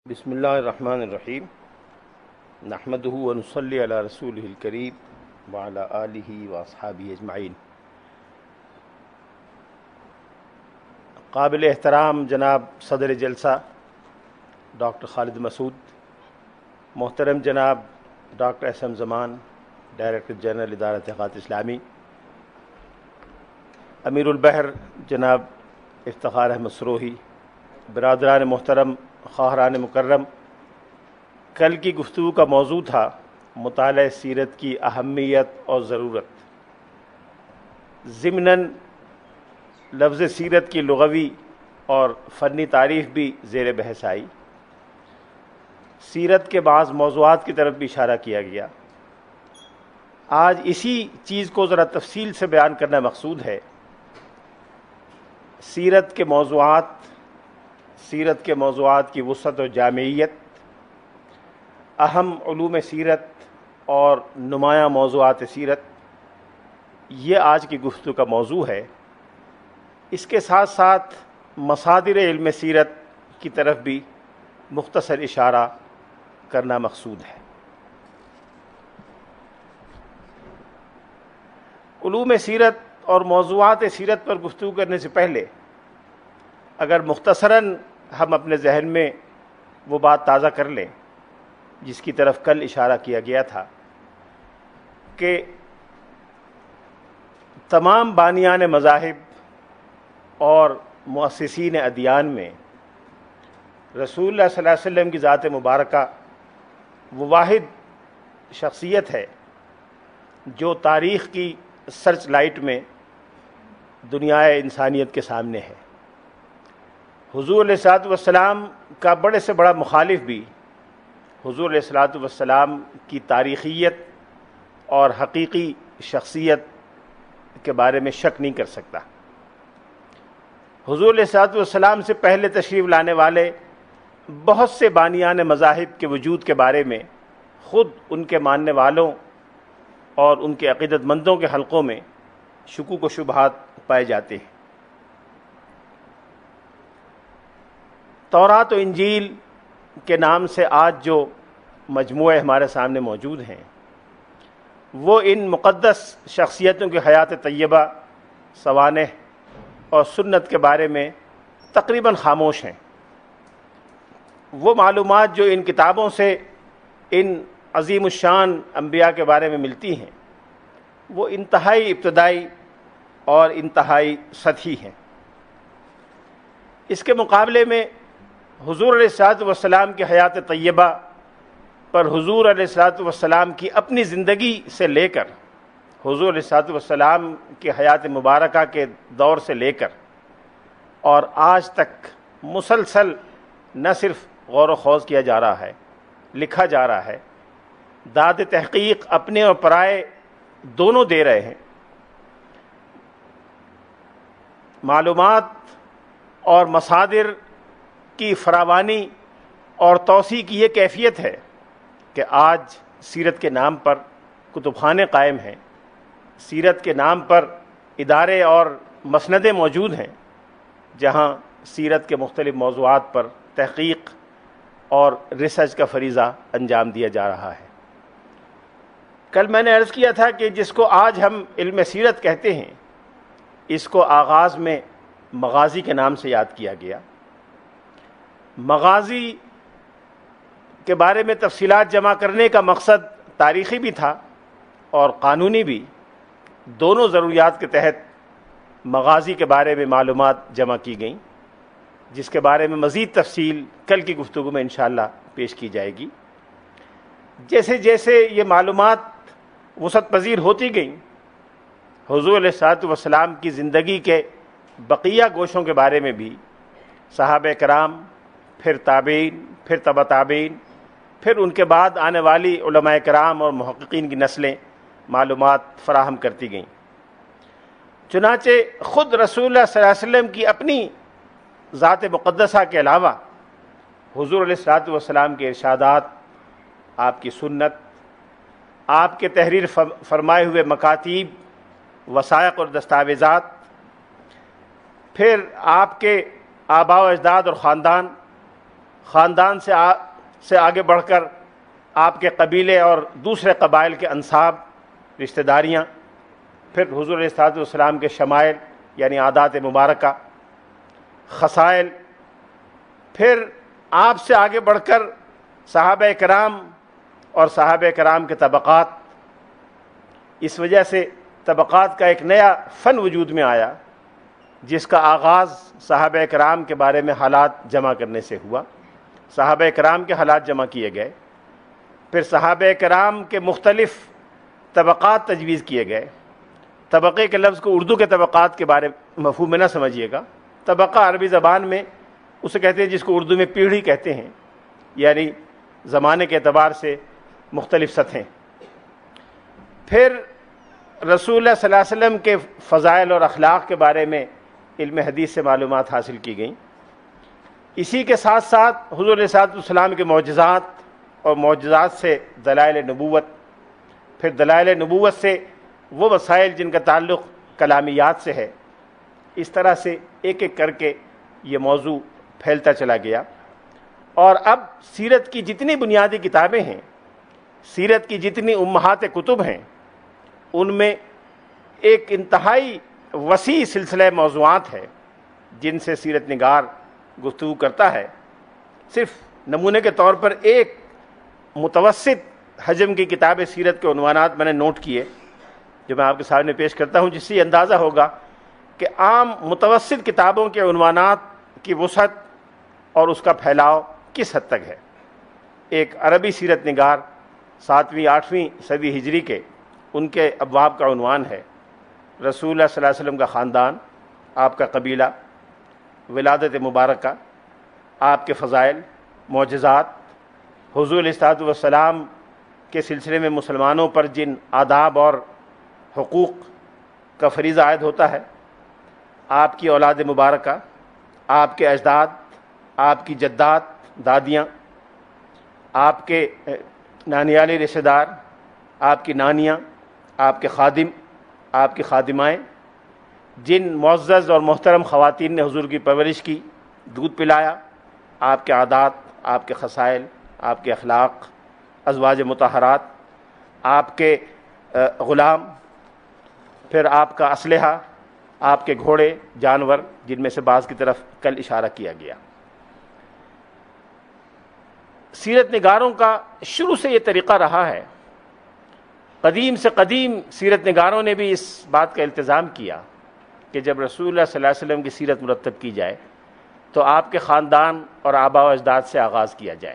بسم اللہ الرحمن الرحیم نحمدہ ونصلی علی رسولہ الکریم وعلی آلہ واصحابہ اجمعین۔ قابل احترام جناب صدر جلسہ ڈاکٹر خالد مسعود، محترم جناب ڈاکٹر احسن زمان، ڈائریکٹر جنرل ادارہ تحقیقات اسلامی، امیر البحر جناب افتخار احمد سروہی، برادران محترم، خواہران مکرم، کل کی گفتگو کا موضوع تھا مطالعہ سیرت کی اہمیت اور ضرورت۔ ضمناً لفظ سیرت کی لغوی اور فنی تعریف بھی زیر بحث آئی، سیرت کے بعض موضوعات کی طرف بھی اشارہ کیا گیا۔ آج اسی چیز کو ذرا تفصیل سے بیان کرنا مقصود ہے۔ سیرت کے موضوعات کی وسعت و جامعیت، اہم علوم سیرت اور نمایاں موضوعات سیرت، یہ آج کی گفتگو کا موضوع ہے۔ اس کے ساتھ ساتھ مصادر علم سیرت کی طرف بھی مختصر اشارہ کرنا مقصود ہے۔ علوم سیرت اور موضوعات سیرت پر گفتگو کرنے سے پہلے اگر مختصراً ہم اپنے ذہن میں وہ بات تازہ کر لیں جس کی طرف کل اشارہ کیا گیا تھا کہ تمام بانیان مذاہب اور مؤسسین ادیان میں رسول اللہ صلی اللہ علیہ وسلم کی ذات مبارکہ وہ واحد شخصیت ہے جو تاریخ کی سرچ لائٹ میں دنیائے انسانیت کے سامنے ہے۔ حضور علیہ الصلوۃ والسلام کا بڑے سے بڑا مخالف بھی حضور علیہ الصلوۃ والسلام کی تاریخیت اور حقیقی شخصیت کے بارے میں شک نہیں کر سکتا۔ حضور علیہ الصلوۃ والسلام سے پہلے تشریف لانے والے بہت سے بانیان مذاہب کے وجود کے بارے میں خود ان کے ماننے والوں اور ان کے عقیدت مندوں کے حلقوں میں شکوک و شبہات پائے جاتے ہیں۔ تورات و انجیل کے نام سے آج جو مجموعے ہمارے سامنے موجود ہیں وہ ان مقدس شخصیتوں کی حیات طیبہ، سوانح اور سنت کے بارے میں تقریباً خاموش ہیں۔ وہ معلومات جو ان کتابوں سے ان عظیم الشان انبیاء کے بارے میں ملتی ہیں وہ انتہائی ابتدائی اور انتہائی سطحی ہیں۔ اس کے مقابلے میں حضور علیہ الصلوۃ والسلام کی حیات طیبہ پر حضور علیہ الصلوۃ والسلام کی اپنی زندگی سے لے کر حضور علیہ الصلوۃ والسلام کی حیات مبارکہ کے دور سے لے کر اور آج تک مسلسل نہ صرف غور و خوض کیا جا رہا ہے، لکھا جا رہا ہے، داد تحقیق اپنے اور پرائے دونوں دے رہے ہیں۔ معلومات اور مصادر کی فراوانی اور توسیع کی یہ کیفیت ہے کہ آج سیرت کے نام پر کتب خانے قائم ہیں، سیرت کے نام پر ادارے اور مسندیں موجود ہیں جہاں سیرت کے مختلف موضوعات پر تحقیق اور ریسرچ کا فریضہ انجام دیا جا رہا ہے۔ کل میں نے عرض کیا تھا کہ جس کو آج ہم علم سیرت کہتے ہیں اس کو آغاز میں مغازی کے نام سے یاد کیا گیا۔ مغازی کے بارے میں تفصیلات جمع کرنے کا مقصد تاریخی بھی تھا اور قانونی بھی، دونوں ضروریات کے تحت مغازی کے بارے میں معلومات جمع کی گئیں جس کے بارے میں مزید تفصیل کل کی گفتگو میں انشاءاللہ پیش کی جائے گی۔ جیسے جیسے یہ معلومات وسعت پذیر ہوتی گئیں، حضور علیہ الصلوۃ والسلام کی زندگی کے بقیہ گوشوں کے بارے میں بھی صحابہ کرام، پھر تابعین، پھر تبع تابعین، پھر ان کے بعد آنے والی علماء کرام اور محققین کی نسلیں معلومات فراہم کرتی گئیں۔ چنانچہ خود رسول اللہ صلی اللہ علیہ وسلم کی اپنی ذات مقدسہ کے علاوہ حضور علیہ الصلوۃ والسلام کے ارشادات، آپ کی سنت، آپ کے تحریر فرمائے ہوئے مکاتیب، وثائق اور دستاویزات، پھر آپ کے آباء و اجداد اور خاندان، خاندان سے آگے بڑھ کر آپ کے قبیلے اور دوسرے قبائل کے انساب، رشتہ داریاں، پھر حضور علیہ الصلوۃ والسلام کے شمائل یعنی عادات مبارکہ، خصائل، پھر آپ سے آگے بڑھ کر صحابہ کرام اور صحابہ کرام کے طبقات. اس وجہ سے طبقات کا ایک نیا فن وجود میں آیا جس کا آغاز صحابہ کرام کے بارے میں حالات جمع کرنے سے ہوا. صحابہ کرام کے حالات جمع کیے گئے، پھر صحابہ کرام کے مختلف طبقات تجویز کیے گئے. طبقے کے لفظ کو اردو کے طبقات کے بارے مفہوم میں نہ سمجھیے گا. طبقہ عربی زبان میں اسے کہتے ہیں جس کو اردو میں پیڑھی کہتے ہیں، یعنی زمانے کے اعتبار سے مختلف سطحیں. پھر رسول اللہ صلی اللہ علیہ وسلم کے فضائل اور اخلاق کے بارے میں علم حدیث سے معلومات حاصل کی گئیں. اسی کے ساتھ ساتھ حضور علیہ الصلوۃ والسلام کے معجزات اور معجزات سے دلائل نبوت، پھر دلائل نبوت سے وہ مسائل جن کا تعلق کلامیات سے ہے. اس طرح سے ایک ایک کر کے یہ موضوع پھیلتا چلا گیا. اور اب سیرت کی جتنی بنیادی کتابیں ہیں، سیرت کی جتنی امہات کتب ہیں، ان میں ایک انتہائی وسیع سلسلہ موضوعات ہے جن سے سیرت نگار گفتگو کرتا ہے. صرف نمونے کے طور پر ایک متوسط حجم کی کتاب سیرت کے عنوانات میں نے نوٹ کیے جو میں آپ کے سامنے پیش کرتا ہوں، جس سے یہ اندازہ ہوگا کہ عام متوسط کتابوں کے عنوانات کی وسعت اور اس کا پھیلاؤ کس حد تک ہے. ایک عربی سیرت نگار 7ویں 8ویں صدی ہجری کے، ان کے ابواب کا عنوان ہے رسول اللہ صلی اللہ علیہ وسلم کا خاندان، آپ کا قبیلہ، ولادت مبارکہ، آپ کے فضائل، معجزات، حضور علیہ الصلوۃ والسلام کے سلسلے میں مسلمانوں پر جن آداب اور حقوق کا فریضہ عائد ہوتا ہے، آپ کی اولاد مبارکہ، آپ کے اجداد، آپ کی جدات، دادیاں، آپ کے نانیالی رشتہ دار، آپ کی نانیاں، آپ کے خادم، آپ کی خادمائیں، جن معزز اور محترم خواتین نے حضور کی پرورش کی، دودھ پلایا، آپ کے عادات، آپ کے خصائل، آپ کے اخلاق، ازواج مطہرات، آپ کے غلام، پھر آپ کا اسلحہ، آپ کے گھوڑے، جانور، جن میں سے بعض کی طرف کل اشارہ کیا گیا. سیرت نگاروں کا شروع سے یہ طریقہ رہا ہے. قدیم سے قدیم سیرت نگاروں نے بھی اس بات کا التزام کیا کہ جب رسول اللہ صلی اللہ علیہ وسلم کی سیرت مرتب کی جائے تو آپ کے خاندان اور آباء و اجداد سے آغاز کیا جائے.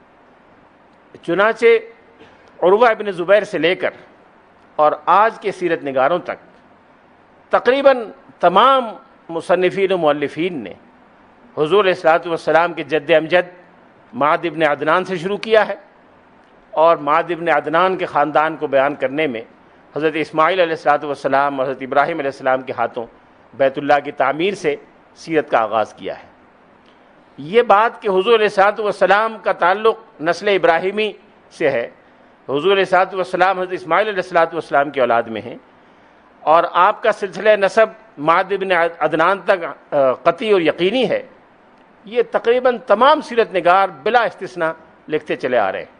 چنانچہ عروہ ابن زبیر سے لے کر اور آج کے سیرت نگاروں تک تقریباً تمام مصنفین و مؤلفین نے حضور علیہ الصلوۃ والسلام کے جد امجد معد ابن عدنان سے شروع کیا ہے، اور معد ابن عدنان کے خاندان کو بیان کرنے میں حضرت اسماعیل علیہ الصلوۃ والسلام اور حضرت ابراہیم علیہ السلام کے ہاتھوں بیت اللہ کی تعمیر سے سیرت کا آغاز کیا ہے. یہ بات کہ حضور علیہ الصلوۃ والسلام کا تعلق نسل ابراہیمی سے ہے، حضور علیہ الصلوۃ والسلام حضرت اسماعیل علیہ الصلوۃ والسلام کی اولاد میں ہیں، اور آپ کا سلسلہ نسب معد ابن عدنان تک قطعی اور یقینی ہے، یہ تقریباً تمام سیرت نگار بلا استثناء لکھتے چلے آ رہے ہیں.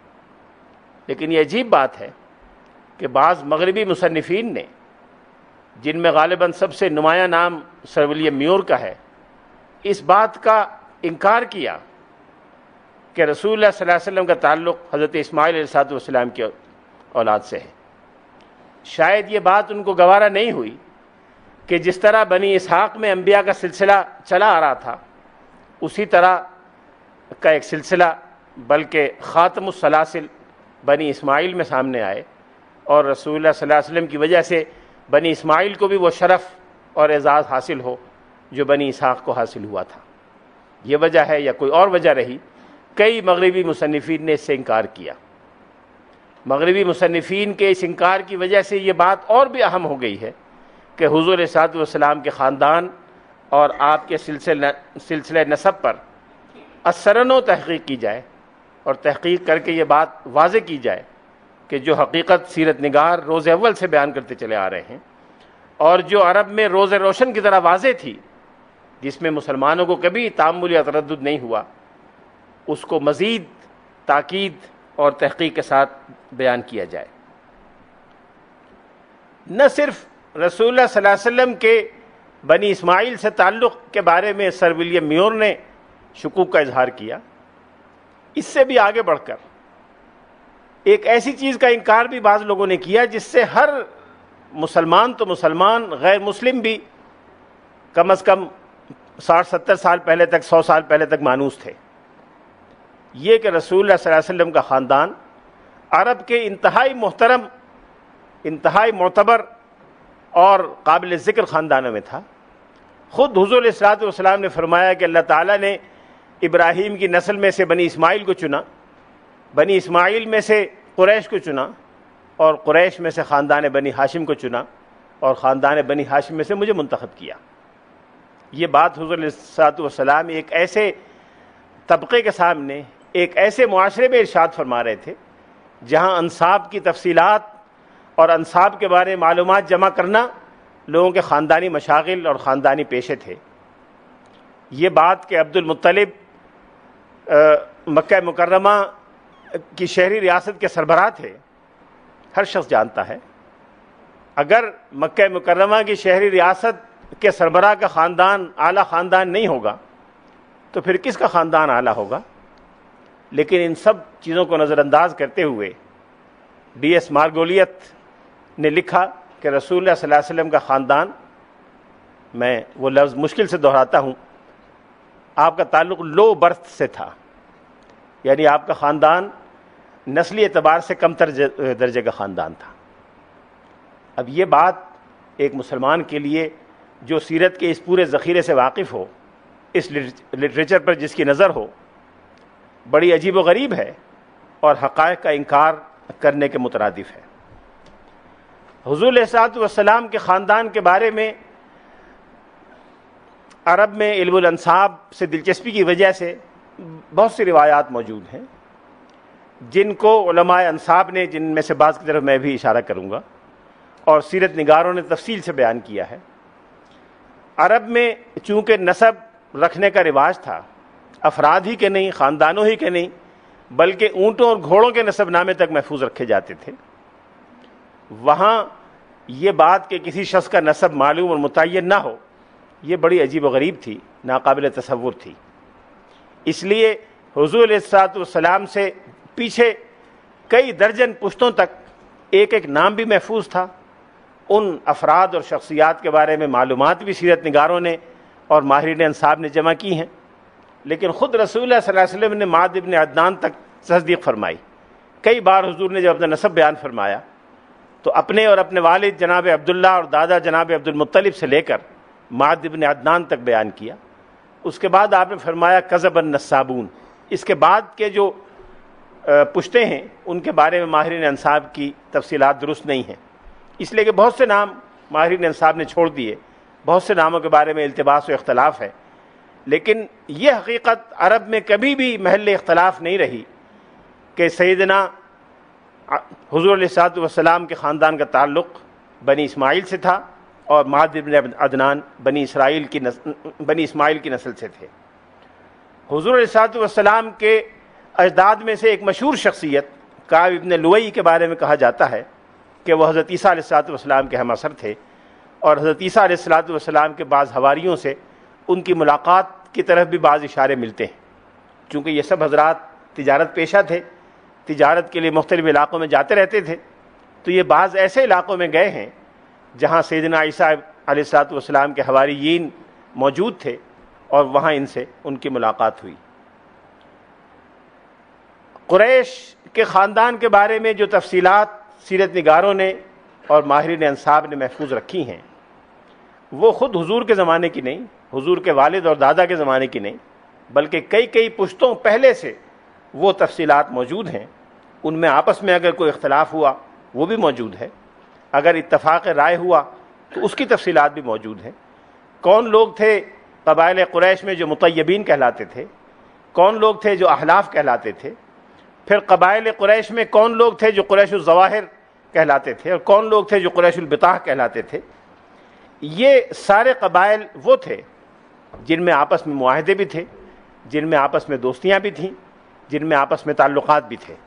لیکن یہ عجیب بات ہے کہ بعض مغربی مصنفین نے، جن میں غالباً سب سے نمایاں نام سر ولیم میور کا ہے، اس بات کا انکار کیا کہ رسول اللہ صلی اللہ علیہ وسلم کا تعلق حضرت اسماعیل علیہ الصلوۃ والسلام کی اولاد سے ہے. شاید یہ بات ان کو گوارا نہیں ہوئی کہ جس طرح بنی اسحاق میں انبیاء کا سلسلہ چلا آ رہا تھا، اسی طرح کا ایک سلسلہ بلکہ خاتم السلاسل بنی اسماعیل میں سامنے آئے، اور رسول اللہ صلی اللہ علیہ وسلم کی وجہ سے بنی اسماعیل کو بھی وہ شرف اور اعزاز حاصل ہو جو بنی اسحاق کو حاصل ہوا تھا. یہ وجہ ہے یا کوئی اور وجہ رہی، کئی مغربی مصنفین نے اس سے انکار کیا. مغربی مصنفین کے اس انکار کی وجہ سے یہ بات اور بھی اہم ہو گئی ہے کہ حضور علیہ الصلوۃ والسلام کے خاندان اور آپ کے سلسلہ نسب پر اثرنو تحقیق کی جائے، اور تحقیق کر کے یہ بات واضح کی جائے کہ جو حقیقت سیرت نگار روز اول سے بیان کرتے چلے آ رہے ہیں، اور جو عرب میں روز روشن کی طرح واضح تھی، جس میں مسلمانوں کو کبھی تامل یا تردد نہیں ہوا اس کو مزید تاکید اور تحقیق کے ساتھ بیان کیا جائے۔ نہ صرف رسول اللہ صلی اللہ علیہ وسلم کے بنی اسماعیل سے تعلق کے بارے میں سر ولیم میور نے شکوک کا اظہار کیا، اس سے بھی آگے بڑھ کر ایک ایسی چیز کا انکار بھی بعض لوگوں نے کیا جس سے ہر مسلمان تو مسلمان، غیر مسلم بھی کم از کم 60-70 سال پہلے تک، 100 سال پہلے تک مانوس تھے۔ یہ کہ رسول اللہ صلی اللہ علیہ وسلم کا خاندان عرب کے انتہائی محترم، انتہائی معتبر اور قابل ذکر خاندانوں میں تھا۔ خود حضور علیہ الصلوۃ والسلام نے فرمایا کہ اللہ تعالیٰ نے ابراہیم کی نسل میں سے بنی اسماعیل کو چنا، بنی اسماعیل میں سے قریش کو چنا، اور قریش میں سے خاندان بنی ہاشم کو چنا، اور خاندان بنی ہاشم میں سے مجھے منتخب کیا۔ یہ بات حضور علیہ الصلوۃ والسلام ایک ایسے طبقے کے سامنے، ایک ایسے معاشرے میں ارشاد فرما رہے تھے جہاں انساب کی تفصیلات اور انساب کے بارے میں معلومات جمع کرنا لوگوں کے خاندانی مشاغل اور خاندانی پیشے تھے۔ یہ بات کہ عبد المطلب مکہ مکرمہ کی شہری ریاست کے سربراہ تھے، ہر شخص جانتا ہے۔ اگر مکہ مکرمہ کی شہری ریاست کے سربراہ کا خاندان اعلیٰ خاندان نہیں ہوگا تو پھر کس کا خاندان اعلیٰ ہوگا؟ لیکن ان سب چیزوں کو نظر انداز کرتے ہوئے ڈی ایس مارگولیت نے لکھا کہ رسول اللہ صلی اللہ علیہ وسلم کا خاندان، میں وہ لفظ مشکل سے دہراتا ہوں، آپ کا تعلق لو برتھ سے تھا، یعنی آپ کا خاندان نسلی اعتبار سے کم تر درجے کا خاندان تھا۔ اب یہ بات ایک مسلمان کے لیے جو سیرت کے اس پورے ذخیرے سے واقف ہو، اس لٹریچر پر جس کی نظر ہو، بڑی عجیب و غریب ہے اور حقائق کا انکار کرنے کے مترادف ہے۔ حضور علیہ الصلوۃ والسلام کے خاندان کے بارے میں عرب میں علم الانساب سے دلچسپی کی وجہ سے بہت سی روایات موجود ہیں جن کو علماء انساب نے، جن میں سے بعض کی طرف میں بھی اشارہ کروں گا، اور سیرت نگاروں نے تفصیل سے بیان کیا ہے۔ عرب میں چونکہ نسب رکھنے کا رواج تھا، افراد ہی کے نہیں، خاندانوں ہی کے نہیں، بلکہ اونٹوں اور گھوڑوں کے نسب نامے تک محفوظ رکھے جاتے تھے۔ وہاں یہ بات کہ کسی شخص کا نسب معلوم اور متعین نہ ہو، یہ بڑی عجیب و غریب تھی، ناقابل تصور تھی۔ اس لیے حضور علیہ الصلوۃ والسلام سے پیچھے کئی درجن پشتوں تک ایک ایک نام بھی محفوظ تھا۔ ان افراد اور شخصیات کے بارے میں معلومات بھی سیرت نگاروں نے اور ماہرین انساب نے جمع کی ہیں، لیکن خود رسول اللہ صلی اللہ علیہ وسلم نے معد ابن عدنان تک تصدیق فرمائی۔ کئی بار حضور نے جب اپنا نسب بیان فرمایا تو اپنے اور اپنے والد جناب عبداللہ اور دادا جناب عبد المطلب سے لے کر معد ابن عدنان تک بیان کیا۔ اس کے بعد آپ نے فرمایا کذب النسابون۔ اس کے بعد کے جو پشتے ہیں ان کے بارے میں ماہرین انساب کی تفصیلات درست نہیں ہیں، اس لیے کہ بہت سے نام ماہرین انساب نے چھوڑ دیے، بہت سے ناموں کے بارے میں التباس و اختلاف ہے، لیکن یہ حقیقت عرب میں کبھی بھی محل اختلاف نہیں رہی کہ سیدنا حضور علیہ الصلوۃ والسلام کے خاندان کا تعلق بنی اسماعیل سے تھا اور معد بن عدنان بنی اسماعیل کی نسل سے تھے۔ حضور علیہ الصلوۃ والسلام کے اجداد میں سے ایک مشہور شخصیت کعب ابن لؤی کے بارے میں کہا جاتا ہے کہ وہ حضرت عیسیٰ علیہ الصلوۃ والسلام کے ہم عصر تھے، اور حضرت عیسیٰ علیہ الصلوۃ والسلام کے بعض حواریوں سے ان کی ملاقات کی طرف بھی بعض اشارے ملتے ہیں۔ چونکہ یہ سب حضرات تجارت پیشہ تھے، تجارت کے لیے مختلف علاقوں میں جاتے رہتے تھے، تو یہ بعض ایسے علاقوں میں گئے ہیں جہاں سیدنا عیسیٰ علیہ الصلوۃ والسلام کے حواریین موجود تھے، اور وہاں ان سے ان کی ملاقات ہوئی۔ قریش کے خاندان کے بارے میں جو تفصیلات سیرت نگاروں نے اور ماہرین انساب نے محفوظ رکھی ہیں، وہ خود حضور کے زمانے کی نہیں، حضور کے والد اور دادا کے زمانے کی نہیں، بلکہ کئی پشتوں پہلے سے وہ تفصیلات موجود ہیں۔ ان میں آپس میں اگر کوئی اختلاف ہوا وہ بھی موجود ہے، اگر اتفاق رائے ہوا تو اس کی تفصیلات بھی موجود ہیں۔ کون لوگ تھے قبائل قریش میں جو مطیبین کہلاتے تھے، کون لوگ تھے جو احلاف کہلاتے تھے، پھر قبائل قریش میں کون لوگ تھے جو قریش الظواہر کہلاتے تھے، اور کون لوگ تھے جو قریش البطاح کہلاتے تھے۔ یہ سارے قبائل وہ تھے جن میں آپس میں معاہدے بھی تھے، جن میں آپس میں دوستیاں بھی تھیں، جن میں آپس میں تعلقات بھی تھے۔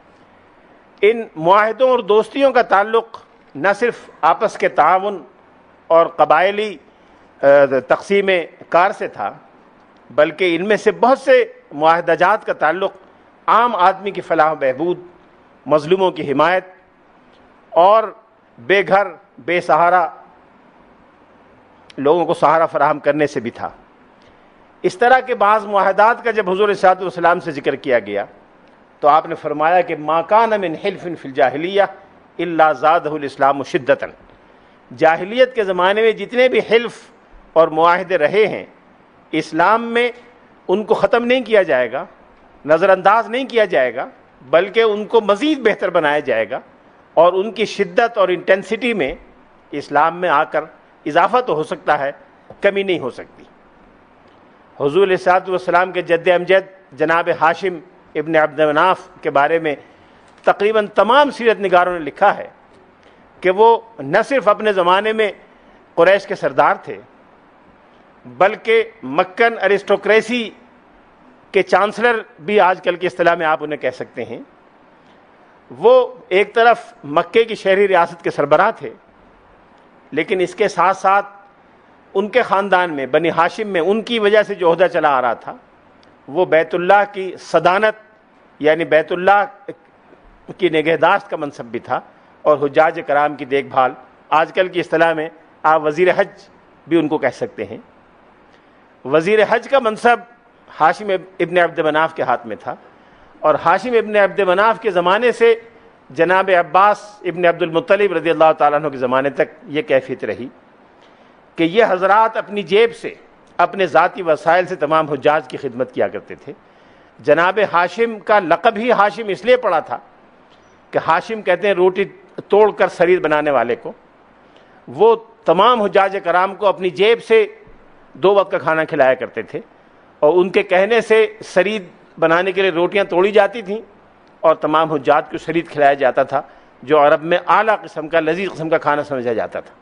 ان معاہدوں اور دوستیوں کا تعلق نہ صرف آپس کے تعاون اور قبائلی تقسیم کار سے تھا، بلکہ ان میں سے بہت سے معاہدہ جات کا تعلق عام آدمی کی فلاح و بہبود، مظلوموں کی حمایت اور بے گھر بے سہارا لوگوں کو سہارا فراہم کرنے سے بھی تھا۔ اس طرح کے بعض معاہدات کا جب حضور صلی اللہ علیہ وسلم سے ذکر کیا گیا تو آپ نے فرمایا کہ ما کان من حلف فی الجاہلیہ الا زادہ الاسلام شدۃ، جاہلیت کے زمانے میں جتنے بھی حلف اور معاہدے رہے ہیں، اسلام میں ان کو ختم نہیں کیا جائے گا، نظر انداز نہیں کیا جائے گا، بلکہ ان کو مزید بہتر بنایا جائے گا، اور ان کی شدت اور انٹینسٹی میں اسلام میں آ کر اضافہ تو ہو سکتا ہے، کمی نہیں ہو سکتی۔ حضور علیہ الصلوۃ والسلام کے جد امجد جناب ہاشم ابن عبد مناف کے بارے میں تقریباً تمام سیرت نگاروں نے لکھا ہے کہ وہ نہ صرف اپنے زمانے میں قریش کے سردار تھے، بلکہ مکن ارسٹوکریسی کے چانسلر بھی آج کل کی اصطلاح میں آپ انہیں کہہ سکتے ہیں۔ وہ ایک طرف مکے کی شہری ریاست کے سربراہ تھے، لیکن اس کے ساتھ ساتھ ان کے خاندان میں بنی ہاشم میں ان کی وجہ سے جو عہدہ چلا آ رہا تھا وہ بیت اللہ کی صدانت یعنی بیت اللہ کی نگہداشت کا منصب بھی تھا، اور حجاج کرام کی دیکھ بھال، آج کل کی اصطلاح میں آپ وزیر حج بھی ان کو کہہ سکتے ہیں۔ وزیر حج کا منصب ہاشم ابن عبد مناف کے ہاتھ میں تھا، اور ہاشم ابن عبد مناف کے زمانے سے جناب عباس ابن عبد المطلب رضی اللہ تعالیٰ عنہ کے زمانے تک یہ کیفیت رہی کہ یہ حضرات اپنی جیب سے، اپنے ذاتی وسائل سے تمام حجاج کی خدمت کیا کرتے تھے۔ جناب ہاشم کا لقب ہی ہاشم اس لیے پڑا تھا کہ ہاشم کہتے ہیں روٹی توڑ کر سرید بنانے والے کو۔ وہ تمام حجاج کرام کو اپنی جیب سے 2 وقت کا کھانا کھلایا کرتے تھے، اور ان کے کہنے سے سرید بنانے کے لیے روٹیاں توڑی جاتی تھیں اور تمام حجاج کو سرید کھلایا جاتا تھا، جو عرب میں اعلیٰ قسم کا لذیذ قسم کا کھانا سمجھا جاتا تھا۔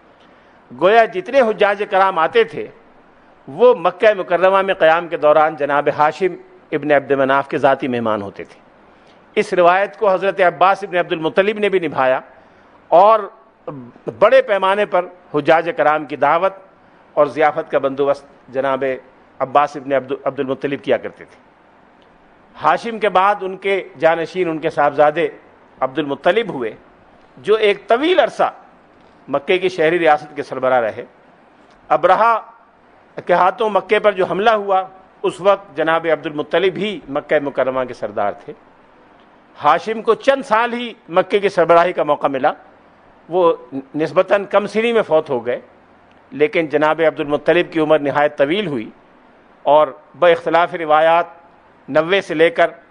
گویا جتنے حجاج کرام آتے تھے وہ مکہ مکرمہ میں قیام کے دوران جناب ہاشم ابن عبد مناف کے ذاتی مہمان ہوتے تھے۔ اس روایت کو حضرت عباس ابن عبد المطلب نے بھی نبھایا، اور بڑے پیمانے پر حجاج کرام کی دعوت اور ضیافت کا بندوبست جناب عباس ابن عبد المطلب کیا کرتے تھے۔ ہاشم کے بعد ان کے جانشین ان کے صاحبزادے عبد المطلب ہوئے، جو ایک طویل عرصہ مکے کی شہری ریاست کے سربراہ رہے۔ ابرہہ کے ہاتھوں مکے پر جو حملہ ہوا اس وقت جناب عبد المطلب ہی مکہ مکرمہ کے سردار تھے۔ ہاشم کو چند سال ہی مکے کی سربراہی کا موقع ملا، وہ نسبتاً کم سنی میں فوت ہو گئے، لیکن جناب عبد المطلب کی عمر نہایت طویل ہوئی، اور باختلاف روایات 90 سے لے کر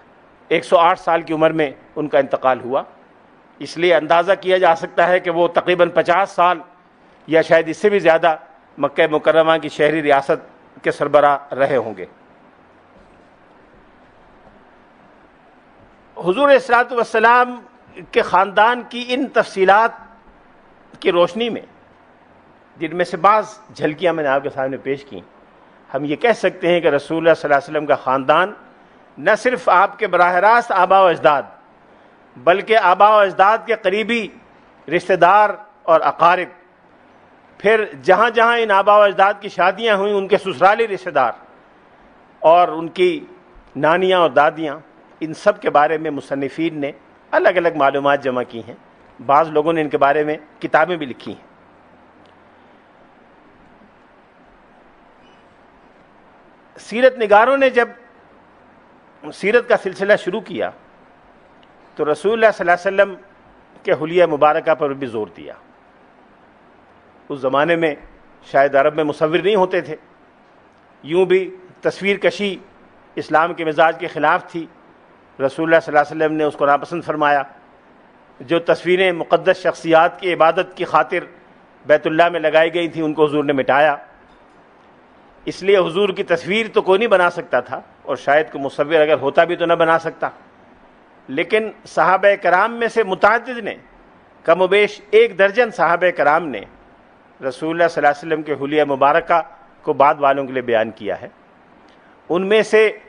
108 سال کی عمر میں ان کا انتقال ہوا۔ اس لیے اندازہ کیا جا سکتا ہے کہ وہ تقریباً 50 سال یا شاید اس سے بھی زیادہ مکہ مکرمہ کی شہری ریاست کے سربراہ رہے ہوں گے۔ حضور علیہ الصلوۃ والسلام کے خاندان کی ان تفصیلات کی روشنی میں، جن میں سے بعض جھلکیاں میں نے آپ کے سامنے پیش کی، ہم یہ کہہ سکتے ہیں کہ رسول اللہ صلی اللہ علیہ وسلم کا خاندان نہ صرف آپ کے براہ راست آبا و اجداد، بلکہ آبا و اجداد کے قریبی رشتہ دار اور اقارب، پھر جہاں جہاں ان آبا و اجداد کی شادیاں ہوئیں ان کے سسرالی رشتہ دار اور ان کی نانیاں اور دادیاں، ان سب کے بارے میں مصنفین نے الگ الگ معلومات جمع کی ہیں۔ بعض لوگوں نے ان کے بارے میں کتابیں بھی لکھی ہیں۔ سیرت نگاروں نے جب سیرت کا سلسلہ شروع کیا تو رسول اللہ صلی اللہ علیہ وسلم کے حلیہ مبارکہ پر بھی زور دیا۔ اس زمانے میں شاید عرب میں مصور نہیں ہوتے تھے، یوں بھی تصویر کشی اسلام کے مزاج کے خلاف تھی، رسول اللہ صلی اللہ علیہ وسلم نے اس کو ناپسند فرمایا۔ جو تصویریں مقدس شخصیات کی عبادت کی خاطر بیت اللہ میں لگائی گئی تھیں ان کو حضور نے مٹایا۔ اس لیے حضور کی تصویر تو کوئی نہیں بنا سکتا تھا، اور شاید کوئی مصور اگر ہوتا بھی تو نہ بنا سکتا، لیکن صحابہ کرام میں سے متعدد نے، کم و بیش 1 درجن صحابہ کرام نے رسول اللہ صلی اللہ علیہ وسلم کے حلیہ مبارکہ کو بعد والوں کے لیے بیان کیا ہے۔ ان میں سے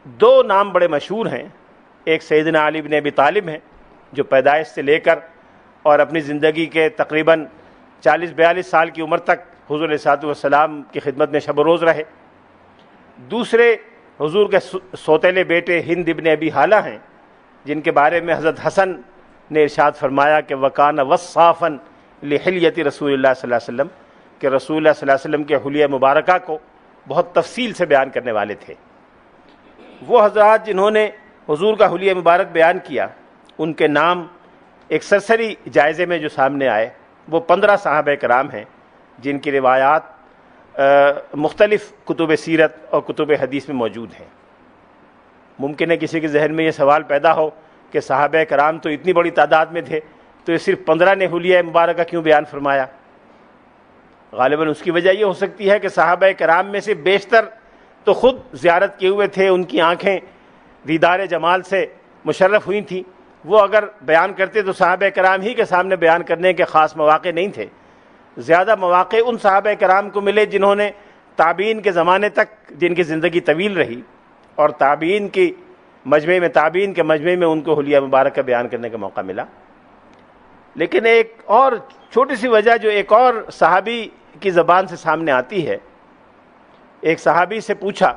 دو نام بڑے مشہور ہیں، ایک سیدنا علی بن ابی طالب ہیں جو پیدائش سے لے کر اور اپنی زندگی کے تقریباً 40-42 سال کی عمر تک حضور علیہ الصلوۃ والسلام کی خدمت میں شب و روز رہے۔ دوسرے حضور کے سوتیلے بیٹے ہند ابن ابی حالہ ہیں، جن کے بارے میں حضرت حسن نے ارشاد فرمایا کہ وَكَانَ وَصَّافًا لِحِلْيَةِ رسول اللہ صلی اللہ علیہ وسلم، کہ رسول اللہ صلی اللہ علیہ وسلم کے حلیہ مبارکہ کو بہت تفصیل سے بیان کرنے والے تھے۔ وہ حضرات جنہوں نے حضور کا حلیہ مبارک بیان کیا، ان کے نام ایک سرسری جائزے میں جو سامنے آئے وہ 15 صحابہ کرام ہیں، جن کی روایات مختلف کتب سیرت اور کتب حدیث میں موجود ہیں۔ ممکن ہے کسی کے ذہن میں یہ سوال پیدا ہو کہ صحابہ کرام تو اتنی بڑی تعداد میں تھے، تو یہ صرف 15 نے حلیہ مبارکہ کیوں بیان فرمایا؟ غالباً اس کی وجہ یہ ہو سکتی ہے کہ صحابہ کرام میں سے بیشتر تو خود زیارت کیے ہوئے تھے، ان کی آنکھیں دیدار جمال سے مشرف ہوئی تھیں، وہ اگر بیان کرتے تو صحابہ کرام ہی کے سامنے بیان کرنے کے خاص مواقع نہیں تھے۔ زیادہ مواقع ان صحابہ کرام کو ملے جنہوں نے تابعین کے زمانے تک، جن کی زندگی طویل رہی، اور تابعین کے مجمع میں ان کو حلیہ مبارکہ بیان کرنے کا موقع ملا۔ لیکن ایک اور چھوٹی سی وجہ جو ایک اور صحابی کی زبان سے سامنے آتی ہے، ایک صحابی سے پوچھا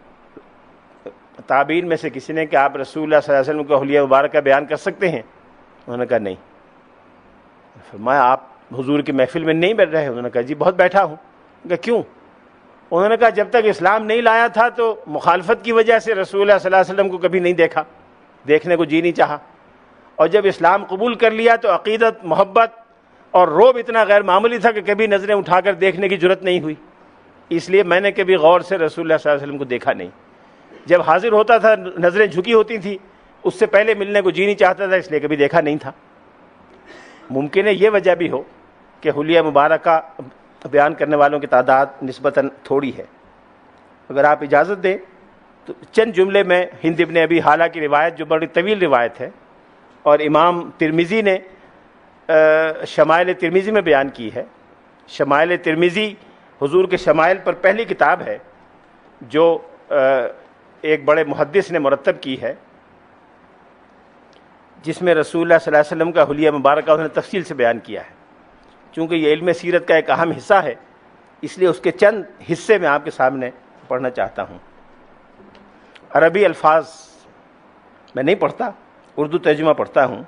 تابعین میں سے کسی نے کہ آپ رسول اللہ صلی اللہ علیہ وسلم کو حلیہ مبارکہ بیان کر سکتے ہیں؟ انہوں نے کہا نہیں۔ فرمایا آپ حضور کی محفل میں نہیں بیٹھ رہے؟ انہوں نے کہا جی بہت بیٹھا ہوں۔ کہ کیوں؟ انہوں نے کہا جب تک اسلام نہیں لایا تھا تو مخالفت کی وجہ سے رسول اللہ صلی اللہ علیہ وسلم کو کبھی نہیں دیکھا، دیکھنے کو جی نہیں چاہا، اور جب اسلام قبول کر لیا تو عقیدت، محبت اور رعب اتنا غیر معمولی تھا کہ کبھی نظریں اٹھا کر دیکھنے کی جرت نہیں ہوئی، اس لیے میں نے کبھی غور سے رسول اللہ صلی اللہ علیہ وسلم کو دیکھا نہیں۔ جب حاضر ہوتا تھا نظریں جھکی ہوتی تھیں، اس سے پہلے ملنے کو جی نہیں چاہتا تھا، اس لیے کبھی دیکھا نہیں تھا۔ ممکن ہے یہ وجہ بھی ہو کہ حلیہ مبارکہ بیان کرنے والوں کی تعداد نسبتاً تھوڑی ہے۔ اگر آپ اجازت دیں تو چند جملے میں ہند ابن ابی حالہ کی روایت، جو بڑی طویل روایت ہے اور امام ترمذی نے شمائل ترمذی میں بیان کی ہے۔ شمائل ترمذی حضور کے شمائل پر پہلی کتاب ہے جو ایک بڑے محدث نے مرتب کی ہے، جس میں رسول اللہ صلی اللہ علیہ وسلم کا حلیہ مبارکہ انہوں نے تفصیل سے بیان کیا ہے۔ چونکہ یہ علم سیرت کا ایک اہم حصہ ہے، اس لیے اس کے چند حصے میں آپ کے سامنے پڑھنا چاہتا ہوں۔ عربی الفاظ میں نہیں پڑھتا، اردو ترجمہ پڑھتا ہوں۔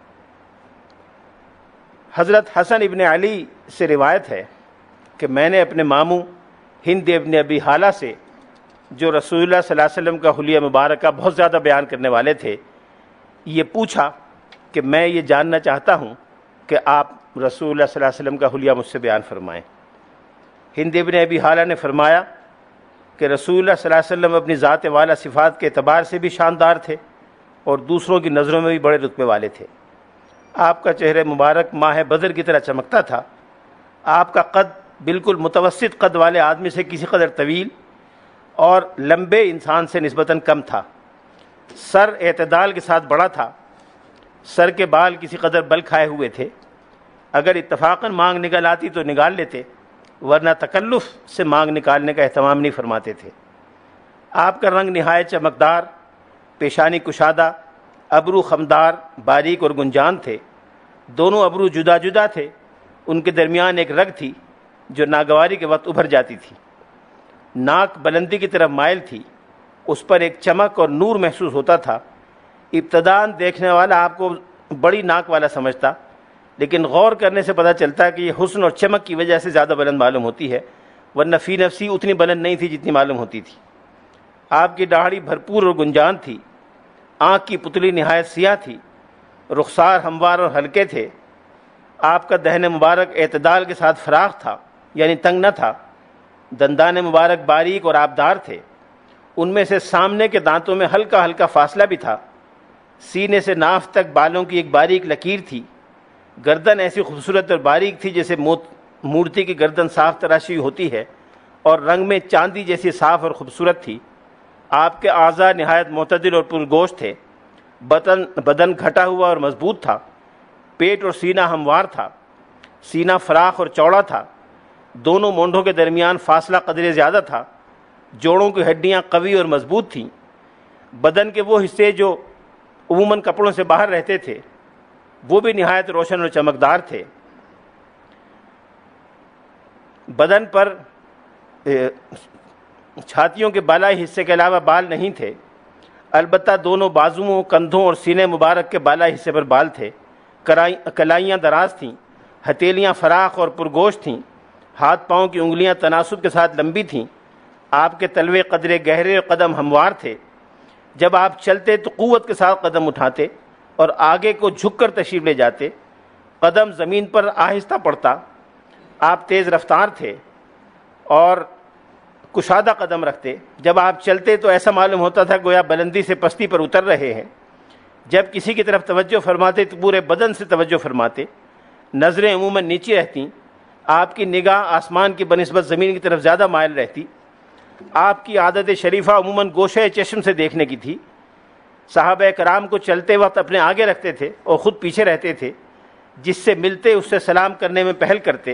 حضرت حسن ابن علی سے روایت ہے کہ میں نے اپنے ماموں ہند ابن ابی حالہ سے، جو رسول اللہ صلی اللہ علیہ وسلم کا حلیہ مبارکہ بہت زیادہ بیان کرنے والے تھے، یہ پوچھا کہ میں یہ جاننا چاہتا ہوں کہ آپ رسول اللہ صلی اللہ علیہ وسلم کا حلیہ مجھ سے بیان فرمائیں۔ ہند ابن ابی حالہ نے فرمایا کہ رسول اللہ صلی اللہ علیہ وسلم اپنی ذات والا صفات کے اعتبار سے بھی شاندار تھے اور دوسروں کی نظروں میں بھی بڑے رتبے والے تھے۔ آپ کا چہرہ مبارک ماہ بدر کی طرح چمکتا تھا۔ آپ کا قد بالکل متوسط قد والے آدمی سے کسی قدر طویل اور لمبے انسان سے نسبتاً کم تھا۔ سر اعتدال کے ساتھ بڑا تھا۔ سر کے بال کسی قدر بل کھائے ہوئے تھے، اگر اتفاقاً مانگ نکل آتی تو نکال لیتے، ورنہ تکلف سے مانگ نکالنے کا اہتمام نہیں فرماتے تھے۔ آپ کا رنگ نہایت چمکدار، پیشانی کشادہ، ابرو خمدار، باریک اور گنجان تھے۔ دونوں ابرو جدا جدا تھے، ان کے درمیان ایک رگ تھی جو ناگواری کے وقت ابھر جاتی تھی۔ ناک بلندی کی طرف مائل تھی، اس پر ایک چمک اور نور محسوس ہوتا تھا۔ ابتداءً دیکھنے والا آپ کو بڑی ناک والا سمجھتا، لیکن غور کرنے سے پتہ چلتا ہے کہ یہ حسن اور چمک کی وجہ سے زیادہ بلند معلوم ہوتی ہے، ورنہ فی نفسی اتنی بلند نہیں تھی جتنی معلوم ہوتی تھی۔ آپ کی داڑھی بھرپور اور گنجان تھی، آنکھ کی پتلی نہایت سیاہ تھی، رخسار ہموار اور ہلکے تھے۔ آپ کا دہن مبارک اعتدال کے ساتھ فراخ تھا، یعنی تنگ نہ تھا۔ دندان مبارک باریک اور آبدار تھے، ان میں سے سامنے کے دانتوں میں ہلکا ہلکا فاصلہ بھی تھا۔ سینے سے ناف تک بالوں کی ایک باریک لکیر تھی۔ گردن ایسی خوبصورت اور باریک تھی جیسے مورتی کی گردن صاف تراشی ہوتی ہے، اور رنگ میں چاندی جیسی صاف اور خوبصورت تھی۔ آپ کے اعضاء نہایت معتدل اور پرگوشت تھے۔ بدن گھٹا ہوا اور مضبوط تھا۔ پیٹ اور سینہ ہموار تھا۔ سینہ فراخ اور چوڑا تھا۔ دونوں مونڈھوں کے درمیان فاصلہ قدرے زیادہ تھا۔ جوڑوں کی ہڈیاں قوی اور مضبوط تھیں۔ بدن کے وہ حصے جو عموماً کپڑوں سے باہر رہتے تھے وہ بھی نہایت روشن اور چمکدار تھے۔ بدن پر چھاتیوں کے بالائی حصے کے علاوہ بال نہیں تھے، البتہ دونوں بازوؤں، کندھوں اور سینے مبارک کے بالائی حصے پر بال تھے۔ کلائیاں دراز تھیں، ہتھیلیاں فراخ اور پرگوش تھیں، ہاتھ پاؤں کی انگلیاں تناسب کے ساتھ لمبی تھیں۔ آپ کے تلوے قدرے گہرے اور قدم ہموار تھے۔ جب آپ چلتے تو قوت کے ساتھ قدم اٹھاتے اور آگے کو جھک کر تشریف لے جاتے، قدم زمین پر آہستہ پڑتا۔ آپ تیز رفتار تھے اور کشادہ قدم رکھتے۔ جب آپ چلتے تو ایسا معلوم ہوتا تھا گویا بلندی سے پستی پر اتر رہے ہیں۔ جب کسی کی طرف توجہ فرماتے تو پورے بدن سے توجہ فرماتے۔ نظریں عموماً نیچے رہتی، آپ کی نگاہ آسمان کی بنسبت زمین کی طرف زیادہ مائل رہتی۔ آپ کی عادت شریفہ عموماً گوشہ چشم سے دیکھنے کی تھی۔ صحابہ کرام کو چلتے وقت اپنے آگے رکھتے تھے اور خود پیچھے رہتے تھے، جس سے ملتے اس سے سلام کرنے میں پہل کرتے۔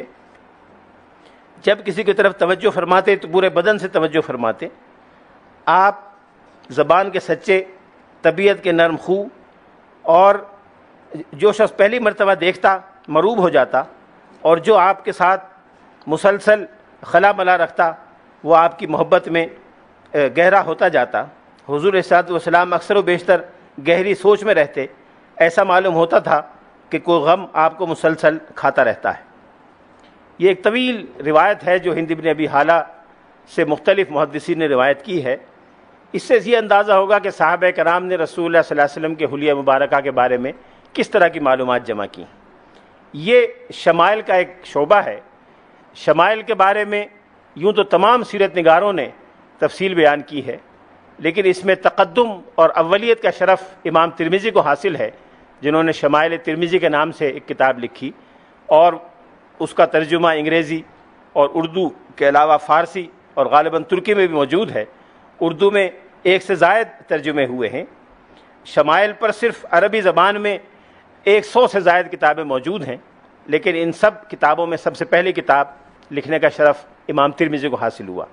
جب کسی کی طرف توجہ فرماتے تو پورے بدن سے توجہ فرماتے۔ آپ زبان کے سچے، طبیعت کے نرم خو، اور جو شخص پہلی مرتبہ دیکھتا مروب ہو جاتا، اور جو آپ کے ساتھ مسلسل خلا ملا رکھتا وہ آپ کی محبت میں گہرا ہوتا جاتا۔ حضور صلی اللہ علیہ وسلم اکثر و بیشتر گہری سوچ میں رہتے، ایسا معلوم ہوتا تھا کہ کوئی غم آپ کو مسلسل کھاتا رہتا ہے۔ یہ ایک طویل روایت ہے جو ہند بن ابی حالہ سے مختلف محدثین نے روایت کی ہے۔ اس سے یہ اندازہ ہوگا کہ صحابہ کرام نے رسول اللہ صلی اللہ علیہ وسلم کے حلیہ مبارکہ کے بارے میں کس طرح کی معلومات جمع کی۔ یہ شمائل کا ایک شعبہ ہے۔ شمائل کے بارے میں یوں تو تمام سیرت نگاروں نے تفصیل بیان کی ہے، لیکن اس میں تقدم اور اولیت کا شرف امام ترمذی کو حاصل ہے، جنہوں نے شمائل ترمذی کے نام سے ایک کتاب لکھی، اور اس کا ترجمہ انگریزی اور اردو کے علاوہ فارسی اور غالباً ترکی میں بھی موجود ہے۔ اردو میں 1 سے زائد ترجمے ہوئے ہیں۔ شمائل پر صرف عربی زبان میں 100 سے زائد کتابیں موجود ہیں، لیکن ان سب کتابوں میں سب سے پہلی کتاب لکھنے کا شرف امام ترمذی کو حاصل ہوا۔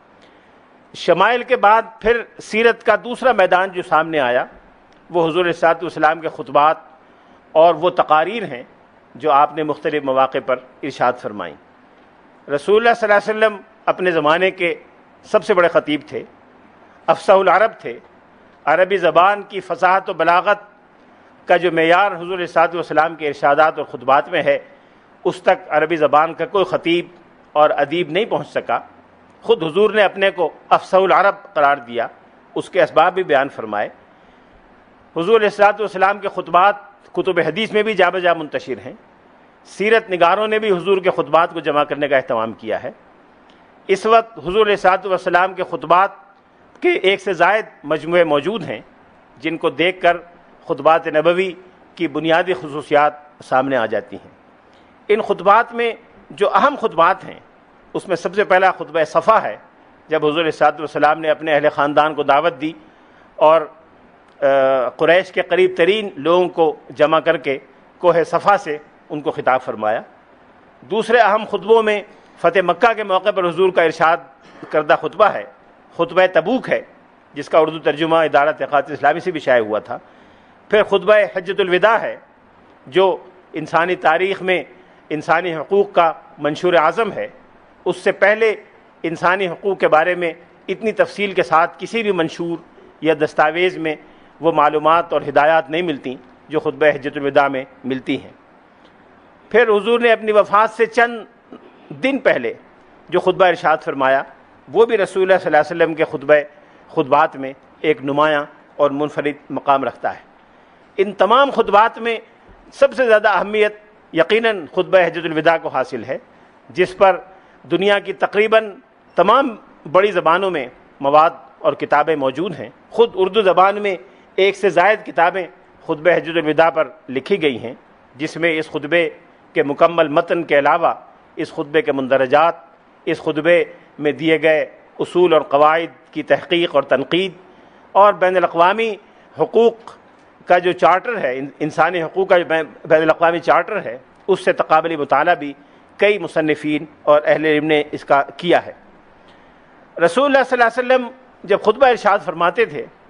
شمائل کے بعد پھر سیرت کا دوسرا میدان جو سامنے آیا وہ حضور صلی اللہ علیہ وسلم کے خطبات اور وہ تقاریر ہیں جو آپ نے مختلف مواقع پر ارشاد فرمائیں۔ رسول اللہ صلی اللہ علیہ وسلم اپنے زمانے کے سب سے بڑے خطیب تھے، افصح العرب تھے۔ عربی زبان کی فصاحت و بلاغت کا جو معیار حضور صلی اللہ علیہ وسلم کے ارشادات اور خطبات میں ہے، اس تک عربی زبان کا کوئی خطیب اور ادیب نہیں پہنچ سکا۔ خود حضور نے اپنے کو افصح العرب قرار دیا، اس کے اسباب بھی بیان فرمائے۔ حضور علیہ الصلوۃ والسلام کے خطبات کتب حدیث میں بھی جا بجا منتشر ہیں۔ سیرت نگاروں نے بھی حضور کے خطبات کو جمع کرنے کا اہتمام کیا ہے۔ اس وقت حضور علیہ الصلوۃ والسلام کے خطبات کے 1 سے زائد مجموعے موجود ہیں، جن کو دیکھ کر خطبات نبوی کی بنیادی خصوصیات سامنے آ جاتی ہیں۔ ان خطبات میں جو اہم خطبات ہیں، اس میں سب سے پہلا خطبہ صفا ہے، جب حضور صلی اللہ علیہ وسلم نے اپنے اہل خاندان کو دعوت دی اور قریش کے قریب ترین لوگوں کو جمع کر کے کوہ صفا سے ان کو خطاب فرمایا۔ دوسرے اہم خطبوں میں فتح مکہ کے موقع پر حضور کا ارشاد کردہ خطبہ ہے، خطبہ تبوک ہے، جس کا اردو ترجمہ ادارہ تحقیقات اسلامی سے بھی شائع ہوا تھا۔ پھر خطبہ حجۃ الوداع ہے، جو انسانی تاریخ میں انسانی حقوق کا منشور اعظم ہے۔ اس سے پہلے انسانی حقوق کے بارے میں اتنی تفصیل کے ساتھ کسی بھی منشور یا دستاویز میں وہ معلومات اور ہدایات نہیں ملتی جو خطبہ حجۃ الوداع میں ملتی ہیں۔ پھر حضور نے اپنی وفات سے چند دن پہلے جو خطبہ ارشاد فرمایا، وہ بھی رسول اللہ صلی اللہ علیہ وسلم کے خطبات میں ایک نمایاں اور منفرد مقام رکھتا ہے۔ ان تمام خطبات میں سب سے زیادہ اہمیت یقیناً خطبہ حجۃ الوداع کو حاصل ہے، جس پر دنیا کی تقریباً تمام بڑی زبانوں میں مواد اور کتابیں موجود ہیں۔ خود اردو زبان میں 1 سے زائد کتابیں خطبہ حجۃ الوداع پر لکھی گئی ہیں، جس میں اس خطبے کے مکمل متن کے علاوہ اس خطبے کے مندرجات، اس خطبے میں دیے گئے اصول اور قواعد کی تحقیق اور تنقید، اور بین الاقوامی حقوق کا جو چارٹر ہے، انسانی حقوق کا جو بین الاقوامی چارٹر ہے، اس سے تقابلی مطالعہ بھی کئی مصنفین اور اہل علم نے اس کا کیا ہے۔ رسول اللہ صلی اللہ علیہ وسلم جب خطبہ ارشاد فرماتے تھے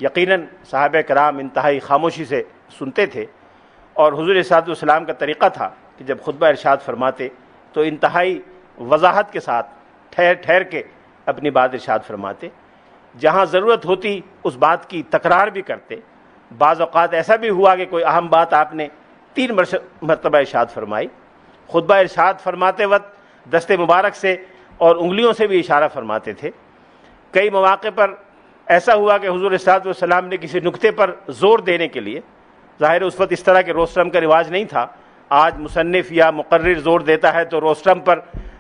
یقیناً صحابہ کرام انتہائی خاموشی سے سنتے تھے، اور حضور صلی اللہ علیہ وسلم کا طریقہ تھا کہ جب خطبہ ارشاد فرماتے تو انتہائی وضاحت کے ساتھ ٹھہر ٹھہر کے اپنی بات ارشاد فرماتے، جہاں ضرورت ہوتی اس بات کی تکرار بھی کرتے۔ بعض اوقات ایسا بھی ہوا کہ کوئی اہم بات آپ نے 3 مرتبہ ارشاد فرمائی۔ خطبہ ارشاد فرماتے وقت دست مبارک سے اور انگلیوں سے بھی اشارہ فرماتے تھے۔ کئی مواقع پر ایسا ہوا کہ حضور صلی اللہ علیہ وسلم نے کسی نکتے پر زور دینے کے لیے، ظاہر اس وقت اس طرح کے روسٹرم کا رواج نہیں تھا، آج مصنف یا مقرر زور دیتا ہے تو روسٹرم پر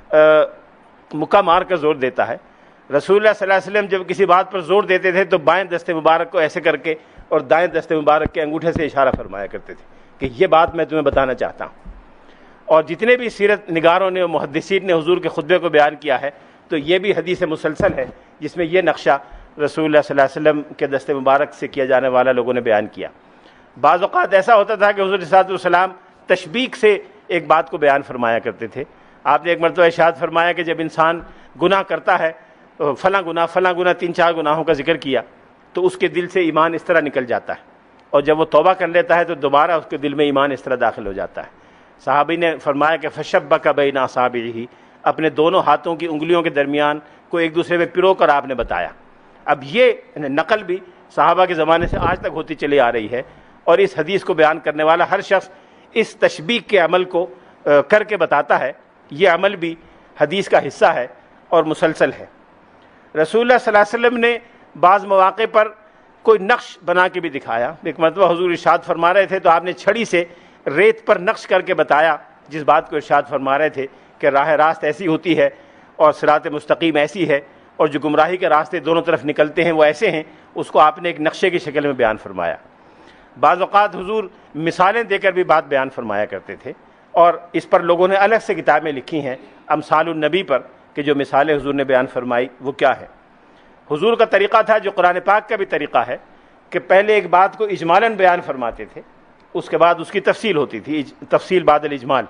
مکہ مار کر زور دیتا ہے۔ رسول اللہ صلی اللہ علیہ وسلم جب کسی بات پر زور دیتے تھے تو بائیں دست مبارک کو ایسے کر کے اور دائیں دست مبارک کے انگوٹھے سے اشارہ فرمایا کرتے تھے کہ یہ بات میں تمہیں بتانا چاہتا ہوں۔ اور جتنے بھی سیرت نگاروں نے اور محدثین نے حضور کے خطبے کو بیان کیا ہے تو یہ بھی حدیث مسلسل ہے جس میں یہ نقشہ رسول اللہ صلی اللہ علیہ وسلم کے دست مبارک سے کیا جانے والا لوگوں نے بیان کیا۔ بعض اوقات ایسا ہوتا تھا کہ حضور صلی اللہ علیہ وسلم تشبیک سے ایک بات کو بیان فرمایا کرتے تھے۔ آپ نے ایک مرتبہ ارشاد فرمایا کہ جب انسان گناہ کرتا ہے، فلاں گناہ 3-4 گناہوں کا ذکر کیا، تو اس کے دل سے ایمان اس طرح نکل جاتا ہے، اور جب وہ توبہ کر لیتا ہے تو دوبارہ اس کے دل میں ایمان اس طرح داخل ہو جاتا ہے۔ صحابی نے فرمایا کہ فشبک بین اصابعہ، اپنے دونوں ہاتھوں کی انگلیوں کے درمیان کو ایک دوسرے میں پرو کر آپ نے بتایا۔ اب یہ نقل بھی صحابہ کے زمانے سے آج تک ہوتی چلی آ رہی ہے، اور اس حدیث کو بیان کرنے والا ہر شخص اس تشبیک کے عمل کو کر کے بتاتا ہے۔ یہ عمل بھی حدیث کا حصہ ہے اور مسلسل ہے۔ رسول اللہ صلی اللہ علیہ وسلم نے بعض مواقع پر کوئی نقش بنا کے بھی دکھایا۔ ایک مرتبہ حضور ارشاد فرما رہے تھے تو آپ نے چھڑی سے ریت پر نقش کر کے بتایا جس بات کو ارشاد فرما رہے تھے کہ راہ راست ایسی ہوتی ہے اور صراط مستقیم ایسی ہے، اور جو گمراہی کے راستے دونوں طرف نکلتے ہیں وہ ایسے ہیں، اس کو آپ نے ایک نقشے کی شکل میں بیان فرمایا۔ بعض اوقات حضور مثالیں دے کر بھی بات بیان فرمایا کرتے تھے، اور اس پر لوگوں نے الگ سے کتابیں لکھی ہیں امثال النبی پر کہ جو مثالیں حضور نے بیان فرمائی وہ کیا ہے۔ حضور کا طریقہ تھا جو قرآن پاک کا بھی طریقہ ہے کہ پہلے ایک بات کو اجمالاً بیان فرماتے تھے، اس کے بعد اس کی تفصیل ہوتی تھی، تفصیل بعد الاجمال۔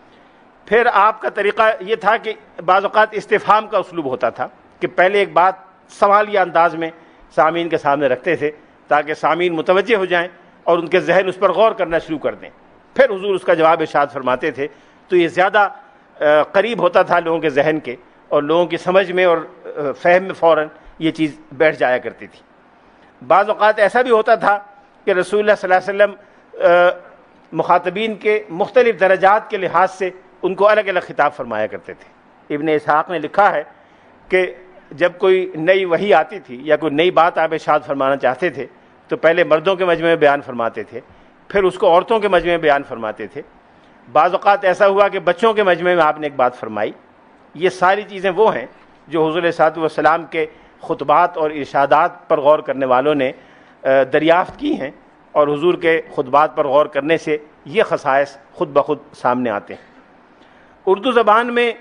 پھر آپ کا طریقہ یہ تھا کہ بعض اوقات استفہام کا اسلوب ہوتا تھا کہ پہلے ایک بات سوالیہ انداز میں سامعین کے سامنے رکھتے تھے تاکہ سامعین متوجہ ہو جائیں اور ان کے ذہن اس پر غور کرنا شروع کر دیں، پھر حضور اس کا جواب ارشاد فرماتے تھے، تو یہ زیادہ قریب ہوتا تھا لوگوں کے ذہن کے، اور لوگوں کی سمجھ میں اور فہم میں فوراً یہ چیز بیٹھ جایا کرتی تھی۔ بعض اوقات ایسا بھی ہوتا تھا کہ رسول اللہ صلی اللہ علیہ وسلم مخاطبین کے مختلف درجات کے لحاظ سے ان کو الگ الگ خطاب فرمایا کرتے تھے۔ ابن اسحاق نے لکھا ہے کہ جب کوئی نئی وحی آتی تھی یا کوئی نئی بات آپ ارشاد فرمانا چاہتے تھے تو پہلے مردوں کے مجمع میں بیان فرماتے تھے، پھر اس کو عورتوں کے مجمع میں بیان فرماتے تھے۔ بعض اوقات ایسا ہوا کہ بچوں کے مجمع میں آپ نے ایک بات فرمائی۔ یہ ساری چیزیں وہ ہیں جو حضور صلی اللہ علیہ وسلم کے خطبات اور ارشادات پر غور کرنے والوں نے دریافت کی ہیں، اور حضور کے خطبات پر غور کرنے سے یہ خصائص خود بخود سامنے آتے ہیں۔ اردو زبان میں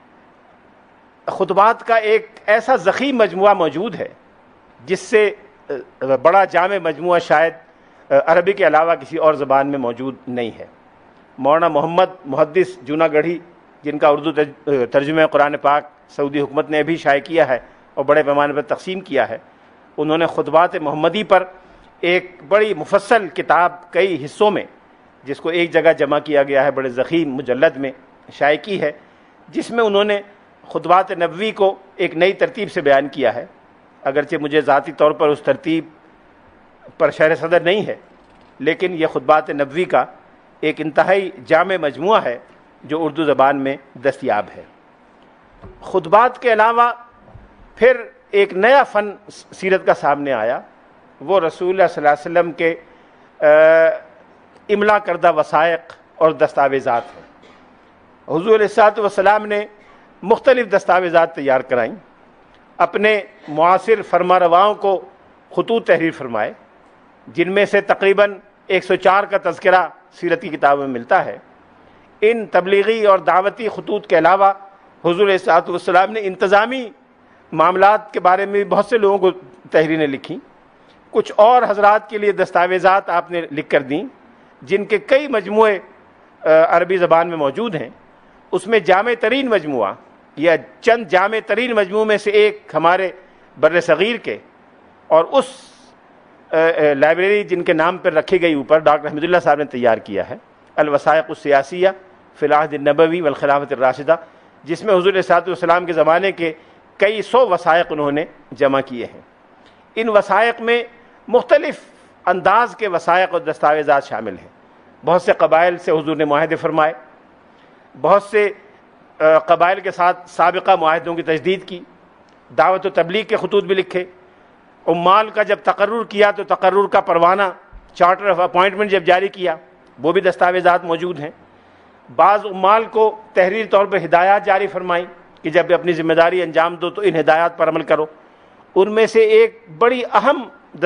خطبات کا ایک ایسا ضخیم مجموعہ موجود ہے جس سے بڑا جامع مجموعہ شاید عربی کے علاوہ کسی اور زبان میں موجود نہیں ہے۔ مولانا محمد محدث جوناگڑھی، جن کا اردو ترجمہ قرآن پاک سعودی حکومت نے ابھی شائع کیا ہے اور بڑے پیمانے پر تقسیم کیا ہے، انہوں نے خطبات محمدی پر ایک بڑی مفصل کتاب کئی حصوں میں، جس کو ایک جگہ جمع کیا گیا ہے، بڑے ضخیم مجلد میں شائع کی ہے، جس میں انہوں نے خطبات نبوی کو ایک نئی ترتیب سے بیان کیا ہے۔ اگرچہ مجھے ذاتی طور پر اس ترتیب پر شرح صدر نہیں ہے، لیکن یہ خطبات نبوی کا ایک انتہائی جامع مجموعہ ہے جو اردو زبان میں دستیاب ہے۔ خطبات کے علاوہ پھر ایک نیا فن سیرت کا سامنے آیا، وہ رسول اللہ صلی اللہ علیہ وسلم کے املا کردہ وثائق اور دستاویزات ہیں۔ حضور علیہ السلام نے مختلف دستاویزات تیار کرائیں، اپنے معاصر فرمانرواؤں کو خطوط تحریر فرمائے، جن میں سے تقریباً 104 کا تذکرہ سیرت کی کتابوں میں ملتا ہے۔ ان تبلیغی اور دعوتی خطوط کے علاوہ حضور علیہ السلام نے انتظامی معاملات کے بارے میں بہت سے لوگوں کو تحریریں لکھیں۔ کچھ اور حضرات کے لیے دستاویزات آپ نے لکھ کر دیں، جن کے کئی مجموعے عربی زبان میں موجود ہیں۔ اس میں جامع ترین مجموعہ یا چند جامع ترین مجموعوں میں سے ایک ہمارے بر صغیر کے اور اس لائبریری جن کے نام پر رکھی گئی اوپر ڈاکٹر حمید اللہ صاحب نے تیار کیا ہے، الوثائق السیاسیہ فی العہد النبوی والخلافۃ الراشدہ، جس میں حضور صلی اللہ علیہ وسلم کے زمانے کے کئی سو وثائق انہوں نے جمع کیے ہیں۔ ان وثائق میں مختلف انداز کے وثائق اور دستاویزات شامل ہیں۔ بہت سے قبائل سے حضور نے معاہدے فرمائے، بہت سے قبائل کے ساتھ سابقہ معاہدوں کی تجدید کی، دعوت و تبلیغ کے خطوط بھی لکھے، عمال کا جب تقرر کیا تو تقرر کا پروانہ چارٹر آف اپوائنٹمنٹ جب جاری کیا وہ بھی دستاویزات موجود ہیں۔ بعض عمال کو تحریری طور پر ہدایات جاری فرمائیں کہ جب اپنی ذمہ داری انجام دو تو ان ہدایات پر عمل کرو۔ ان میں سے ایک بڑی اہم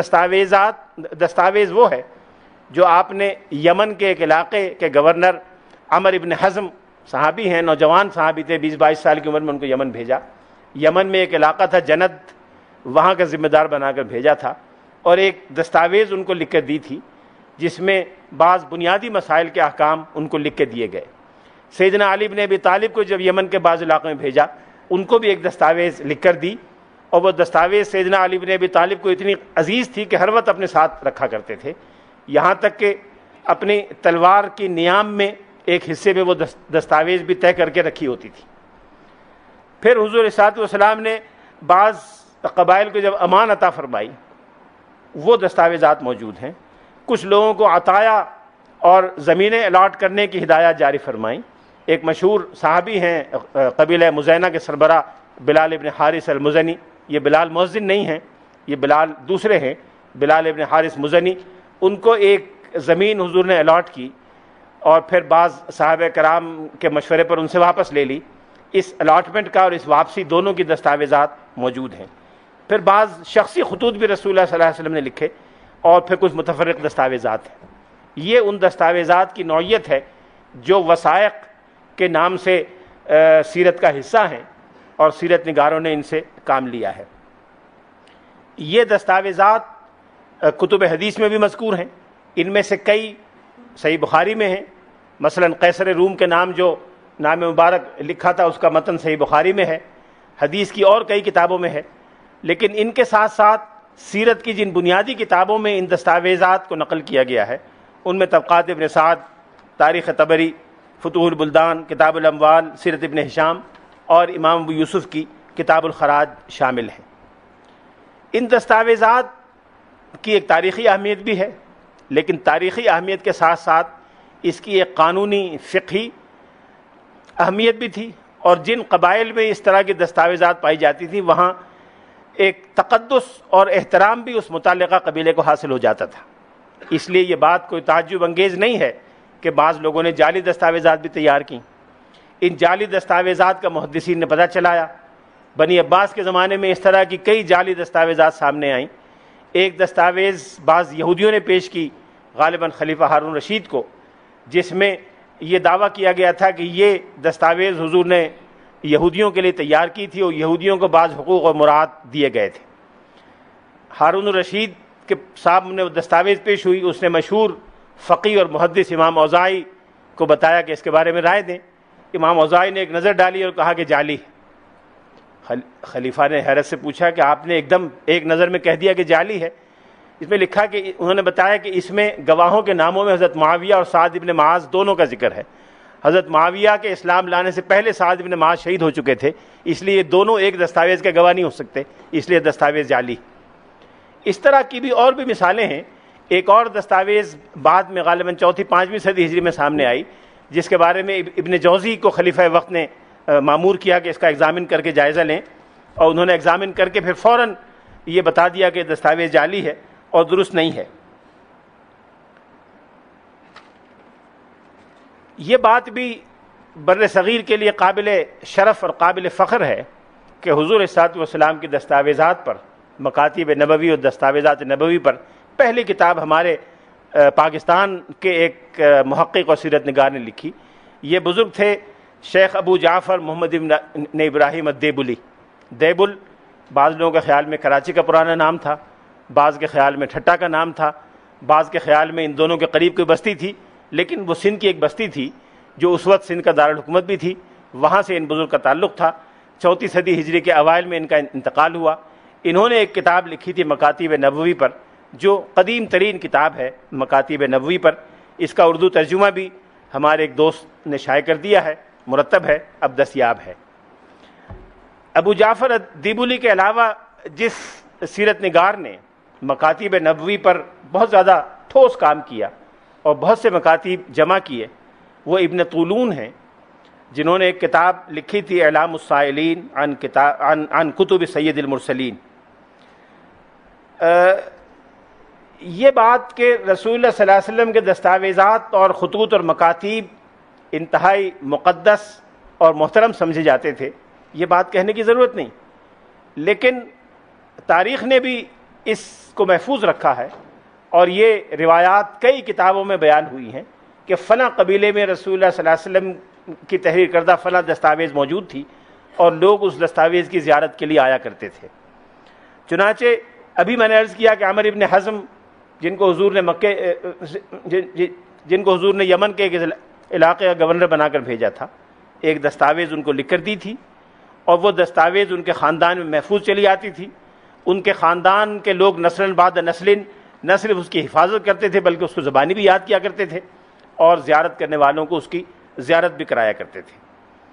دستاویز وہ ہے جو آپ نے یمن کے ایک علاقے کے گورنر عمر ابن حزم صحابی ہیں، نوجوان صحابی تھے، 20-22 سال کی عمر میں ان کو یمن بھیجا۔ یمن میں ایک علاقہ تھا جند، وہاں کا ذمہ دار بنا کر بھیجا تھا، اور ایک دستاویز ان کو لکھ کر دی تھی جس میں بعض بنیادی مسائل کے احکام ان کو لکھ کے دیے گئے۔ سیدنا علی بن ابی طالب کو جب یمن کے بعض علاقوں میں بھیجا ان کو بھی ایک دستاویز لکھ کر دی، اور وہ دستاویز سیدنا علی بن ابی طالب کو اتنی عزیز تھی کہ ہر وقت اپنے ساتھ رکھا کرتے تھے، یہاں تک کہ اپنی تلوار کی نیام میں ایک حصے میں وہ دستاویز بھی طے کر کے رکھی ہوتی تھی۔ پھر حضور صلی اللہ علیہ وسلم نے بعض قبائل کو جب امان عطا فرمائی وہ دستاویزات موجود ہیں۔ کچھ لوگوں کو عطایا اور زمینیں الاٹ کرنے کی ہدایات جاری فرمائیں۔ ایک مشہور صحابی ہیں قبیلہ مزینہ کے سربراہ بلال ابن حارث المزنی، یہ بلال مؤذن نہیں ہیں، یہ بلال دوسرے ہیں، بلال ابن حارث مزنی، ان کو ایک زمین حضور نے الاٹ کی اور پھر بعض صحابہ کرام کے مشورے پر ان سے واپس لے لی۔ اس الاٹمنٹ کا اور اس واپسی دونوں کی دستاویزات موجود ہیں۔ پھر بعض شخصی خطوط بھی رسول اللہ صلی اللہ علیہ وسلم نے لکھے، اور پھر کچھ متفرق دستاویزات ہیں۔ یہ ان دستاویزات کی نوعیت ہے جو وثائق کے نام سے سیرت کا حصہ ہیں اور سیرت نگاروں نے ان سے کام لیا ہے۔ یہ دستاویزات کتب حدیث میں بھی مذکور ہیں، ان میں سے کئی صحیح بخاری میں ہیں، مثلا قیصر روم کے نام جو نام مبارک لکھا تھا اس کا متن صحیح بخاری میں ہے، حدیث کی اور کئی کتابوں میں ہے، لیکن ان کے ساتھ ساتھ سیرت کی جن بنیادی کتابوں میں ان دستاویزات کو نقل کیا گیا ہے ان میں طبقات ابن سعد، تاریخ طبری، فتوح البلدان، کتاب الاموال، سیرت ابن ہشام اور امام ابو یوسف کی کتاب الخراج شامل ہیں۔ ان دستاویزات کی ایک تاریخی اہمیت بھی ہے، لیکن تاریخی اہمیت کے ساتھ ساتھ اس کی ایک قانونی فقہی اہمیت بھی تھی، اور جن قبائل میں اس طرح کی دستاویزات پائی جاتی تھی وہاں ایک تقدس اور احترام بھی اس متعلقہ قبیلے کو حاصل ہو جاتا تھا۔ اس لیے یہ بات کوئی تعجب انگیز نہیں ہے کہ بعض لوگوں نے جعلی دستاویزات بھی تیار کیں۔ ان جعلی دستاویزات کا محدثین نے پتہ چلایا۔ بنی عباس کے زمانے میں اس طرح کی کئی جعلی دستاویزات سامنے آئیں۔ ایک دستاویز بعض یہودیوں نے پیش کی غالباً خلیفہ ہارون رشید کو، جس میں یہ دعویٰ کیا گیا تھا کہ یہ دستاویز حضور نے یہودیوں کے لیے تیار کی تھی اور یہودیوں کو بعض حقوق اور مراد دیے گئے تھے۔ ہارون الرشید کے سامنے وہ دستاویز پیش ہوئی، اس نے مشہور فقیہ اور محدث امام اوزاعی کو بتایا کہ اس کے بارے میں رائے دیں۔ امام اوزاعی نے ایک نظر ڈالی اور کہا کہ جعلی۔ خلیفہ نے حیرت سے پوچھا کہ آپ نے ایک دم ایک نظر میں کہہ دیا کہ جعلی ہے؟ اس میں لکھا کہ انہوں نے بتایا کہ اس میں گواہوں کے ناموں میں حضرت معاویہ اور سعد ابن معاذ دونوں کا ذکر ہے۔ حضرت معاویہ کے اسلام لانے سے پہلے سعد ابن معاذ شہید ہو چکے تھے، اس لیے یہ دونوں ایک دستاویز کے گواہ نہیں ہو سکتے، اس لیے دستاویز جعلی۔ اس طرح کی بھی اور بھی مثالیں ہیں۔ ایک اور دستاویز بعد میں غالباً 4ویں-5ویں صدی ہجری میں سامنے آئی، جس کے بارے میں ابن جوزی کو خلیفہ وقت نے مامور کیا کہ اس کا ایگزامن کر کے جائزہ لیں، اور انہوں نے ایگزامن کر کے پھر فوراً یہ بتا دیا کہ دستاویز جعلی ہے اور درست نہیں ہے۔ یہ بات بھی بر صغیر کے لیے قابل شرف اور قابل فخر ہے کہ حضور صلی اللہ علیہ وسلم کی دستاویزات پر، مکاتب نبوی اور دستاویزات نبوی پر پہلی کتاب ہمارے پاکستان کے ایک محقق اور سیرت نگار نے لکھی۔ یہ بزرگ تھے شیخ ابو جعفر محمد ابن ابراہیم الدیبلی۔ دیبل بعض لوگوں کے خیال میں کراچی کا پرانا نام تھا، بعض کے خیال میں ٹھٹا کا نام تھا، بعض کے خیال میں ان دونوں کے قریب کوئی بستی تھی، لیکن وہ سندھ کی ایک بستی تھی جو اس وقت سندھ کا دارالحکومت بھی تھی، وہاں سے ان بزرگ کا تعلق تھا۔ 4ویں صدی ہجری کے اوائل میں ان کا انتقال ہوا۔ انہوں نے ایک کتاب لکھی تھی مکاتب نبوی پر، جو قدیم ترین کتاب ہے مکاتیب نبوی پر. اس کا اردو ترجمہ بھی ہمارے ایک دوست نے شائع کر دیا ہے، مرتب ہے، اب دستیاب ہے. ابو جعفر الدیبولی کے علاوہ جس سیرت نگار نے مکاتیب نبوی پر بہت زیادہ ٹھوس کام کیا اور بہت سے مکاتیب جمع کیے، وہ ابن طولون ہیں، جنہوں نے ایک کتاب لکھی تھی اعلام السائلین عن کتب سید المرسلین. یہ بات کہ رسول اللہ صلی اللہ علیہ وسلم کے دستاویزات اور خطوط اور مکاتیب انتہائی مقدس اور محترم سمجھے جاتے تھے، یہ بات کہنے کی ضرورت نہیں، لیکن تاریخ نے بھی اس کو محفوظ رکھا ہے اور یہ روایات کئی کتابوں میں بیان ہوئی ہیں کہ فلاں قبیلے میں رسول اللہ صلی اللہ علیہ وسلم کی تحریر کردہ فلاں دستاویز موجود تھی اور لوگ اس دستاویز کی زیارت کے لیے آیا کرتے تھے. چنانچہ ابھی میں نے عرض کیا کہ عمر ابن حزم جن کو حضور نے یمن کے ایک علاقے کا گورنر بنا کر بھیجا تھا، ایک دستاویز ان کو لکھ کر دی تھی اور وہ دستاویز ان کے خاندان میں محفوظ چلی آتی تھی. ان کے خاندان کے لوگ نسل بعد نسل نہ صرف اس کی حفاظت کرتے تھے بلکہ اس کو زبانی بھی یاد کیا کرتے تھے اور زیارت کرنے والوں کو اس کی زیارت بھی کرایا کرتے تھے.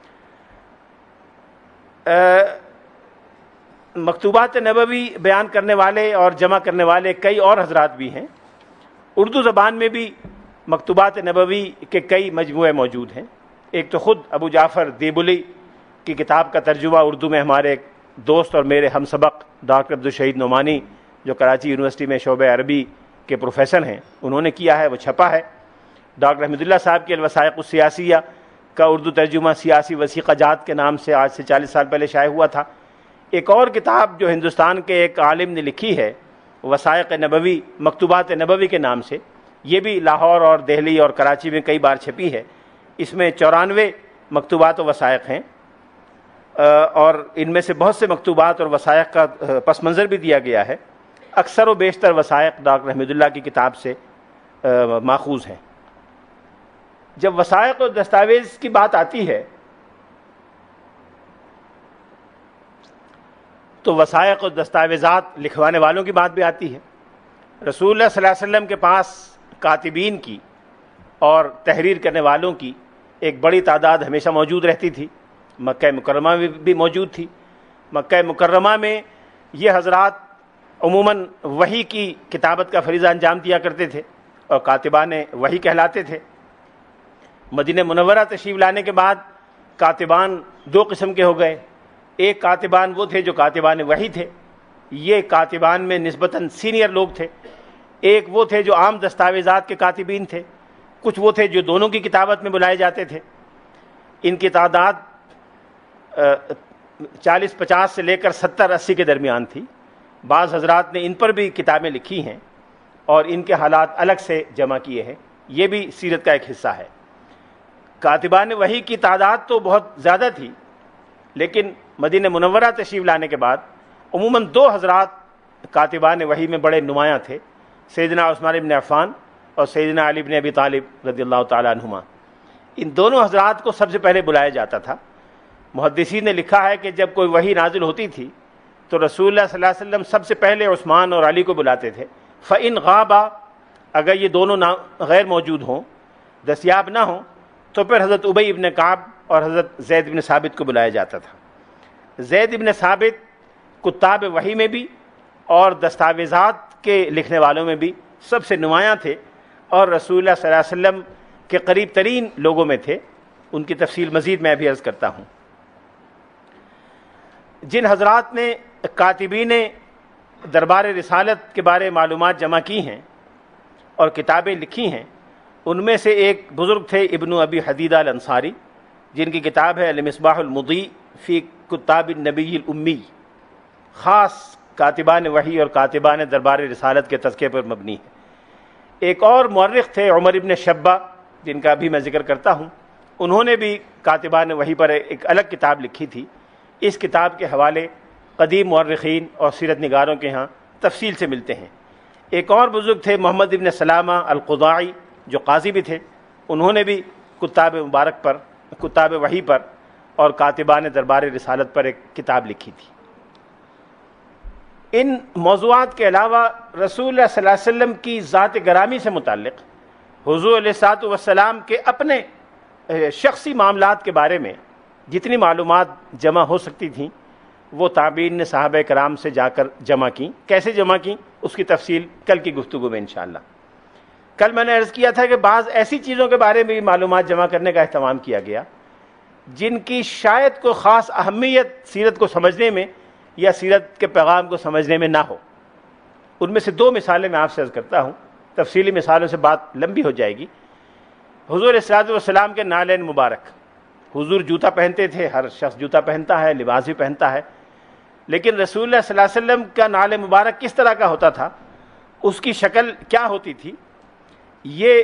مکتوبات نبوی بیان کرنے والے اور جمع کرنے والے کئی اور حضرات بھی ہیں. اردو زبان میں بھی مکتوبات نبوی کے کئی مجموعے موجود ہیں. ایک تو خود ابو جعفر دیبولی کی کتاب کا ترجمہ اردو میں ہمارے ایک دوست اور میرے ہم سبق ڈاکٹر عبدالشہید نعمانی جو کراچی یونیورسٹی میں شعبہ عربی کے پروفیسر ہیں انہوں نے کیا ہے، وہ چھپا ہے. ڈاکٹر احمد اللہ صاحب کے الوثائق السیاسیہ کا اردو ترجمہ سیاسی وثیقہ جات کے نام سے آج سے 40 سال پہلے شائع ہوا تھا. ایک اور کتاب جو ہندوستان کے ایک عالم نے لکھی ہے وثائق نبوی مکتوبات نبوی کے نام سے، یہ بھی لاہور اور دہلی اور کراچی میں کئی بار چھپی ہے. اس میں 94 مکتوبات و وثائق ہیں اور ان میں سے بہت سے مکتوبات اور وثائق کا پس منظر بھی دیا گیا ہے. اکثر و بیشتر وثائق ڈاکٹر احمد اللہ کی کتاب سے ماخوذ ہیں. جب وثائق اور دستاویز کی بات آتی ہے تو وثائق اور دستاویزات لکھوانے والوں کی بات بھی آتی ہے. رسول اللہ صلی اللہ علیہ وسلم کے پاس کاتبین کی اور تحریر کرنے والوں کی ایک بڑی تعداد ہمیشہ موجود رہتی تھی. مکہ مکرمہ میں بھی موجود تھی. مکہ مکرمہ میں یہ حضرات عموماً وحی کی کتابت کا فریضہ انجام دیا کرتے تھے اور کاتبان وحی کہلاتے تھے. مدینہ منورہ تشریف لانے کے بعد کاتبان دو قسم کے ہو گئے. ایک کاتبان وہ تھے جو کاتبان وحی تھے، یہ کاتبان میں نسبتاً سینئر لوگ تھے. ایک وہ تھے جو عام دستاویزات کے کاتبین تھے، کچھ وہ تھے جو دونوں کی کتابت میں بلائے جاتے تھے. ان کی تعداد 40-50 سے لے کر 70-80 کے درمیان تھی. بعض حضرات نے ان پر بھی کتابیں لکھی ہیں اور ان کے حالات الگ سے جمع کیے ہیں. یہ بھی سیرت کا ایک حصہ ہے. کاتبان وحی کی تعداد تو بہت زیادہ تھی، لیکن مدینہ منورہ تشریف لانے کے بعد عموماً 2 حضرات کاتبان وحی میں بڑے نمایاں تھے، سیدنا عثمان بن عفان اور سیدنا علی بن ابی طالب رضی اللہ تعالیٰ عنہما. ان دونوں حضرات کو سب سے پہلے بلایا جاتا تھا. محدثین نے لکھا ہے کہ جب کوئی وحی نازل ہوتی تھی تو رسول اللہ صلی اللہ علیہ وسلم سب سے پہلے عثمان اور علی کو بلاتے تھے. فَإِنْ غَابَا، اگر یہ دونوں غیر موجود ہوں، دستیاب نہ ہوں، تو پھر حضرت ابی ابن کعب اور حضرت زید بن ثابت کو بلایا جاتا تھا. زید بن ثابت کتاب وحی میں بھی اور دستاویزات کے لکھنے والوں میں بھی سب سے نمایاں تھے اور رسول اللہ صلی اللہ علیہ وسلم کے قریب ترین لوگوں میں تھے. ان کی تفصیل مزید میں بھی عرض کرتا ہوں. جن حضرات نے کاتبین دربار رسالت کے بارے معلومات جمع کی ہیں اور کتابیں لکھی ہیں، ان میں سے ایک بزرگ تھے ابن ابی حدیدہ الانصاری، جن کی کتاب ہے المصباح المضیء فی کتاب النبی الامی، خاص کاتبان وحی اور کاتبان دربار رسالت کے تذکرے پر مبنی ہے. ایک اور مورخ تھے عمر ابن شبہ، جن کا بھی میں ذکر کرتا ہوں. انہوں نے بھی کاتبان وحی پر ایک الگ کتاب لکھی تھی. اس کتاب کے حوالے قدیم مورخین اور سیرت نگاروں کے ہاں تفصیل سے ملتے ہیں. ایک اور بزرگ تھے محمد ابن سلامہ القضاعی، جو قاضی بھی تھے. انہوں نے بھی کتاب مبارک پر، کتاب وحی پر اور کاتبان دربار رسالت پر ایک کتاب لکھی تھی. ان موضوعات کے علاوہ رسول اللہ صلی اللہ علیہ وسلم کی ذات گرامی سے متعلق حضور علیہ الصلوۃ والسلام کے اپنے شخصی معاملات کے بارے میں جتنی معلومات جمع ہو سکتی تھیں وہ تابعین نے صحابہ کرام سے جا کر جمع کی. کیسے جمع کی اس کی تفصیل کل کی گفتگو میں انشاءاللہ. کل میں نے عرض کیا تھا کہ بعض ایسی چیزوں کے بارے میں بھی معلومات جمع کرنے کا اہتمام کیا گیا جن کی شاید کوئی خاص اہمیت سیرت کو سمجھنے میں یا سیرت کے پیغام کو سمجھنے میں نہ ہو. ان میں سے دو مثالیں میں آپ سے عرض کرتا ہوں, تفصیلی مثالوں سے بات لمبی ہو جائے گی. حضور علیہ الصلوۃ والسلام کے نالین مبارک. حضور جوتا پہنتے تھے, ہر شخص جوتا پہنتا ہے, لباس بھی پہنتا ہے, لیکن رسول اللہ صلی اللہ علیہ وسلم کا نال مبارک کس طرح کا ہوتا تھا, اس کی شکل کیا ہوتی تھی, یہ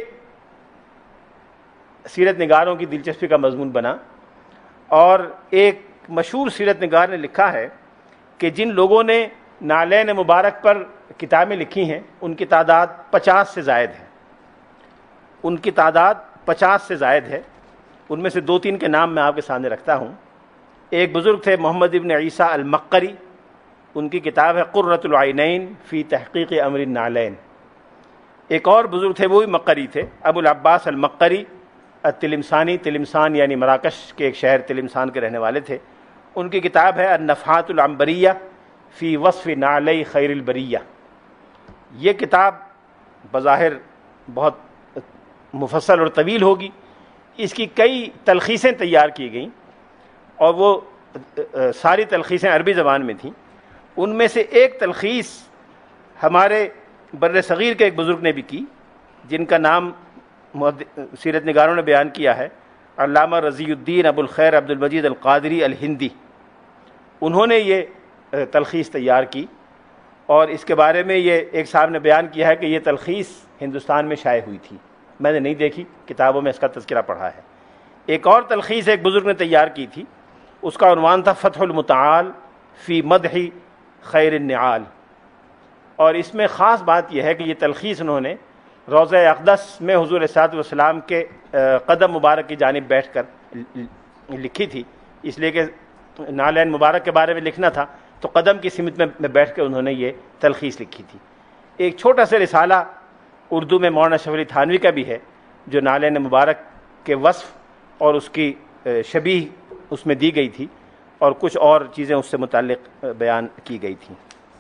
سیرت نگاروں کی دلچسپی کا مضمون بنا. اور ایک مشہور سیرت نگار نے لکھا ہے کہ جن لوگوں نے نالین مبارک پر کتابیں لکھی ہیں ان کی تعداد 50 سے زائد ہے. ان کی تعداد 50 سے زائد ہے. ان میں سے 2-3 کے نام میں آپ کے سامنے رکھتا ہوں. ایک بزرگ تھے محمد ابن عیسیٰ المقری, ان کی کتاب ہے قرۃ العینین فی تحقیق امر النالین. ایک اور بزرگ تھے, وہ بھی مقری تھے, ابو العباس المقری التلمسانی, تلمسان یعنی مراکش کے ایک شہر تلمسان کے رہنے والے تھے. ان کی کتاب ہے النفحات العنبریہ فی وصف نعلی خیر البریہ. یہ کتاب بظاہر بہت مفصل اور طویل ہوگی, اس کی کئی تلخیصیں تیار کی گئیں اور وہ ساری تلخیصیں عربی زبان میں تھیں. ان میں سے ایک تلخیص ہمارے بر صغیر کے ایک بزرگ نے بھی کی جن کا نام سیرت نگاروں نے بیان کیا ہے, علامہ رضی الدین ابو الخیر عبد المجید القادری الہندی. انہوں نے یہ تلخیص تیار کی اور اس کے بارے میں یہ ایک صاحب نے بیان کیا ہے کہ یہ تلخیص ہندوستان میں شائع ہوئی تھی. میں نے نہیں دیکھی, کتابوں میں اس کا تذکرہ پڑھا ہے. ایک اور تلخیص ایک بزرگ نے تیار کی تھی, اس کا عنوان تھا فتح المتعال فی مدح خیر النعال. اور اس میں خاص بات یہ ہے کہ یہ تلخیص انہوں نے روضہ اقدس میں حضور علیہ الصلوۃ والسلام کے قدم مبارک کی جانب بیٹھ کر لکھی تھی, اس لیے کہ نالین مبارک کے بارے میں لکھنا تھا تو قدم کی سمت میں بیٹھ کے انہوں نے یہ تلخیص لکھی تھی. ایک چھوٹا سا رسالہ اردو میں مولانا اشرف علی تھانوی کا بھی ہے جو نالین مبارک کے وصف اور اس کی شبیہ اس میں دی گئی تھی اور کچھ اور چیزیں اس سے متعلق بیان کی گئی تھیں.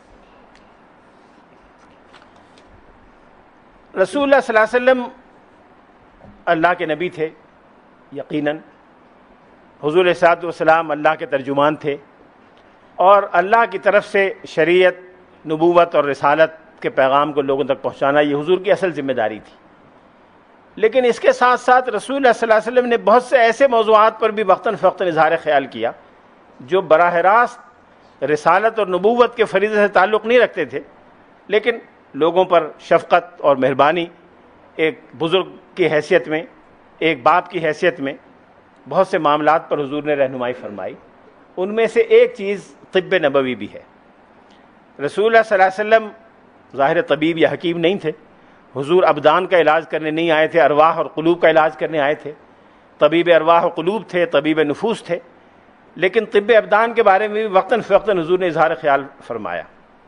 رسول اللہ صلی اللہ علیہ وسلم اللہ کے نبی تھے یقیناً. حضور علیہ الصلوۃ والسلام اللہ کے ترجمان تھے اور اللہ کی طرف سے شریعت, نبوت اور رسالت کے پیغام کو لوگوں تک پہنچانا یہ حضور کی اصل ذمہ داری تھی. لیکن اس کے ساتھ ساتھ رسول اللہ صلی اللہ علیہ وسلم نے بہت سے ایسے موضوعات پر بھی وقتاً فوقتاً اظہار خیال کیا جو براہ راست رسالت اور نبوت کے فریضے سے تعلق نہیں رکھتے تھے, لیکن لوگوں پر شفقت اور مہربانی ایک بزرگ کی حیثیت میں, ایک باپ کی حیثیت میں بہت سے معاملات پر حضور نے رہنمائی فرمائی. ان میں سے ایک چیز طب نبوی بھی ہے. رسول اللہ صلی اللہ علیہ وسلم ظاہر طبیب یا حکیم نہیں تھے. حضور ابدان کا علاج کرنے نہیں آئے تھے, ارواح اور قلوب کا علاج کرنے آئے تھے. طبیب ارواح و قلوب تھے, طبیب نفوس تھے, لیکن طب ابدان کے بارے میں بھی وقتاً فوقتاً حضور نے اظہار خیال فرمایا.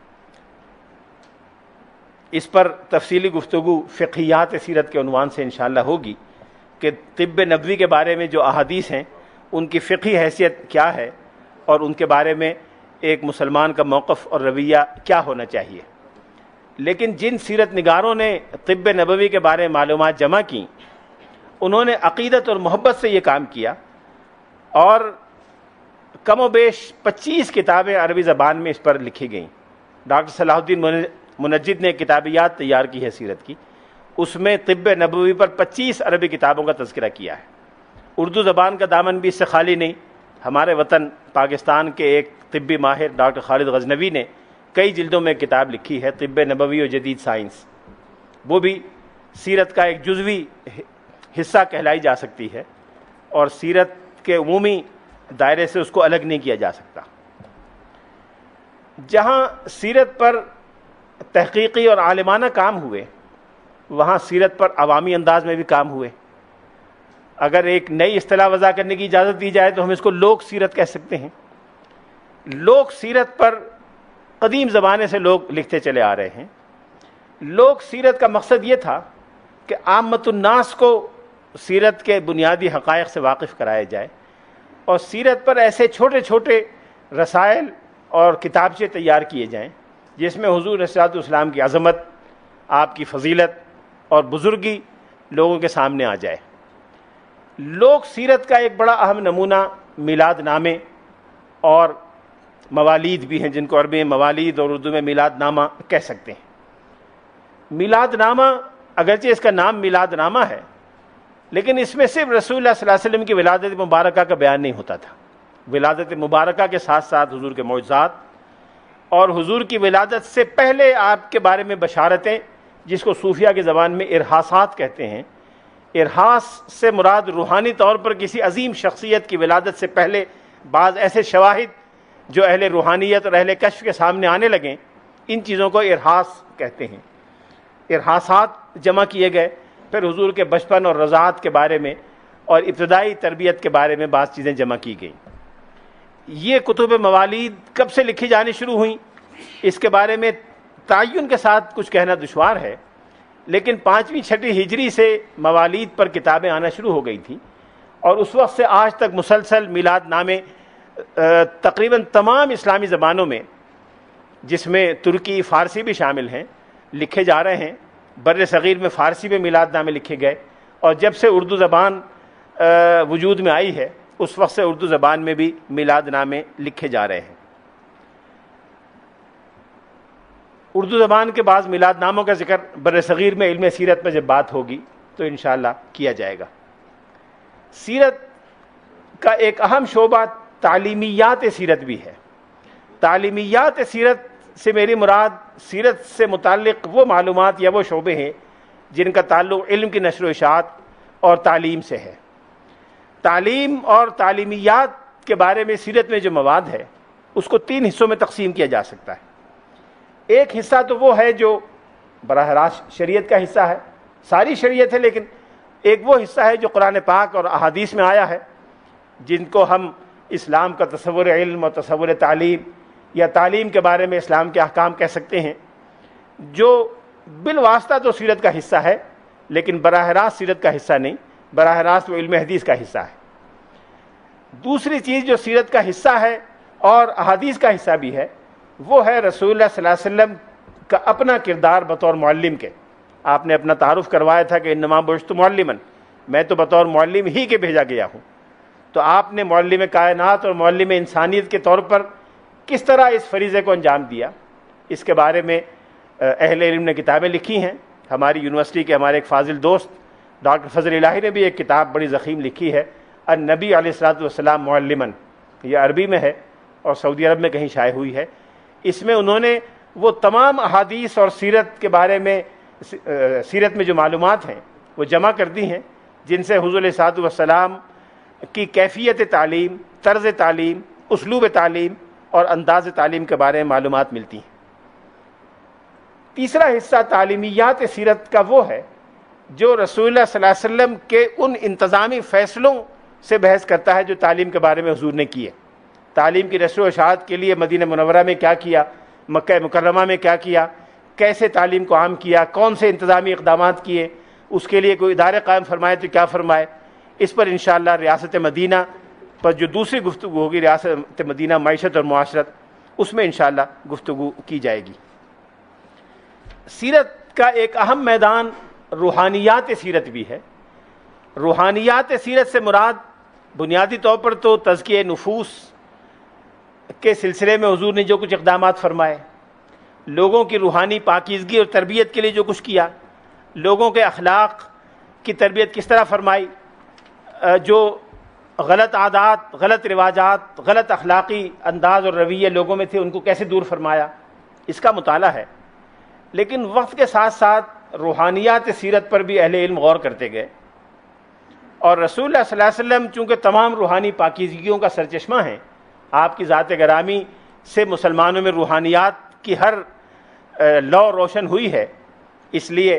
اس پر تفصیلی گفتگو فقہیات سیرت کے عنوان سے انشاءاللہ ہوگی کہ طب نبوی کے بارے میں جو احادیث ہیں ان کی فقہی حیثیت کیا ہے اور ان کے بارے میں ایک مسلمان کا موقف اور رویہ کیا ہونا چاہیے. لیکن جن سیرت نگاروں نے طب نبوی کے بارے میں معلومات جمع کی انہوں نے عقیدت اور محبت سے یہ کام کیا اور کم و بیش 25 کتابیں عربی زبان میں اس پر لکھی گئیں. ڈاکٹر صلاح الدین منجد نے کتابیات تیار کی ہے سیرت کی, اس میں طب نبوی پر 25 عربی کتابوں کا تذکرہ کیا ہے. اردو زبان کا دامن بھی اس سے خالی نہیں. ہمارے وطن پاکستان کے ایک طبی ماہر ڈاکٹر خالد غزنوی نے کئی جلدوں میں کتاب لکھی ہے طب نبوی و جدید سائنس. وہ بھی سیرت کا ایک جزوی حصہ کہلائی جا سکتی ہے اور سیرت کے عمومی دائرے سے اس کو الگ نہیں کیا جا سکتا. جہاں سیرت پر تحقیقی اور عالمانہ کام ہوئے وہاں سیرت پر عوامی انداز میں بھی کام ہوئے. اگر ایک نئی اصطلاح وضع کرنے کی اجازت دی جائے تو ہم اس کو لوک سیرت کہہ سکتے ہیں. لوک سیرت پر قدیم زمانے سے لوگ لکھتے چلے آ رہے ہیں۔ لوگ سیرت کا مقصد یہ تھا کہ عامت الناس کو سیرت کے بنیادی حقائق سے واقف کرایا جائے، اور سیرت پر ایسے چھوٹے چھوٹے رسائل اور کتابچے تیار کیے جائیں جس میں حضور علیہ الصلوۃ والسلام کی عظمت، آپ کی فضیلت اور بزرگی لوگوں کے سامنے آ جائے۔ لوگ سیرت کا ایک بڑا اہم نمونہ میلاد نامے اور موالید بھی ہیں، جن کو عربی میں موالید اور اردو میں میلاد نامہ کہہ سکتے ہیں۔ میلاد نامہ اگرچہ اس کا نام میلاد نامہ ہے، لیکن اس میں صرف رسول اللہ صلی اللہ علیہ وسلم کی ولادت مبارکہ کا بیان نہیں ہوتا تھا۔ ولادت مبارکہ کے ساتھ ساتھ حضور کے معجزات اور حضور کی ولادت سے پہلے آپ کے بارے میں بشارتیں، جس کو صوفیہ کی زبان میں ارحاسات کہتے ہیں۔ ارحاس سے مراد روحانی طور پر کسی عظیم شخصیت کی ولادت سے پہلے بعض ایسے شواہد جو اہل روحانیت اور اہل کشف کے سامنے آنے لگیں، ان چیزوں کو ارحاس کہتے ہیں۔ ارحاسات جمع کیے گئے، پھر حضور کے بچپن اور رضاعت کے بارے میں اور ابتدائی تربیت کے بارے میں بعض چیزیں جمع کی گئیں۔ یہ کتب موالید کب سے لکھی جانی شروع ہوئیں، اس کے بارے میں تعین کے ساتھ کچھ کہنا دشوار ہے، لیکن 5ویں 6ویں ہجری سے موالید پر کتابیں آنا شروع ہو گئی تھیں، اور اس وقت سے آج تک مسلسل میلاد نامے تقریباً تمام اسلامی زبانوں میں، جس میں ترکی فارسی بھی شامل ہیں، لکھے جا رہے ہیں۔ بر صغیر میں فارسی میں میلاد نامے لکھے گئے، اور جب سے اردو زبان وجود میں آئی ہے اس وقت سے اردو زبان میں بھی میلاد نامے لکھے جا رہے ہیں۔ اردو زبان کے بعض میلاد ناموں کا ذکر بر صغیر میں علم سیرت میں جب بات ہوگی تو انشاءاللہ کیا جائے گا۔ سیرت کا ایک اہم شعبہ تعلیمیات سیرت بھی ہے۔ تعلیمیات سیرت سے میری مراد سیرت سے متعلق وہ معلومات یا وہ شعبے ہیں جن کا تعلق علم کی نشر و اشاعت اور تعلیم سے ہے۔ تعلیم اور تعلیمیات کے بارے میں سیرت میں جو مواد ہے اس کو 3 حصوں میں تقسیم کیا جا سکتا ہے۔ ایک حصہ تو وہ ہے جو براہ راست شریعت کا حصہ ہے، ساری شریعت ہے، لیکن ایک وہ حصہ ہے جو قرآن پاک اور احادیث میں آیا ہے، جن کو ہم اسلام کا تصور علم اور تصور تعلیم یا تعلیم کے بارے میں اسلام کے احکام کہہ سکتے ہیں، جو بالواسطہ تو سیرت کا حصہ ہے لیکن براہ راست سیرت کا حصہ نہیں، براہ راست وہ علم حدیث کا حصہ ہے۔ دوسری چیز جو سیرت کا حصہ ہے اور احادیث کا حصہ بھی ہے، وہ ہے رسول اللہ صلی اللہ علیہ وسلم کا اپنا کردار بطور معلم کے۔ آپ نے اپنا تعارف کروایا تھا کہ انما بعثت معلما، میں تو بطور معلم ہی کے بھیجا گیا ہوں۔ تو آپ نے معلم کائنات اور معلم انسانیت کے طور پر کس طرح اس فریضے کو انجام دیا، اس کے بارے میں اہل علم نے کتابیں لکھی ہیں۔ ہماری یونیورسٹی کے ہمارے ایک فاضل دوست ڈاکٹر فضل الہی نے بھی ایک کتاب بڑی ضخیم لکھی ہے، النبی علیہ الصلوۃ والسلام معلما، یہ عربی میں ہے اور سعودی عرب میں کہیں شائع ہوئی ہے۔ اس میں انہوں نے وہ تمام احادیث اور سیرت کے بارے میں سیرت میں جو معلومات ہیں وہ جمع کر دی ہیں، جن سے حضور علیہ الصلوۃ والسلام کی کیفیت تعلیم، طرز تعلیم، اسلوب تعلیم اور انداز تعلیم کے بارے میں معلومات ملتی ہیں۔ تیسرا حصہ تعلیمیات سیرت کا وہ ہے جو رسول اللہ صلی اللہ علیہ وسلم کے ان انتظامی فیصلوں سے بحث کرتا ہے جو تعلیم کے بارے میں حضور نے کیے۔ تعلیم کی نشر و اشاعت کے لیے مدینہ منورہ میں کیا کیا، مکہ مکرمہ میں کیا کیا، کیسے تعلیم کو عام کیا، کون سے انتظامی اقدامات کیے، اس کے لیے کوئی ادارے قائم فرمائے تو کیا فرمائے۔ اس پر انشاءاللہ ریاست مدینہ پر جو دوسری گفتگو ہوگی، ریاست مدینہ معیشت اور معاشرت، اس میں انشاءاللہ گفتگو کی جائے گی۔ سیرت کا ایک اہم میدان روحانیات سیرت بھی ہے۔ روحانیات سیرت سے مراد بنیادی طور پر تو تزکیہ نفوس کے سلسلے میں حضور نے جو کچھ اقدامات فرمائے، لوگوں کی روحانی پاکیزگی اور تربیت کے لیے جو کچھ کیا، لوگوں کے اخلاق کی تربیت کس طرح فرمائی، جو غلط عادات، غلط رواجات، غلط اخلاقی انداز اور رویے لوگوں میں تھے ان کو کیسے دور فرمایا، اس کا مطالعہ ہے۔ لیکن وقت کے ساتھ ساتھ روحانیات سیرت پر بھی اہل علم غور کرتے گئے، اور رسول اللہ صلی اللہ علیہ وسلم چونکہ تمام روحانی پاکیزگیوں کا سرچشمہ ہیں، آپ کی ذات گرامی سے مسلمانوں میں روحانیات کی ہر لو روشن ہوئی ہے، اس لیے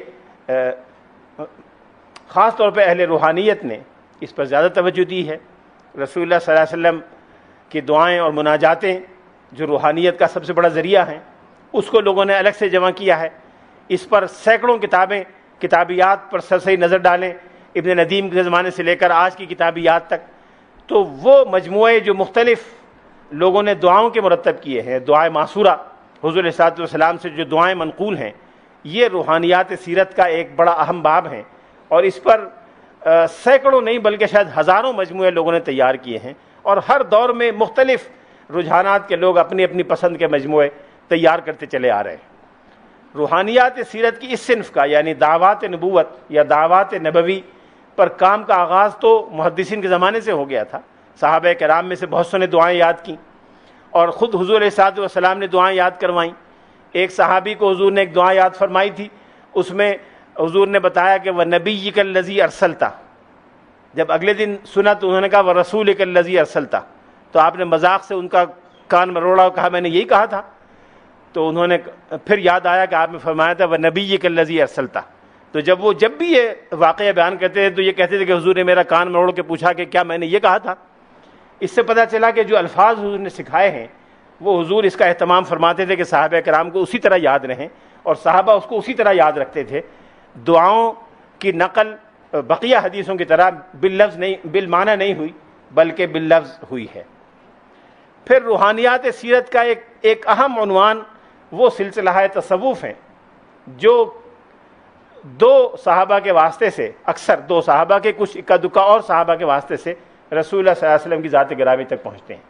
خاص طور پہ اہل روحانیت نے اس پر زیادہ توجہ دی ہے۔ رسول اللہ صلی اللہ علیہ وسلم کی دعائیں اور مناجاتیں جو روحانیت کا سب سے بڑا ذریعہ ہیں، اس کو لوگوں نے الگ سے جمع کیا ہے۔ اس پر سینکڑوں کتابیات پر سرسری نظر ڈالیں، ابن ندیم کے زمانے سے لے کر آج کی کتابیات تک، تو وہ مجموعے جو مختلف لوگوں نے دعاؤں کے مرتب کیے ہیں، دعائے معصورہ حضور علیہ الصلوۃ والسلام سے جو دعائیں منقول ہیں، یہ روحانیات سیرت کا ایک بڑا اہم باب ہیں، اور اس پر سینکڑوں نہیں بلکہ شاید ہزاروں مجموعے لوگوں نے تیار کیے ہیں، اور ہر دور میں مختلف رجحانات کے لوگ اپنی اپنی پسند کے مجموعے تیار کرتے چلے آ رہے ہیں۔ روحانیات سیرت کی اس صنف کا، یعنی دعوات نبوت یا دعوات نبوی پر کام کا آغاز تو محدثین کے زمانے سے ہو گیا تھا۔ صحابہ کرام میں سے بہت سو نے دعائیں یاد کیں، اور خود حضور علیہ الصلوۃ والسلام نے دعائیں یاد کروائیں۔ ایک صحابی کو حضور نے ایک دعا یاد فرمائی تھی، اس میں حضور نے بتایا کہ وَنَبِيِّكَ الَّذِي أَرْسَلْتَ، جب اگلے دن سنا تو انہوں نے کہا وَرَسُولِكَ الَّذِي أَرْسَلْتَ، تو آپ نے مذاق سے ان کا کان مروڑا اور کہا میں نے یہی کہا تھا، تو انہوں نے پھر یاد آیا کہ آپ نے فرمایا تھا وَنَبِيِّكَ الَّذِي أَرْسَلْتَ۔ تو جب بھی یہ واقعہ بیان کرتے تھے تو یہ کہتے تھے کہ حضور نے میرا کان مروڑ کے پوچھا کہ کیا میں نے یہ کہا تھا۔ اس سے پتہ چلا کہ جو الفاظ حضور نے سکھائے ہیں وہ حضور اس کا اہتمام فرماتے تھے کہ صحابہ کرام کو اسی طرح یاد رہیں، اور صحابہ اس کو اسی طرح یاد رکھتے تھے۔ دعاؤں کی نقل بقیہ حدیثوں کی طرح باللفظ نہیں، بالمعنی نہیں ہوئی بلکہ باللفظ ہوئی ہے۔ پھر روحانیات سیرت کا ایک اہم عنوان وہ سلسلہ تصوف ہیں جو دو صحابہ کے واسطے سے، اکثر دو صحابہ کے، کچھ اکا دکا اور صحابہ کے واسطے سے رسول اللہ صلی اللہ علیہ وسلم کی ذات گرامی تک پہنچتے ہیں۔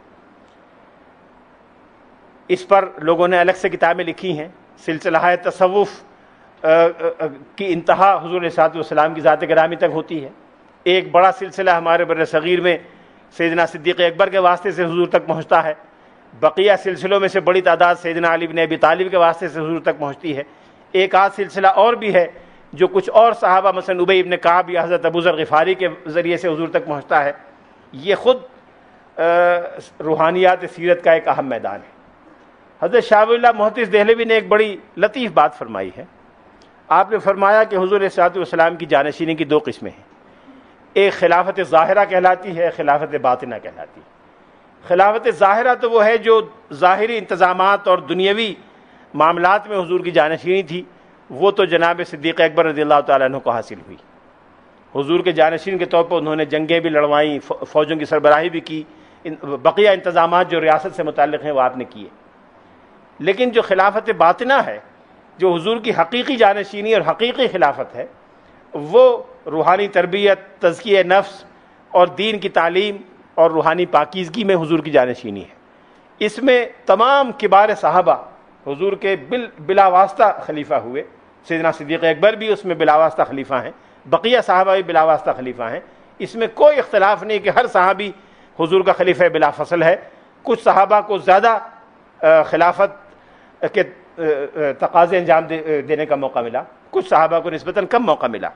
اس پر لوگوں نے الگ سے کتابیں لکھی ہیں۔ سلسلہ تصوف کی انتہا حضور علیہ الصلوۃ والسلام کی ذات گرامی تک ہوتی ہے۔ ایک بڑا سلسلہ ہمارے بر صغیر میں سیدنا صدیق اکبر کے واسطے سے حضور تک پہنچتا ہے۔ بقیہ سلسلوں میں سے بڑی تعداد سیدنا علی بن ابی طالب کے واسطے سے حضور تک پہنچتی ہے۔ ایک آدھ سلسلہ اور بھی ہے جو کچھ اور صحابہ مثلا ابی ابن کعب یا حضرت ابو ذر غفاری کے ذریعے سے حضور تک پہنچتا ہے۔ یہ خود روحانیات سیرت کا ایک اہم میدان ہے۔ حضرت شاہ ولی اللہ محدث دہلوی نے ایک بڑی لطیف بات فرمائی ہے۔ آپ نے فرمایا کہ حضور علیہ الصلوۃ والسلام کی جانشینی کی دو قسمیں ہیں، ایک خلافت ظاہرہ کہلاتی ہے، خلافت باطنہ کہلاتی ہے۔ خلافت ظاہرہ تو وہ ہے جو ظاہری انتظامات اور دنیاوی معاملات میں حضور کی جانشینی تھی، وہ تو جناب صدیق اکبر رضی اللہ تعالیٰ عنہ کو حاصل ہوئی۔ حضور کے جانشین کے طور پر انہوں نے جنگیں بھی لڑوائیں، فوجوں کی سربراہی بھی کی، بقیہ انتظامات جو ریاست سے متعلق ہیں وہ آپ نے کیے۔ لیکن جو خلافت باطنہ ہے، جو حضور کی حقیقی جانشینی اور حقیقی خلافت ہے، وہ روحانی تربیت، تزکیہ نفس اور دین کی تعلیم اور روحانی پاکیزگی میں حضور کی جانشینی ہے۔ اس میں تمام کبار صحابہ حضور کے بلا واسطہ خلیفہ ہوئے۔ سیدنا صدیق اکبر بھی اس میں بلا واسطہ خلیفہ ہیں، بقیہ صحابہ بھی بلا واسطہ خلیفہ ہیں۔ اس میں کوئی اختلاف نہیں کہ ہر صحابی حضور کا خلیفہ بلا فصل ہے۔ کچھ صحابہ کو زیادہ خلافت کے تقاضے انجام دینے کا موقع ملا، کچھ صحابہ کو نسبتاً کم موقع ملا۔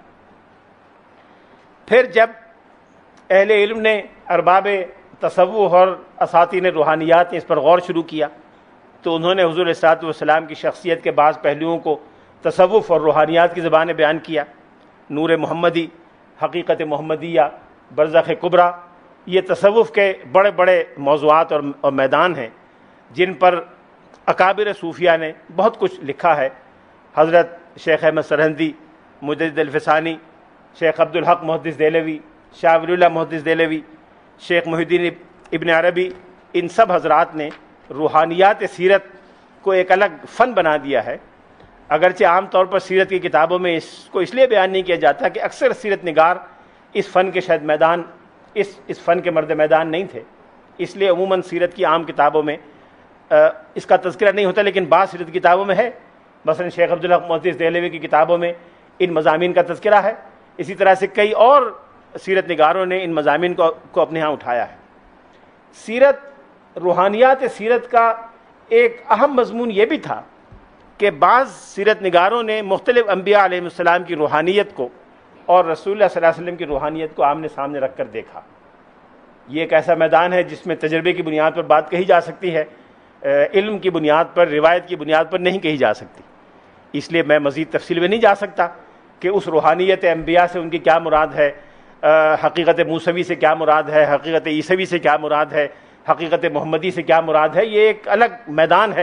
پھر جب اہل علم نے، ارباب تصوف اور اساطین روحانیات نے اس پر غور شروع کیا تو انہوں نے حضور علیہ الصلوۃ والسلام کی شخصیت کے بعض پہلوؤں کو تصوف اور روحانیات کی زبان میں بیان کیا۔ نور محمدی، حقیقت محمدیہ، برزخ کبریٰ، یہ تصوف کے بڑے بڑے موضوعات اور میدان ہیں جن پر اکابر صوفیہ نے بہت کچھ لکھا ہے۔ حضرت شیخ احمد سرہندی، مجدد الفسانی، شیخ عبدالحق محدث دہلوی، شاہ ولی اللہ محدث دہلوی، شیخ محی الدین ابن عربی، ان سب حضرات نے روحانیات سیرت کو ایک الگ فن بنا دیا ہے۔ اگرچہ عام طور پر سیرت کی کتابوں میں اس کو اس لیے بیان نہیں کیا جاتا کہ اکثر سیرت نگار اس فن کے شاید میدان، اس فن کے مرد میدان نہیں تھے، اس لیے عموماً سیرت کی عام کتابوں میں اس کا تذکرہ نہیں ہوتا، لیکن بعض سیرت کتابوں میں ہے۔ مثلا شیخ عبدالحق محدث دہلوی کی کتابوں میں ان مضامین کا تذکرہ ہے۔ اسی طرح سے کئی اور سیرت نگاروں نے ان مضامین کو اپنے ہاں اٹھایا ہے۔ سیرت، روحانیات سیرت کا ایک اہم مضمون یہ بھی تھا کہ بعض سیرت نگاروں نے مختلف انبیاء علیہ السلام کی روحانیت کو اور رسول اللہ صلی اللہ علیہ وسلم کی روحانیت کو آمنے سامنے رکھ کر دیکھا۔ یہ ایک ایسا میدان ہے جس میں تجربے کی بنیاد پر بات کہی جا سکتی ہے، علم کی بنیاد پر، روایت کی بنیاد پر نہیں کہی جا سکتی۔ اس لیے میں مزید تفصیل میں نہیں جا سکتا کہ اس روحانیت انبیاء سے ان کی کیا مراد ہے، حقیقت موسوی سے کیا مراد ہے، حقیقت عیسوی سے کیا مراد ہے، حقیقت محمدی سے کیا مراد ہے۔ یہ ایک الگ میدان ہے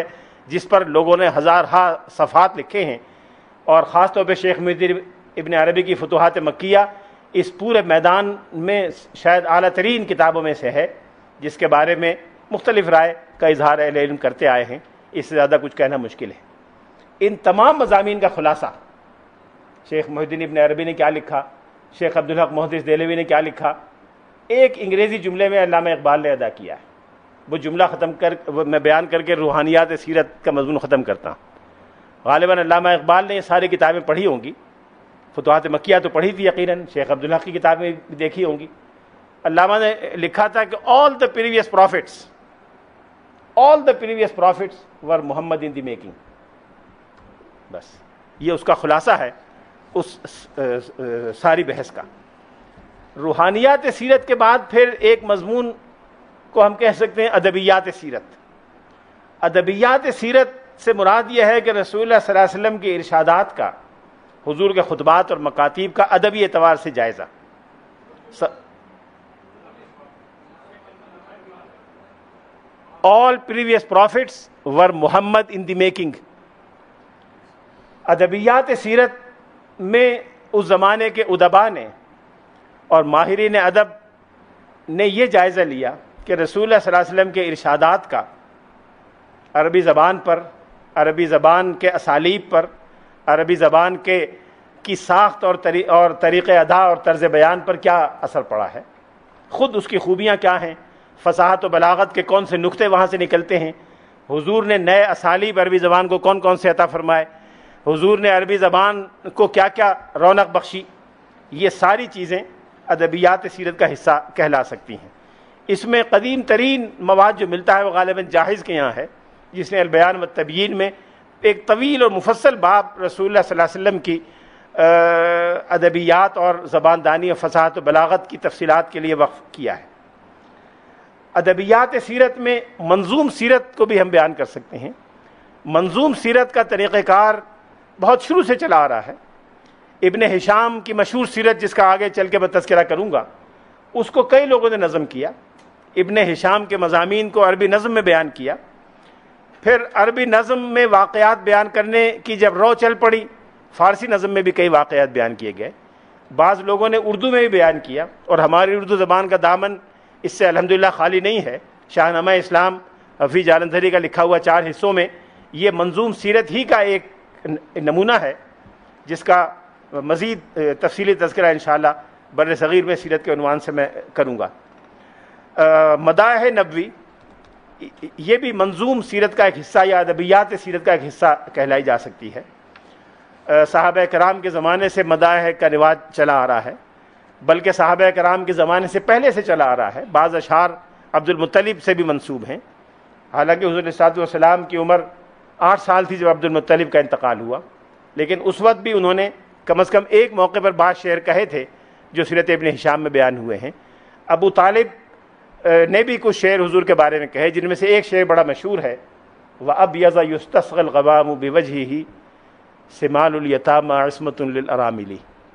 جس پر لوگوں نے ہزارہا صفحات لکھے ہیں، اور خاص طور پہ شیخ محی الدین ابن عربی کی فتوحات مکیہ اس پورے میدان میں شاید اعلیٰ ترین کتابوں میں سے ہے، جس کے بارے میں مختلف رائے کا اظہار اہل علم کرتے آئے ہیں، اس سے زیادہ کچھ کہنا مشکل ہے۔ ان تمام مضامین کا خلاصہ شیخ محی الدین ابن عربی نے کیا لکھا، شیخ عبدالحق محدث دہلوی نے کیا لکھا، ایک انگریزی جملے میں علامہ اقبال نے ادا کیا ہے۔ وہ جملہ میں بیان کر کے روحانیات سیرت کا مضمون ختم کرتا ہوں۔ غالباً علامہ اقبال نے یہ ساری کتابیں پڑھی ہوں گی، فتوحات مکیہ تو پڑھی تھی یقیناً، شیخ عبدالحق کی کتابیں بھی دیکھی ہوں گی۔ علامہ نے لکھا تھا کہ all the previous prophets were Muhammad in the making۔ بس یہ اس کا خلاصہ ہے اس ساری بحث کا۔ روحانیات سیرت کے بعد پھر ایک مضمون کو ہم کہہ سکتے ہیں ادبیات سیرت۔ ادبیات سیرت سے مراد یہ ہے کہ رسول اللہ صلی اللہ علیہ وسلم کے ارشادات کا، حضور کے خطبات اور مکاتیب کا ادبی اعتبار سے جائزہ۔ all previous prophets were Muhammad in the making۔ ادبیات سیرت میں اس زمانے کے ادبا نے اور ماہرین ادب نے یہ جائزہ لیا کہ رسول اللہ صلی اللہ علیہ وسلم کے ارشادات کا عربی زبان پر، عربی زبان کے اسالیب پر، عربی زبان کی ساخت اور طریق ادا اور طرز بیان پر کیا اثر پڑا ہے، خود اس کی خوبیاں کیا ہیں، فصاحت و بلاغت کے کون سے نقطے وہاں سے نکلتے ہیں، حضور نے نئے اسالیب عربی زبان کو کون کون سے عطا فرمائے، حضور نے عربی زبان کو کیا کیا رونق بخشی، یہ ساری چیزیں ادبیات سیرت کا حصہ کہلا سکتی ہیں۔ اس میں قدیم ترین مواد جو ملتا ہے وہ غالباً جاحظ کے یہاں ہے، جس نے البیان والتبیین میں ایک طویل اور مفصل باب رسول اللہ صلی اللہ علیہ وسلم کی ادبیات اور زبان دانی اور فصاحت و بلاغت کی تفصیلات کے لیے وقف کیا ہے۔ ادبیات سیرت میں منظوم سیرت کو بھی ہم بیان کر سکتے ہیں۔ منظوم سیرت کا طریقہ کار بہت شروع سے چلا آ رہا ہے۔ ابن ہشام کی مشہور سیرت، جس کا آگے چل کے میں تذکرہ کروں گا، اس کو کئی لوگوں نے نظم کیا۔ ابن ہشام کے مضامین کو عربی نظم میں بیان کیا، پھر عربی نظم میں واقعات بیان کرنے کی جب رو چل پڑی، فارسی نظم میں بھی کئی واقعات بیان کیے گئے، بعض لوگوں نے اردو میں بھی بیان کیا، اور ہماری اردو زبان کا دامن اس سے الحمدللہ خالی نہیں ہے۔ شاہ نامہ اسلام حفیظ جالندھری کا لکھا ہوا 4 حصوں میں یہ منظوم سیرت ہی کا ایک نمونہ ہے، جس کا مزید تفصیلی تذکرہ انشاءاللہ بر صغیر میں سیرت کے عنوان سے میں کروں گا۔ مداح نبوی یہ بھی منظوم سیرت کا ایک حصہ یا ادبیات سیرت کا ایک حصہ کہلائی جا سکتی ہے۔ صحابہ کرام کے زمانے سے مداح کا رواج چلا آ رہا ہے، بلکہ صحابہ کرام کے زمانے سے پہلے سے چلا آ رہا ہے۔ بعض اشعار عبد المطلب سے بھی منسوب ہیں، حالانکہ حضور صلی اللہ علیہ وسلم کی عمر 8 سال تھی جب عبد المطلب کا انتقال ہوا، لیکن اس وقت بھی انہوں نے کم از کم ایک موقع پر بعض شعر کہے تھے جو سیرت ابن ہشام میں بیان ہوئے ہیں۔ ابو طالب نے بھی کچھ شعر حضور کے بارے میں کہے، جن میں سے ایک شعر بڑا مشہور ہے، وَأَبْيَضَ يُسْتَسْقَى الْغَمَامُ بِوَجْهِهِ سِمَالُ الْيَتَامَى عِصْمَةٌ لِلْأَرَامِلِ۔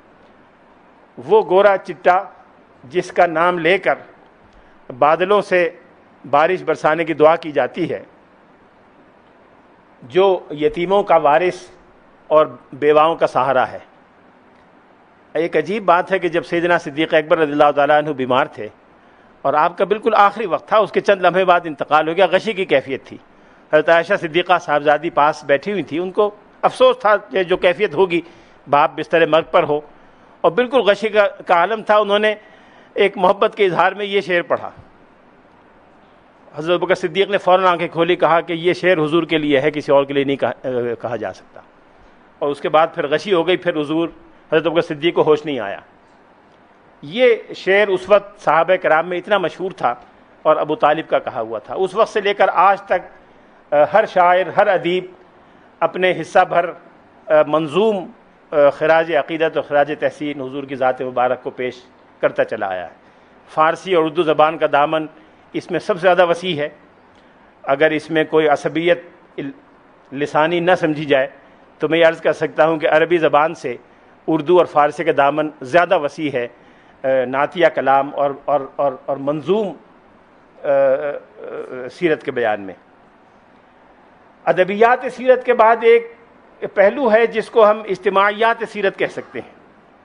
وہ گورا چٹا جس کا نام لے کر بادلوں سے بارش برسانے کی دعا کی جاتی ہے، جو یتیموں کا وارث اور بیواؤں کا سہارا ہے۔ ایک عجیب بات ہے کہ جب سیدنا صدیق اکبر رضی اللہ تعالیٰ عنہ بیمار تھے اور آپ کا بالکل آخری وقت تھا، اس کے چند لمحے بعد انتقال ہو گیا، غشی کی کیفیت تھی۔ حضرت عائشہ صدیقہ صاحبزادی پاس بیٹھی ہوئی تھی، ان کو افسوس تھا کہ جو کیفیت ہوگی باپ بستر مرگ پر ہو، اور بالکل غشی کا عالم تھا۔ انہوں نے ایک محبت کے اظہار میں یہ شعر پڑھا، حضرت بکر صدیق نے فوراً آنکھیں کھولی، کہا کہ یہ شعر حضور کے لیے ہے، کسی اور کے لیے نہیں کہا جا سکتا، اور اس کے بعد پھر غشی ہو گئی، پھر حضور حضرت بکر صدیق کو ہوش نہیں آیا۔ یہ شعر اس وقت صحابہ کرام میں اتنا مشہور تھا اور ابو طالب کا کہا ہوا تھا۔ اس وقت سے لے کر آج تک ہر شاعر، ہر ادیب اپنے حصہ بھر منظوم خراج عقیدت اور خراج تحسین حضور کی ذات مبارک کو پیش کرتا چلا آیا ہے۔ فارسی اور اردو زبان کا دامن اس میں سب سے زیادہ وسیع ہے۔ اگر اس میں کوئی عصبیت لسانی نہ سمجھی جائے تو میں یہ عرض کر سکتا ہوں کہ عربی زبان سے اردو اور فارسی کا دامن زیادہ وسیع ہے نعتیہ کلام اور منظوم سیرت کے بیان میں۔ ادبیات سیرت کے بعد ایک پہلو ہے جس کو ہم اجتماعیات سیرت کہہ سکتے ہیں۔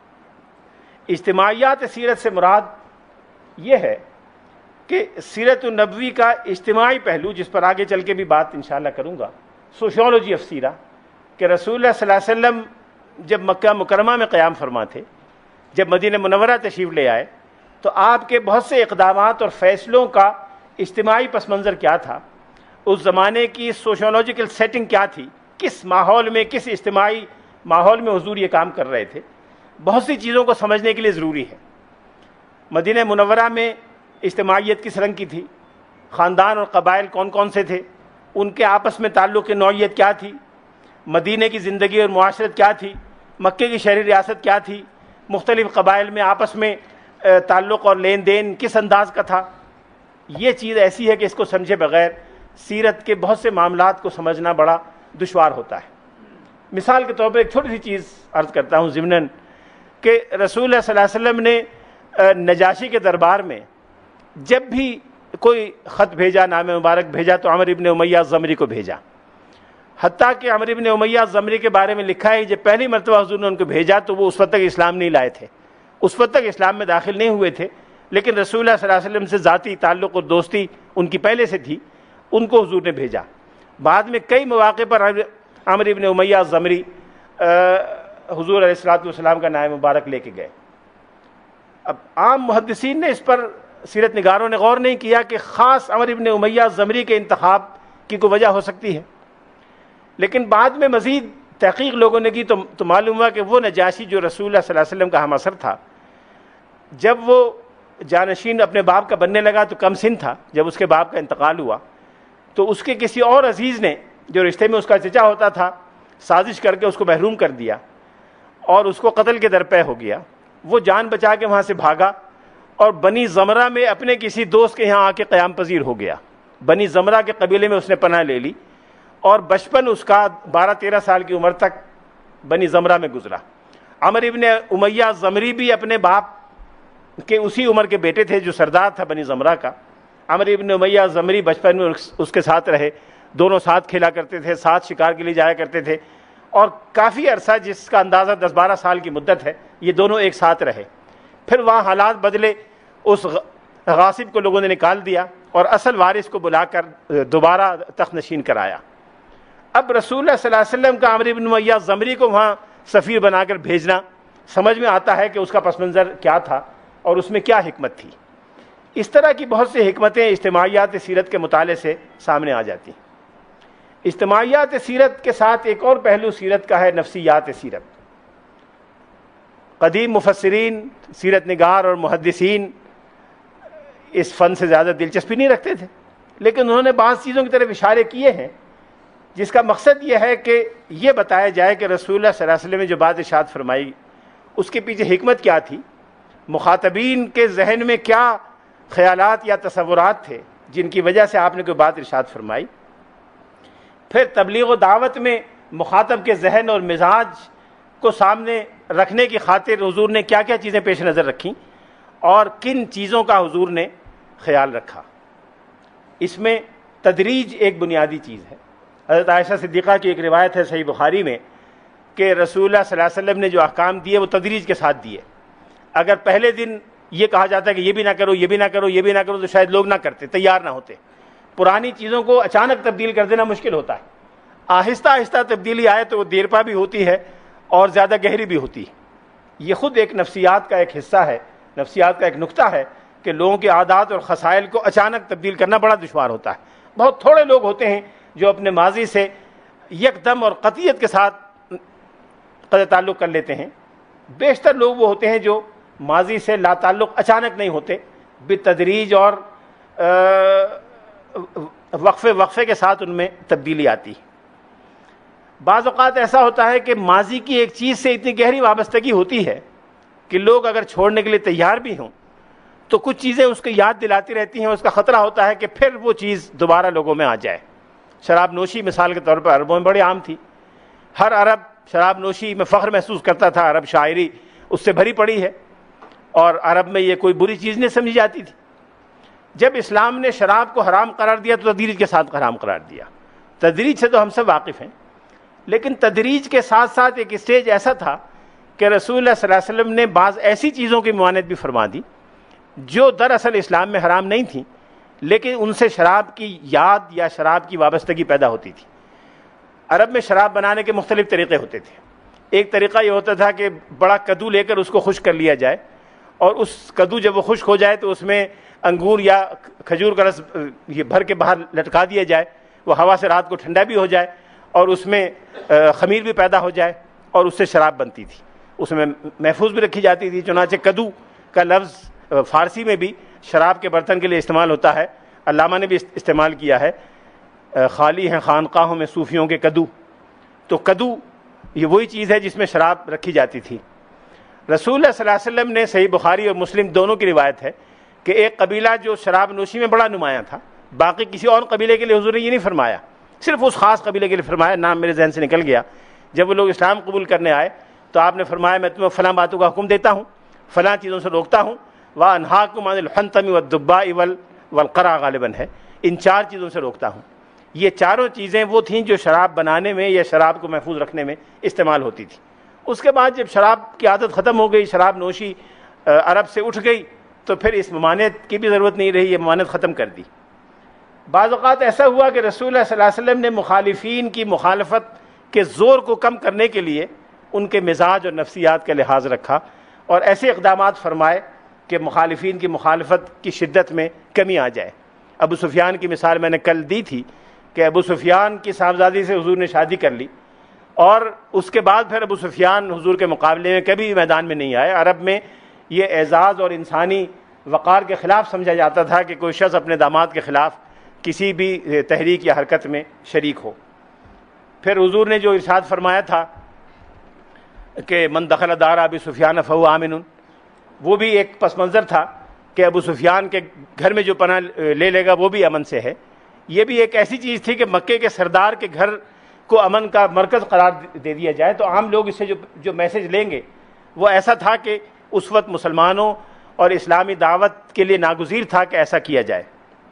اجتماعیات سیرت سے مراد یہ ہے کہ سیرت النبوی کا اجتماعی پہلو، جس پر آگے چل کے بھی بات انشاءاللہ کروں گا، سوشیولوجی آف سیرہ، کہ رسول اللہ صلی اللہ علیہ وسلم جب مکہ مکرمہ میں قیام فرما تھے، جب مدینہ منورہ تشریف لے آئے، تو آپ کے بہت سے اقدامات اور فیصلوں کا اجتماعی پس منظر کیا تھا، اس زمانے کی سوشیولوجیکل سیٹنگ کیا تھی، کس ماحول میں، کس اجتماعی ماحول میں حضور یہ کام کر رہے تھے، بہت سی چیزوں کو سمجھنے کے لیے ضروری ہے۔ مدینہ منورہ میں اجتماعیت کس رنگ کی تھی، خاندان اور قبائل کون کون سے تھے، ان کے آپس میں تعلق کی نوعیت کیا تھی، مدینہ کی زندگی اور معاشرت کیا تھی، مکے کی شہری ریاست کیا تھی، مختلف قبائل میں آپس میں تعلق اور لین دین کس انداز کا تھا۔ یہ چیز ایسی ہے کہ اس کو سمجھے بغیر سیرت کے بہت سے معاملات کو سمجھنا بڑا دشوار ہوتا ہے۔ مثال کے طور پر ایک چھوٹی سی چیز عرض کرتا ہوں ضمناً، کہ رسول اللہ صلی اللہ علیہ وسلم نے نجاشی کے دربار میں جب بھی کوئی خط بھیجا، نام مبارک بھیجا، تو عمرو ابن امیہ زمری کو بھیجا، حتیٰ کہ عمرو ابن امیہ زمری کے بارے میں لکھا ہے جب پہلی مرتبہ حضور نے ان کو بھیجا تو وہ اس وقت تک اسلام نہیں لائے تھے، اس وقت تک اسلام میں داخل نہیں ہوئے تھے، لیکن رسول اللہ صلی اللہ علیہ وسلم سے ذاتی تعلق اور دوستی ان کی پہلے سے تھی، ان کو حضور نے بھیجا۔ بعد میں کئی مواقع پر عمرو ابن امیہ زمری حضور علیہ الصلوۃ والسلام کا نام مبارک لے کے گئے۔ اب عام محدثین نے اس پر، سیرت نگاروں نے غور نہیں کیا کہ خاص عمرو ابن امیہ زمری کے انتخاب کی کوئی وجہ ہو سکتی ہے، لیکن بعد میں مزید تحقیق لوگوں نے کی تو معلوم ہوا کہ وہ نجاشی جو رسول اللہ صلی اللہ علیہ وسلم کا ہم اثر تھا، جب وہ جانشین اپنے باپ کا بننے لگا تو کم سن تھا، جب اس کے باپ کا انتقال ہوا تو اس کے کسی اور عزیز نے جو رشتے میں اس کا چچا ہوتا تھا سازش کر کے اس کو محروم کر دیا اور اس کو قتل کے درپے ہو گیا۔ وہ جان بچا کے وہاں سے بھاگا اور بنی زمرہ میں اپنے کسی دوست کے یہاں آ کے قیام پذیر ہو گیا۔ بنی زمرہ کے قبیلے میں اس نے پناہ لے لی اور بچپن اس کا 12-13 سال کی عمر تک بنی زمرہ میں گزرا۔ عمرو ابن امیہ زمری بھی اپنے باپ کے اسی عمر کے بیٹے تھے جو سردار تھا بنی زمرہ کا۔ عمرو ابن امیہ زمری بچپن میں اس کے ساتھ رہے، دونوں ساتھ کھیلا کرتے تھے، ساتھ شکار کے لیے جایا کرتے تھے، اور کافی عرصہ جس کا اندازہ 10-12 سال کی مدت ہے یہ دونوں ایک ساتھ رہے۔ پھر وہاں حالات بدلے، اس غاصب کو لوگوں نے نکال دیا اور اصل وارث کو بلا کر دوبارہ تخت نشین کرایا۔ اب رسول اللہ صلی اللہ علیہ وسلم کا عمرو ابن امیہ زمری کو وہاں سفیر بنا کر بھیجنا، سمجھ میں آتا ہے کہ اس کا پس منظر کیا تھا اور اس میں کیا حکمت تھی۔ اس طرح کی بہت سی حکمتیں اجتماعیات سیرت کے مطالعے سے سامنے آ جاتی ہیں۔ اجتماعیات سیرت کے ساتھ ایک اور پہلو سیرت کا ہے نفسیات سیرت۔ قدیم مفسرین، سیرت نگار اور محدثین اس فن سے زیادہ دلچسپی نہیں رکھتے تھے، لیکن انہوں نے بعض چیزوں کی طرف اشارے کیے ہیں جس کا مقصد یہ ہے کہ یہ بتایا جائے کہ رسول اللہ صلی اللہ علیہ وسلم نے جو بات ارشاد فرمائی اس کے پیچھے حکمت کیا تھی، مخاطبین کے ذہن میں کیا خیالات یا تصورات تھے جن کی وجہ سے آپ نے کوئی بات ارشاد فرمائی۔ پھر تبلیغ و دعوت میں مخاطب کے ذہن اور مزاج کو سامنے رکھنے کی خاطر حضور نے کیا کیا چیزیں پیش نظر رکھیں اور کن چیزوں کا حضور نے خیال رکھا۔ اس میں تدریج ایک بنیادی چیز ہے۔ حضرت عائشہ صدیقہ کی ایک روایت ہے صحیح بخاری میں کہ رسول اللہ صلی اللہ علیہ وسلم نے جو احکام دیے وہ تدریج کے ساتھ دیے۔ اگر پہلے دن یہ کہا جاتا ہے کہ یہ بھی نہ کرو، یہ بھی نہ کرو، یہ بھی نہ کرو، تو شاید لوگ نہ کرتے، تیار نہ ہوتے۔ پرانی چیزوں کو اچانک تبدیل کر دینا مشکل ہوتا ہے، آہستہ آہستہ تبدیلی آئے تو وہ دیر پا بھی ہوتی ہے اور زیادہ گہری بھی ہوتی ہے۔ یہ خود ایک نفسیات کا ایک حصہ ہے، نفسیات کا ایک نقطہ ہے کہ لوگوں کے عادات اور خصائل کو اچانک تبدیل کرنا بڑا دشوار ہوتا ہے۔ بہت تھوڑے لوگ ہوتے ہیں جو اپنے ماضی سے یکدم اور قطعیت کے ساتھ قطع تعلق کر لیتے ہیں، بیشتر لوگ وہ ہوتے ہیں جو ماضی سے لا تعلق اچانک نہیں ہوتے، بالتدریج اور وقفے کے ساتھ ان میں تبدیلی آتی ہے۔ بعض اوقات ایسا ہوتا ہے کہ ماضی کی ایک چیز سے اتنی گہری وابستگی ہوتی ہے کہ لوگ اگر چھوڑنے کے لیے تیار بھی ہوں تو کچھ چیزیں اس کو یاد دلاتی رہتی ہیں، اس کا خطرہ ہوتا ہے کہ پھر وہ چیز دوبارہ لوگوں میں آ جائے۔ شراب نوشی مثال کے طور پر عربوں میں بڑی عام تھی، ہر عرب شراب نوشی میں فخر محسوس کرتا تھا، عرب شاعری اس سے بھری پڑی ہے اور عرب میں یہ کوئی بری چیز نہیں سمجھی جاتی تھی۔ جب اسلام نے شراب کو حرام قرار دیا تو تدریج کے ساتھ حرام قرار دیا، تدریج سے تو ہم سب واقف ہیں، لیکن تدریج کے ساتھ ساتھ ایک اسٹیج ایسا تھا کہ رسول اللہ صلی اللہ علیہ وسلم نے بعض ایسی چیزوں کی ممانعت بھی فرما دی جو دراصل اسلام میں حرام نہیں تھیں، لیکن ان سے شراب کی یاد یا شراب کی وابستگی پیدا ہوتی تھی۔ عرب میں شراب بنانے کے مختلف طریقے ہوتے تھے۔ ایک طریقہ یہ ہوتا تھا کہ بڑا کدو لے کر اس کو خشک کر لیا جائے، اور اس کدو جب وہ خشک ہو جائے تو اس میں انگور یا کھجور کا رس یہ بھر کے باہر لٹکا دیا جائے، وہ ہوا سے رات کو ٹھنڈا بھی ہو جائے اور اس میں خمیر بھی پیدا ہو جائے، اور اس سے شراب بنتی تھی، اس میں محفوظ بھی رکھی جاتی تھی۔ چنانچہ کدو کا لفظ فارسی میں بھی شراب کے برتن کے لیے استعمال ہوتا ہے، علامہ نے بھی استعمال کیا ہے، خالی ہیں خانقاہوں میں صوفیوں کے کدو۔ تو کدو یہ وہی چیز ہے جس میں شراب رکھی جاتی تھی۔ رسول اللہ صلی اللہ علیہ وسلم نے، صحیح بخاری اور مسلم دونوں کی روایت ہے کہ ایک قبیلہ جو شراب نوشی میں بڑا نمایاں تھا، باقی کسی اور قبیلے کے لیے حضور نے یہ نہیں فرمایا، صرف اس خاص قبیلے کے لیے فرمایا، نام میرے ذہن سے نکل گیا۔ جب وہ لوگ اسلام قبول کرنے آئے تو آپ نے فرمایا میں تمہیں فلاں باتوں کا حکم دیتا ہوں، فلاں چیزوں سے روکتا ہوں، وَأَنْهَاكُمْ عَنِ الْحَنْتَمِ وَالدُّبَّاءِ وَالْقَرَعِ غالباً ہے، ان چار چیزوں سے روکتا ہوں۔ یہ چاروں چیزیں وہ تھیں جو شراب بنانے میں یا شراب کو محفوظ رکھنے میں استعمال ہوتی تھی۔ اس کے بعد جب شراب کی عادت ختم ہو گئی، شراب نوشی عرب سے اٹھ گئی، تو پھر اس ممانعت کی بھی ضرورت نہیں رہی، یہ ممانعت ختم کر دی۔ بعض اوقات ایسا ہوا کہ رسول اللہ صلی اللہ علیہ وسلم نے مخالفین کی مخالفت کے زور کو کم کرنے کے لیے ان کے مزاج اور نفسیات کا لحاظ رکھا، اور ایسے اقدامات فرمائے کہ مخالفین کی مخالفت کی شدت میں کمی آ جائے۔ ابو سفیان کی مثال میں نے کل دی تھی کہ ابو سفیان کی صاحبزادی سے حضور نے شادی کر لی، اور اس کے بعد پھر ابو سفیان حضور کے مقابلے میں کبھی بھی میدان میں نہیں آئے۔ عرب میں یہ اعزاز اور انسانی وقار کے خلاف سمجھا جاتا تھا کہ کوئی شخص اپنے داماد کے خلاف کسی بھی تحریک یا حرکت میں شریک ہو۔ پھر حضور نے جو ارشاد فرمایا تھا کہ من دخل دار ابی سفیان فہو آمن، وہ بھی ایک پس منظر تھا کہ ابو سفیان کے گھر میں جو پناہ لے لے گا وہ بھی امن سے ہے۔ یہ بھی ایک ایسی چیز تھی کہ مکے کے سردار کے گھر کو امن کا مرکز قرار دے دیا جائے، تو عام لوگ اس سے جو میسج لیں گے وہ ایسا تھا کہ اس وقت مسلمانوں اور اسلامی دعوت کے لیے ناگزیر تھا کہ ایسا کیا جائے۔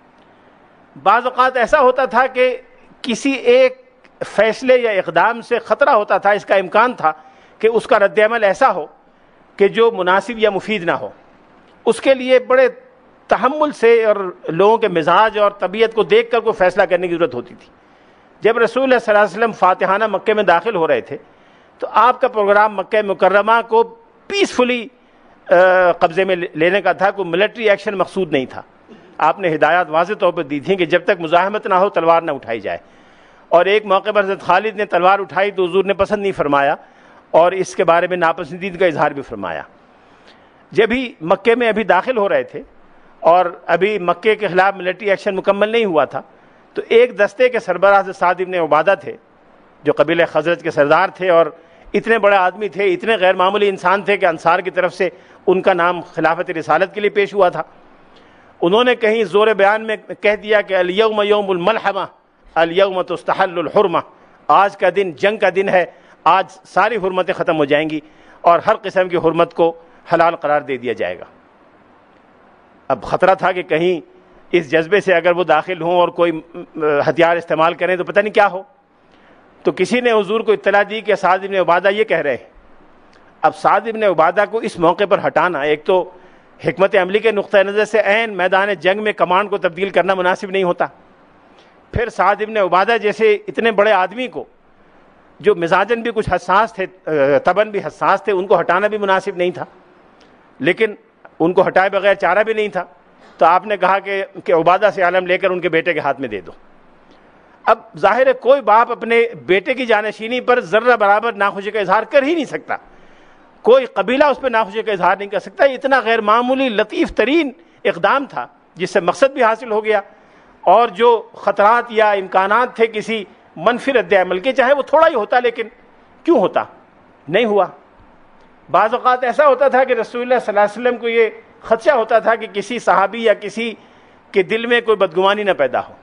بعض اوقات ایسا ہوتا تھا کہ کسی ایک فیصلے یا اقدام سے خطرہ ہوتا تھا، اس کا امکان تھا کہ اس کا رد عمل ایسا ہو کہ جو مناسب یا مفید نہ ہو۔ اس کے لیے بڑے تحمل سے اور لوگوں کے مزاج اور طبیعت کو دیکھ کر کوئی فیصلہ کرنے کی ضرورت ہوتی تھی۔ جب رسول اللہ صلی اللہ علیہ وسلم فاتحانہ مکے میں داخل ہو رہے تھے تو آپ کا پروگرام مکہ مکرمہ کو پیسفلی قبضے میں لینے کا تھا، کوئی ملٹری ایکشن مقصود نہیں تھا۔ آپ نے ہدایات واضح طور پر دی تھیں کہ جب تک مزاحمت نہ ہو تلوار نہ اٹھائی جائے، اور ایک موقع پر حضرت خالد نے تلوار اٹھائی تو حضور نے پسند نہیں فرمایا اور اس کے بارے میں ناپسندیدگی کا اظہار بھی فرمایا۔ جب ہی مکے میں ابھی داخل ہو رہے تھے اور ابھی مکے کے خلاف ملٹری ایکشن مکمل نہیں ہوا تھا، تو ایک دستے کے سربراہ سعد بن عبادہ تھے جو قبیلہ خزرج کے سردار تھے، اور اتنے بڑے آدمی تھے، اتنے غیر معمولی انسان تھے کہ انصار کی طرف سے ان کا نام خلافت رسالت کے لیے پیش ہوا تھا۔ انہوں نے کہیں زور بیان میں کہہ دیا کہ الیوم یوم الملحمہ الیوم تستحل الحرمہ، آج کا دن جنگ کا دن ہے، آج ساری حرمتیں ختم ہو جائیں گی اور ہر قسم کی حرمت کو حلال قرار دے دیا جائے گا۔ اب خطرہ تھا کہ کہیں اس جذبے سے اگر وہ داخل ہوں اور کوئی ہتھیار استعمال کریں تو پتہ نہیں کیا ہو۔ تو کسی نے حضور کو اطلاع دی کہ سعد بن عبادہ یہ کہہ رہے ہیں۔ اب سعد بن عبادہ کو اس موقع پر ہٹانا، ایک تو حکمت عملی کے نقطہ نظر سے عین میدان جنگ میں کمانڈ کو تبدیل کرنا مناسب نہیں ہوتا، پھر سعد بن عبادہ جیسے اتنے بڑے آدمی کو جو مزاجن بھی کچھ حساس تھے، طبعاً بھی حساس تھے، ان کو ہٹانا بھی مناسب نہیں تھا، لیکن ان کو ہٹائے بغیر چارہ بھی نہیں تھا۔ تو آپ نے کہا کہ عبادہ سے عالم لے کر ان کے بیٹے کے ہاتھ میں دے دو۔ اب ظاہر ہے کوئی باپ اپنے بیٹے کی جانشینی پر ذرہ برابر ناخوشی کا اظہار کر ہی نہیں سکتا، کوئی قبیلہ اس پہ ناخوشی کا اظہار نہیں کر سکتا۔ یہ اتنا غیر معمولی لطیف ترین اقدام تھا جس سے مقصد بھی حاصل ہو گیا، اور جو خطرات یا امکانات تھے کسی منفی رد عمل کے، چاہے وہ تھوڑا ہی ہوتا لیکن کیوں ہوتا، نہیں ہوا۔ بعض اوقات ایسا ہوتا تھا کہ رسول اللہ صلی اللہ علیہ وسلم کو یہ خدشہ ہوتا تھا کہ کسی صحابی یا کسی کے دل میں کوئی بدگمانی نہ پیدا ہو،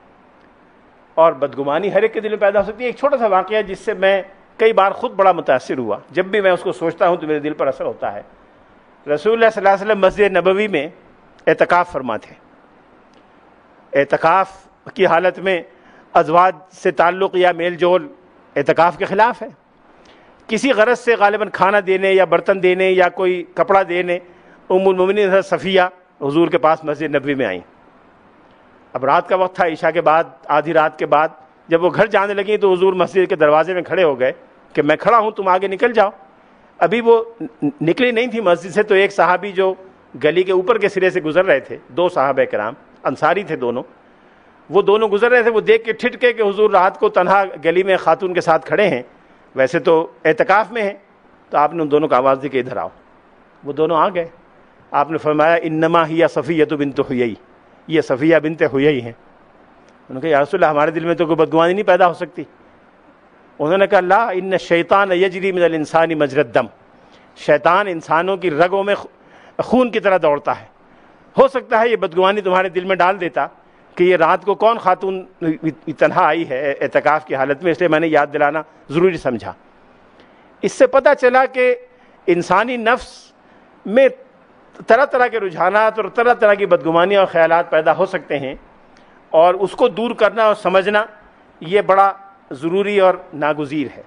اور بدگمانی ہر ایک کے دل میں پیدا ہو سکتی ہے۔ ایک چھوٹا سا واقعہ جس سے میں کئی بار خود بڑا متاثر ہوا، جب بھی میں اس کو سوچتا ہوں تو میرے دل پر اثر ہوتا ہے۔ رسول اللہ صلی اللہ علیہ وسلم مسجد نبوی میں اعتکاف فرما تھے۔ اعتکاف کی حالت میں ازواج سے تعلق یا میل جول اعتکاف کے خلاف ہے. کسی غرض سے غالباً کھانا دینے یا برتن دینے یا کوئی کپڑا دینے ام المومنین حضرت صفیہ حضور کے پاس مسجد نبوی میں آئیں. اب رات کا وقت تھا، عشاء کے بعد، آدھی رات کے بعد. جب وہ گھر جانے لگیں تو حضور مسجد کے دروازے میں کھڑے ہو گئے کہ میں کھڑا ہوں، تم آگے نکل جاؤ. ابھی وہ نکلی نہیں تھی مسجد سے تو ایک صحابی جو گلی کے اوپر کے سرے سے گزر رہے تھے، دو صحابہ کرام انصاری تھے دونوں، وہ دونوں گزر رہے تھے. وہ دیکھ کے ٹھٹکے کہ حضور رات کو تنہا گلی میں خاتون کے ساتھ کھڑے ہیں، ویسے تو اعتکاف میں ہیں. تو آپ نے ان دونوں کو آواز دی کہ ادھر آؤ. وہ دونوں آ گئے. آپ نے فرمایا انما ہی صفیہ بنت حیی، یہ صفیہ بنت حیی ہیں. انہوں نے کہا یا رسول اللہ ہمارے دل میں تو کوئی بدگمانی نہیں پیدا ہو سکتی. انہوں نے کہا لا ان الشیطان یجری من الانسان مجری الدم، شیطان انسانوں کی رگوں میں خون کی طرح دوڑتا ہے. ہو سکتا ہے یہ بدگمانی تمہارے دل میں ڈال دیتا کہ یہ رات کو کون خاتون تنہا آئی ہے اعتکاف کی حالت میں، اس لیے میں نے یاد دلانا ضروری سمجھا. اس سے پتہ چلا کہ انسانی نفس میں طرح طرح کے رجحانات اور طرح طرح کی بدگمانیاں اور خیالات پیدا ہو سکتے ہیں، اور اس کو دور کرنا اور سمجھنا یہ بڑا ضروری اور ناگزیر ہے.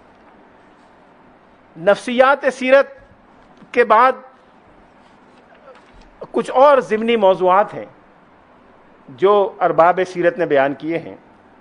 نفسیات سیرت کے بعد کچھ اور ضمنی موضوعات ہیں جو ارباب سیرت نے بیان کیے ہیں.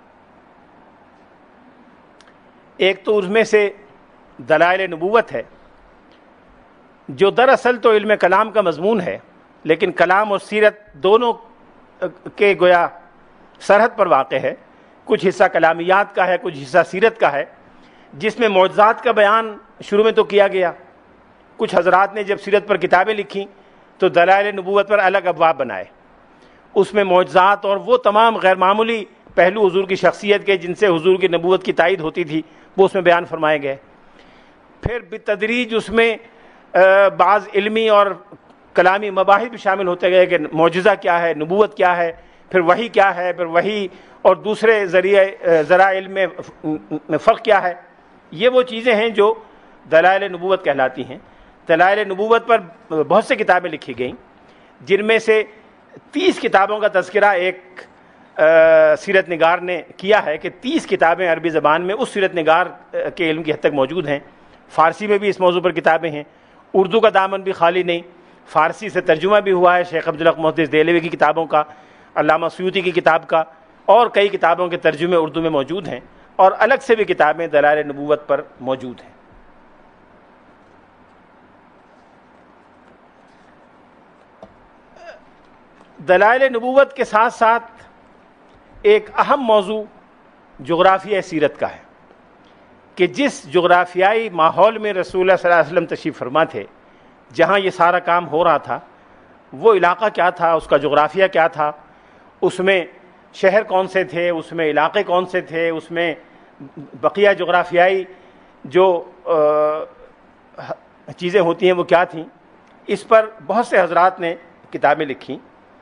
ایک تو اس میں سے دلائل نبوت ہے، جو دراصل تو علم کلام کا مضمون ہے، لیکن کلام اور سیرت دونوں کے گویا سرحد پر واقع ہے. کچھ حصہ کلامیات کا ہے، کچھ حصہ سیرت کا ہے، جس میں معجزات کا بیان شروع میں تو کیا گیا. کچھ حضرات نے جب سیرت پر کتابیں لکھیں تو دلائل نبوت پر الگ ابواب بنائے. اس میں معجزات اور وہ تمام غیر معمولی پہلو حضور کی شخصیت کے جن سے حضور کی نبوت کی تائید ہوتی تھی وہ اس میں بیان فرمائے گئے. پھر بالتدریج اس میں بعض علمی اور کلامی مباحث بھی شامل ہوتے گئے کہ معجزہ کیا ہے، نبوت کیا ہے، پھر وحی کیا ہے، پھر وحی اور دوسرے ذرائع علم میں فرق کیا ہے. یہ وہ چیزیں ہیں جو دلائل نبوت کہلاتی ہیں. دلائل نبوت پر بہت سے کتابیں لکھی گئیں، جن میں سے 30 کتابوں کا تذکرہ ایک سیرت نگار نے کیا ہے کہ 30 کتابیں عربی زبان میں اس سیرت نگار کے علم کی حد تک موجود ہیں. فارسی میں بھی اس موضوع پر کتابیں ہیں. اردو کا دامن بھی خالی نہیں، فارسی سے ترجمہ بھی ہوا ہے شیخ عبدالحق محدث دہلوی کی کتابوں کا، علامہ سیوطی کی کتاب کا، اور کئی کتابوں کے ترجمے اردو میں موجود ہیں، اور الگ سے بھی کتابیں دلائل نبوت پر موجود ہیں. دلائل نبوت کے ساتھ ساتھ ایک اہم موضوع جغرافیہ سیرت کا ہے کہ جس جغرافیائی ماحول میں رسول اللہ صلی اللہ علیہ وسلم تشریف فرما تھے، جہاں یہ سارا کام ہو رہا تھا، وہ علاقہ کیا تھا، اس کا جغرافیہ کیا تھا، اس میں شہر کون سے تھے، اس میں علاقے کون سے تھے، اس میں بقیہ جغرافیائی جو چیزیں ہوتی ہیں وہ کیا تھیں. اس پر بہت سے حضرات نے کتابیں لکھیں.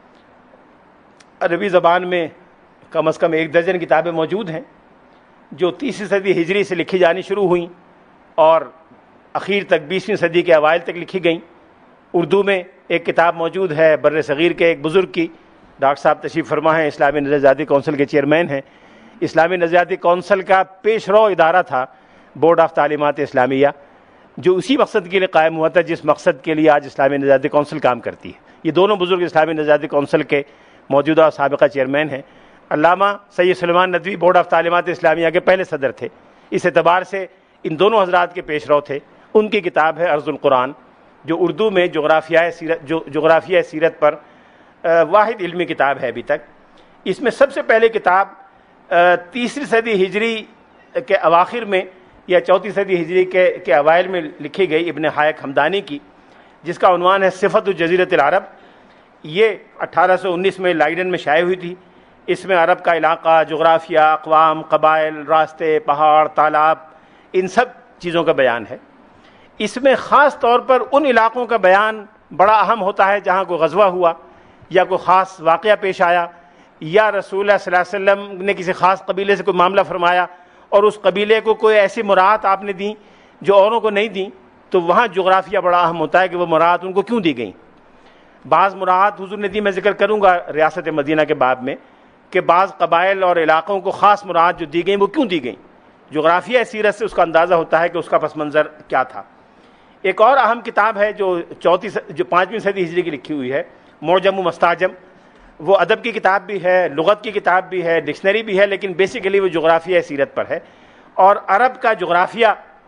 عربی زبان میں کم از کم 1 درجن کتابیں موجود ہیں جو 30ویں صدی ہجری سے لکھی جانی شروع ہوئیں اور اخیر تک 20ویں صدی کے اوائل تک لکھی گئیں. اردو میں ایک کتاب موجود ہے بر صغیر کے ایک بزرگ کی، ڈاکٹر صاحب تشریف فرما ہیں، اسلامی نظریاتی کونسل کے چیئرمین ہیں. اسلامی نظریاتی کونسل کا پیش رو ادارہ تھا بورڈ آف تعلیمات اسلامیہ، جو اسی مقصد کے لیے قائم ہوا تھا جس مقصد کے لیے آج اسلامی نظریاتی کونسل کام کرتی ہے. یہ دونوں بزرگ اسلامی نظریاتی کونسل کے موجودہ اور سابقہ چیئرمین ہیں. علامہ سید سلیمان ندوی بورڈ آف تعلیمات اسلامیہ کے پہلے صدر تھے. اس اعتبار سے ان دونوں حضرات کے پیش رو تھے. ان کی کتاب ہے ارض القرآن، جو اردو میں جغرافیہ سیرت پر واحد علمی کتاب ہے ابھی تک. اس میں سب سے پہلے کتاب 3ویں صدی ہجری کے اواخر میں یا 4ویں صدی ہجری کے اوائل میں لکھی گئی ابن حائق حمدانی کی، جس کا عنوان ہے صفت جزیرۃ العرب. یہ 1819 میں لائیڈن میں شائع ہوئی تھی. اس میں عرب کا علاقہ، جغرافیہ، اقوام، قبائل، راستے، پہاڑ، تالاب، ان سب چیزوں کا بیان ہے. اس میں خاص طور پر ان علاقوں کا بیان بڑا اہم ہوتا ہے جہاں کوئی غزوہ ہوا یا کوئی خاص واقعہ پیش آیا، یا رسول اللہ صلی اللہ علیہ وسلم نے کسی خاص قبیلے سے کوئی معاملہ فرمایا اور اس قبیلے کو کوئی ایسی مراعات آپ نے دیں جو اوروں کو نہیں دیں، تو وہاں جغرافیہ بڑا اہم ہوتا ہے کہ وہ مراعات ان کو کیوں دی گئیں. بعض مراعات حضور نے دی، میں ذکر کروں گا ریاست مدینہ کے باب میں، کہ بعض قبائل اور علاقوں کو خاص مراد جو دی گئیں وہ کیوں دی گئیں. جغرافیہ سیرت سے اس کا اندازہ ہوتا ہے کہ اس کا پس منظر کیا تھا. ایک اور اہم کتاب ہے جو 5ویں صدی ہجری کی لکھی ہوئی ہے، معجم و مستعجم. وہ ادب کی کتاب بھی ہے، لغت کی کتاب بھی ہے، ڈکشنری بھی ہے، لیکن بیسیکلی وہ جغرافیہ سیرت پر ہے. اور عرب کا جغرافیہ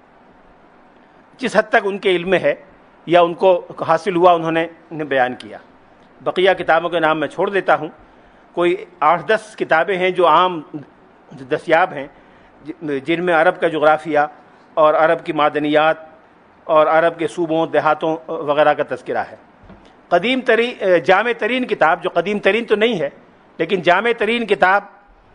جس حد تک ان کے علم میں ہے یا ان کو حاصل ہوا انہوں نے بیان کیا. بقیہ کتابوں کے نام میں چھوڑ دیتا ہوں. کوئی 8-10 کتابیں ہیں جو عام دستیاب ہیں جن میں عرب کا جغرافیہ اور عرب کی معدنیات اور عرب کے صوبوں دیہاتوں وغیرہ کا تذکرہ ہے. جامع ترین کتاب، جو قدیم ترین تو نہیں ہے لیکن جامع ترین کتاب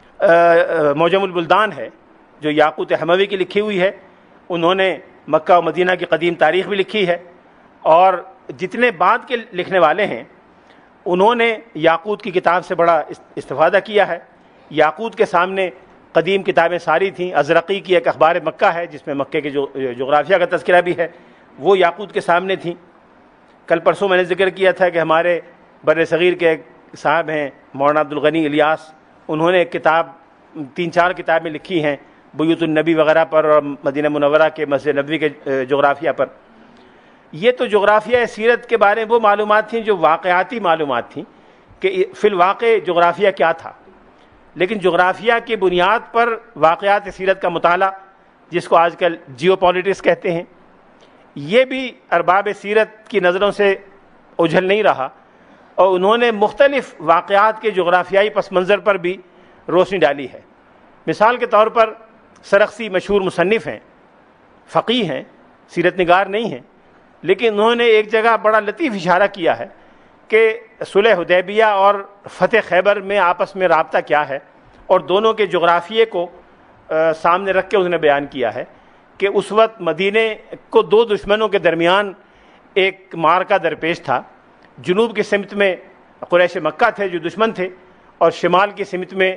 معجم البلدان ہے جو یاقوت حموی کی لکھی ہوئی ہے. انہوں نے مکہ و مدینہ کی قدیم تاریخ بھی لکھی ہے، اور جتنے بعد کے لکھنے والے ہیں انہوں نے یاقوت کی کتاب سے بڑا استفادہ کیا ہے. یاقوت کے سامنے قدیم کتابیں ساری تھیں. ازرقی کی ایک اخبار مکہ ہے جس میں مکے کے جغرافیہ کا تذکرہ بھی ہے، وہ یاقوت کے سامنے تھیں. کل پرسوں میں نے ذکر کیا تھا کہ ہمارے بر صغیر کے ایک صاحب ہیں مولانا عبدالغنی الیاس، انہوں نے ایک کتاب 3-4 کتابیں لکھی ہیں بیوت النبی وغیرہ پر اور مدینہ منورہ کے مسجد نبوی کے جغرافیہ پر. یہ تو جغرافیہ سیرت کے بارے میں وہ معلومات تھیں جو واقعاتی معلومات تھیں کہ فی الواقع جغرافیہ کیا تھا. لیکن جغرافیہ کی بنیاد پر واقعات سیرت کا مطالعہ، جس کو آج کل جیو پالیٹکس کہتے ہیں، یہ بھی ارباب سیرت کی نظروں سے اجھل نہیں رہا، اور انہوں نے مختلف واقعات کے جغرافیائی پس منظر پر بھی روشنی ڈالی ہے. مثال کے طور پر سرخسی مشہور مصنف ہیں، فقیہ ہیں، سیرت نگار نہیں ہیں، لیکن انہوں نے ایک جگہ بڑا لطیف اشارہ کیا ہے کہ صلح حدیبیہ اور فتح خیبر میں آپس میں رابطہ کیا ہے، اور دونوں کے جغرافیے کو سامنے رکھ کے انہوں نے بیان کیا ہے کہ اس وقت مدینے کو 2 دشمنوں کے درمیان ایک معرکہ درپیش تھا. جنوب کی سمت میں قریش مکہ تھے جو دشمن تھے، اور شمال کی سمت میں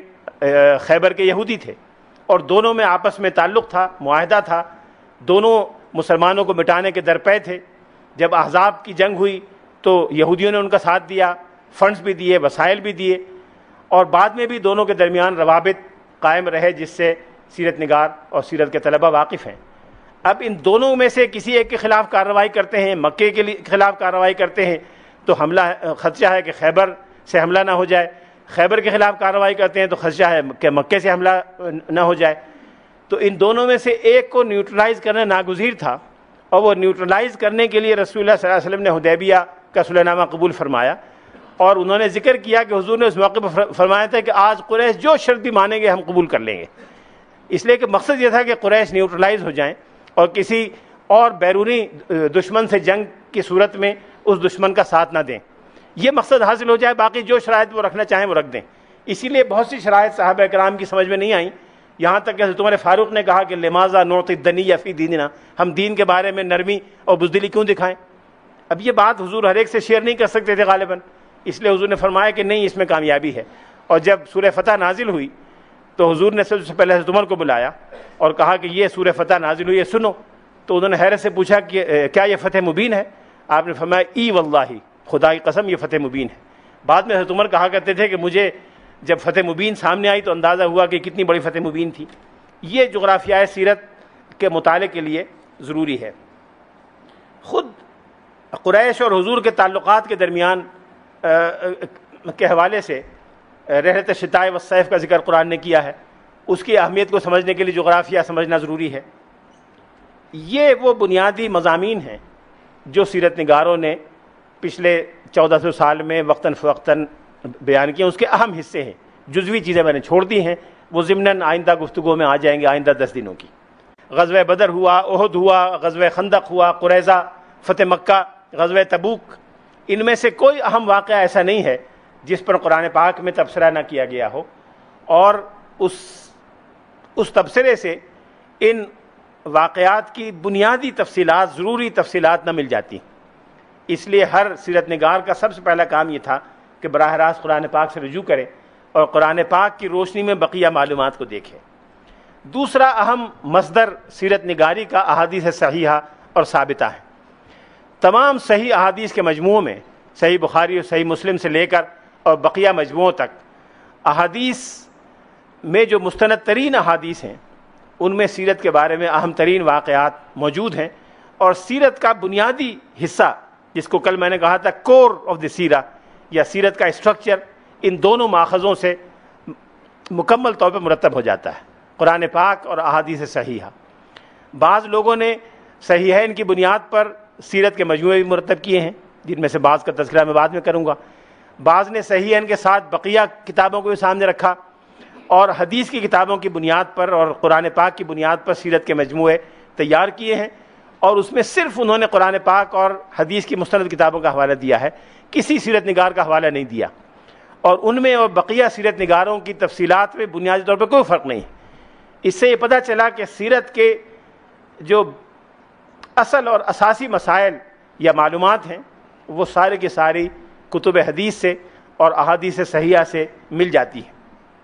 خیبر کے یہودی تھے، اور دونوں میں آپس میں تعلق تھا، معاہدہ تھا. دونوں مسلمانوں کو مٹانے کے درپے تھے. جب احزاب کی جنگ ہوئی تو یہودیوں نے ان کا ساتھ دیا، فنڈز بھی دیے، وسائل بھی دیے، اور بعد میں بھی دونوں کے درمیان روابط قائم رہے جس سے سیرت نگار اور سیرت کے طلبہ واقف ہیں. اب ان دونوں میں سے کسی ایک کے خلاف کارروائی کرتے ہیں، مکے کے خلاف کارروائی کرتے ہیں تو خدشہ ہے کہ خیبر سے حملہ نہ ہو جائے. خیبر کے خلاف کارروائی کرتے ہیں تو خدشہ ہے کہ مکے سے حملہ نہ ہو جائے. تو ان دونوں میں سے ایک کو نیوٹرلائز کرنا ناگزیر تھا، اور وہ نیوٹرلائز کرنے کے لیے رسول اللہ صلی اللہ علیہ وسلم نے حدیبیہ کا صلح نامہ قبول فرمایا. اور انہوں نے ذکر کیا کہ حضور نے اس موقع پر فرمایا تھا کہ آج قریش جو شرط بھی مانیں گے ہم قبول کر لیں گے. اس لیے کہ مقصد یہ تھا کہ قریش نیوٹرلائز ہو جائیں اور کسی اور بیرونی دشمن سے جنگ کی صورت میں اس دشمن کا ساتھ نہ دیں. یہ مقصد حاصل ہو جائے، باقی جو شرائط وہ رکھنا چاہیں وہ رکھ دیں. اسی لیے بہت سی شرائط صحابہ کرام کی سمجھ میں نہیں آئیں، یہاں تک کہ حضرت عمر فاروق نے کہا کہ لماذا نعطی الدنیہ فی دیننا، ہم دین کے بارے میں نرمی اور بزدلی کیوں دکھائیں. اب یہ بات حضور ہر ایک سے شیئر نہیں کر سکتے تھے غالباً، اس لیے حضور نے فرمایا کہ نہیں، اس میں کامیابی ہے. اور جب سورہ فتح نازل ہوئی تو حضور نے سب سے پہلے حضرت عمر کو بلایا اور کہا کہ یہ سورہ فتح نازل ہوئی ہے، سنو. تو انہوں نے حیرت سے پوچھا کہ کیا یہ فتح مبین ہے؟ آپ نے فرمایا ای واللہ، خدا کی قسم یہ فتح مبین ہے. بعد میں حضرت عمر کہا کرتے تھے کہ مجھے جب فتح مبین سامنے آئی تو اندازہ ہوا کہ کتنی بڑی فتح مبین تھی. یہ جغرافیہ سیرت کے مطالعے کے لیے ضروری ہے. خود قریش اور حضور کے تعلقات کے درمیان کے حوالے سے رحلت الشتاء والصیف کا ذکر قرآن نے کیا ہے. اس کی اہمیت کو سمجھنے کے لیے جغرافیہ سمجھنا ضروری ہے. یہ وہ بنیادی مضامین ہیں جو سیرت نگاروں نے پچھلے 1400 سال میں وقتاً فوقتاً بیان کیے. اس کے اہم حصے ہیں، جزوی چیزیں میں نے چھوڑ دی ہیں، وہ ضمناً آئندہ گفتگو میں آ جائیں گے، آئندہ 10 دنوں کی. غزوہ بدر ہوا، احد ہوا، غزوہ خندق ہوا، قریظہ، فتح مکہ، غزوہ تبوک، ان میں سے کوئی اہم واقعہ ایسا نہیں ہے جس پر قرآن پاک میں تبصرہ نہ کیا گیا ہو، اور اس تبصرے سے ان واقعات کی بنیادی تفصیلات، ضروری تفصیلات نہ مل جاتی. اس لیے ہر سیرت نگار کا سب سے پہلا کام یہ تھا کہ براہ راست قرآن پاک سے رجوع کرے اور قرآن پاک کی روشنی میں بقیہ معلومات کو دیکھے. دوسرا اہم مصدر سیرت نگاری کا احادیث صحیحہ اور ثابتہ ہے. تمام صحیح احادیث کے مجموعوں میں، صحیح بخاری اور صحیح مسلم سے لے کر اور بقیہ مجموعوں تک، احادیث میں جو مستند ترین احادیث ہیں ان میں سیرت کے بارے میں اہم ترین واقعات موجود ہیں، اور سیرت کا بنیادی حصہ جس کو کل میں نے کہا تھا کور آف دی سیرہ یا سیرت کا اسٹرکچر، ان دونوں ماخذوں سے مکمل طور پر مرتب ہو جاتا ہے، قرآن پاک اور احادیث صحیحہ۔ بعض لوگوں نے صحیحین کی بنیاد پر سیرت کے مجموعے بھی مرتب کیے ہیں، جن میں سے بعض کا تذکرہ میں بعد میں کروں گا۔ بعض نے صحیحین کے ساتھ بقیہ کتابوں کو بھی سامنے رکھا اور حدیث کی کتابوں کی بنیاد پر اور قرآن پاک کی بنیاد پر سیرت کے مجموعے تیار کیے ہیں، اور اس میں صرف انہوں نے قرآن پاک اور حدیث کی مستند کتابوں کا حوالہ دیا ہے، کسی سیرت نگار کا حوالہ نہیں دیا، اور ان میں اور بقیہ سیرت نگاروں کی تفصیلات میں بنیادی طور پر کوئی فرق نہیں ہے۔ اس سے یہ پتہ چلا کہ سیرت کے جو اصل اور اساسی مسائل یا معلومات ہیں وہ سارے کی ساری کتب حدیث سے اور احادیث صحیحہ سے مل جاتی ہیں۔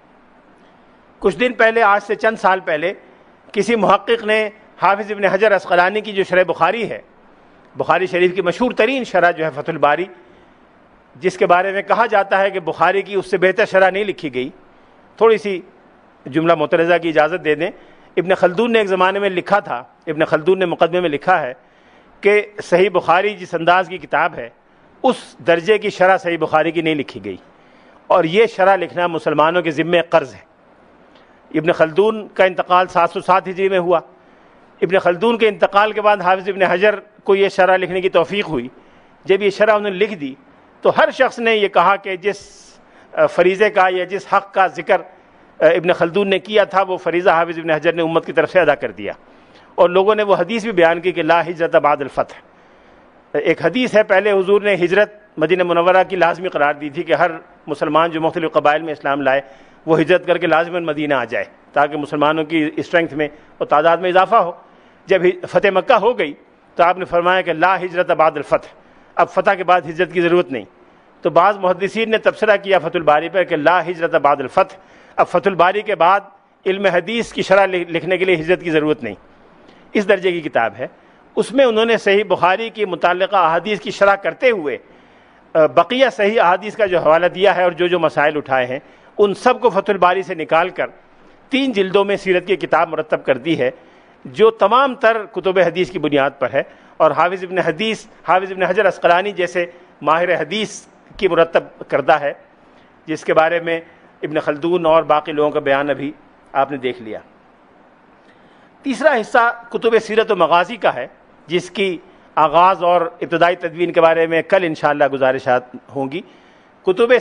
کچھ دن پہلے، آج سے چند سال پہلے، کسی محقق نے حافظ ابن حجر عسقلانی کی جو شرح بخاری ہے، بخاری شریف کی مشہور ترین شرح جو ہے فتح الباری، جس کے بارے میں کہا جاتا ہے کہ بخاری کی اس سے بہتر شرح نہیں لکھی گئی، تھوڑی سی جملہ معترضہ کی اجازت دے دیں۔ ابن خلدون نے ایک زمانے میں لکھا تھا، ابن خلدون نے مقدمے میں لکھا ہے کہ صحیح بخاری جس انداز کی کتاب ہے اس درجے کی شرح صحیح بخاری کی نہیں لکھی گئی، اور یہ شرح لکھنا مسلمانوں کے ذمے قرض ہے۔ ابن خلدون کا انتقال 707 ہجری میں ہوا۔ ابن خلدون کے انتقال کے بعد حافظ ابن حجر کو یہ شرح لکھنے کی توفیق ہوئی۔ جب یہ شرح انہوں نے لکھ دی تو ہر شخص نے یہ کہا کہ جس فریضے کا یا جس حق کا ذکر ابن خلدون نے کیا تھا وہ فریضہ حافظ ابن حجر نے امت کی طرف سے ادا کر دیا، اور لوگوں نے وہ حدیث بھی بیان کی کہ لا ہجرت بعد الفتح۔ ایک حدیث ہے، پہلے حضور نے ہجرت مدینہ منورہ کی لازمی قرار دی تھی کہ ہر مسلمان جو مختلف قبائل میں اسلام لائے وہ ہجرت کر کے لازماً مدینہ آ جائے تاکہ مسلمانوں کی اسٹرینگتھ میں اور تعداد میں اضافہ ہو۔ جب فتح مکہ ہو گئی تو آپ نے فرمایا کہ لا ہجرت بعد الفتح، اب فتح کے بعد ہجرت کی ضرورت نہیں۔ تو بعض محدثین نے تبصرہ کیا فتح الباری پر کہ لا ہجرت بعد الفتح، اب فتح الباری کے بعد علم حدیث کی شرح لکھنے کے لیے ہجرت کی ضرورت نہیں۔ اس درجے کی کتاب ہے۔ اس میں انہوں نے صحیح بخاری کی متعلقہ احادیث کی شرح کرتے ہوئے بقیہ صحیح احادیث کا جو حوالہ دیا ہے اور جو مسائل اٹھائے ہیں ان سب کو فتح الباری سے نکال کر 3 جلدوں میں سیرت کی کتاب مرتب کر دی ہے، جو تمام تر کتب حدیث کی بنیاد پر ہے، اور حافظ ابن حجر عسقلانی جیسے ماہر حدیث کی مرتب کردہ ہے، جس کے بارے میں ابن خلدون اور باقی لوگوں کا بیان ابھی آپ نے دیکھ لیا۔ تیسرا حصہ کتب سیرت و مغازی کا ہے، جس کی آغاز اور ابتدائی تدوین کے بارے میں کل انشاءاللہ گزارشات ہوں گی۔ کتب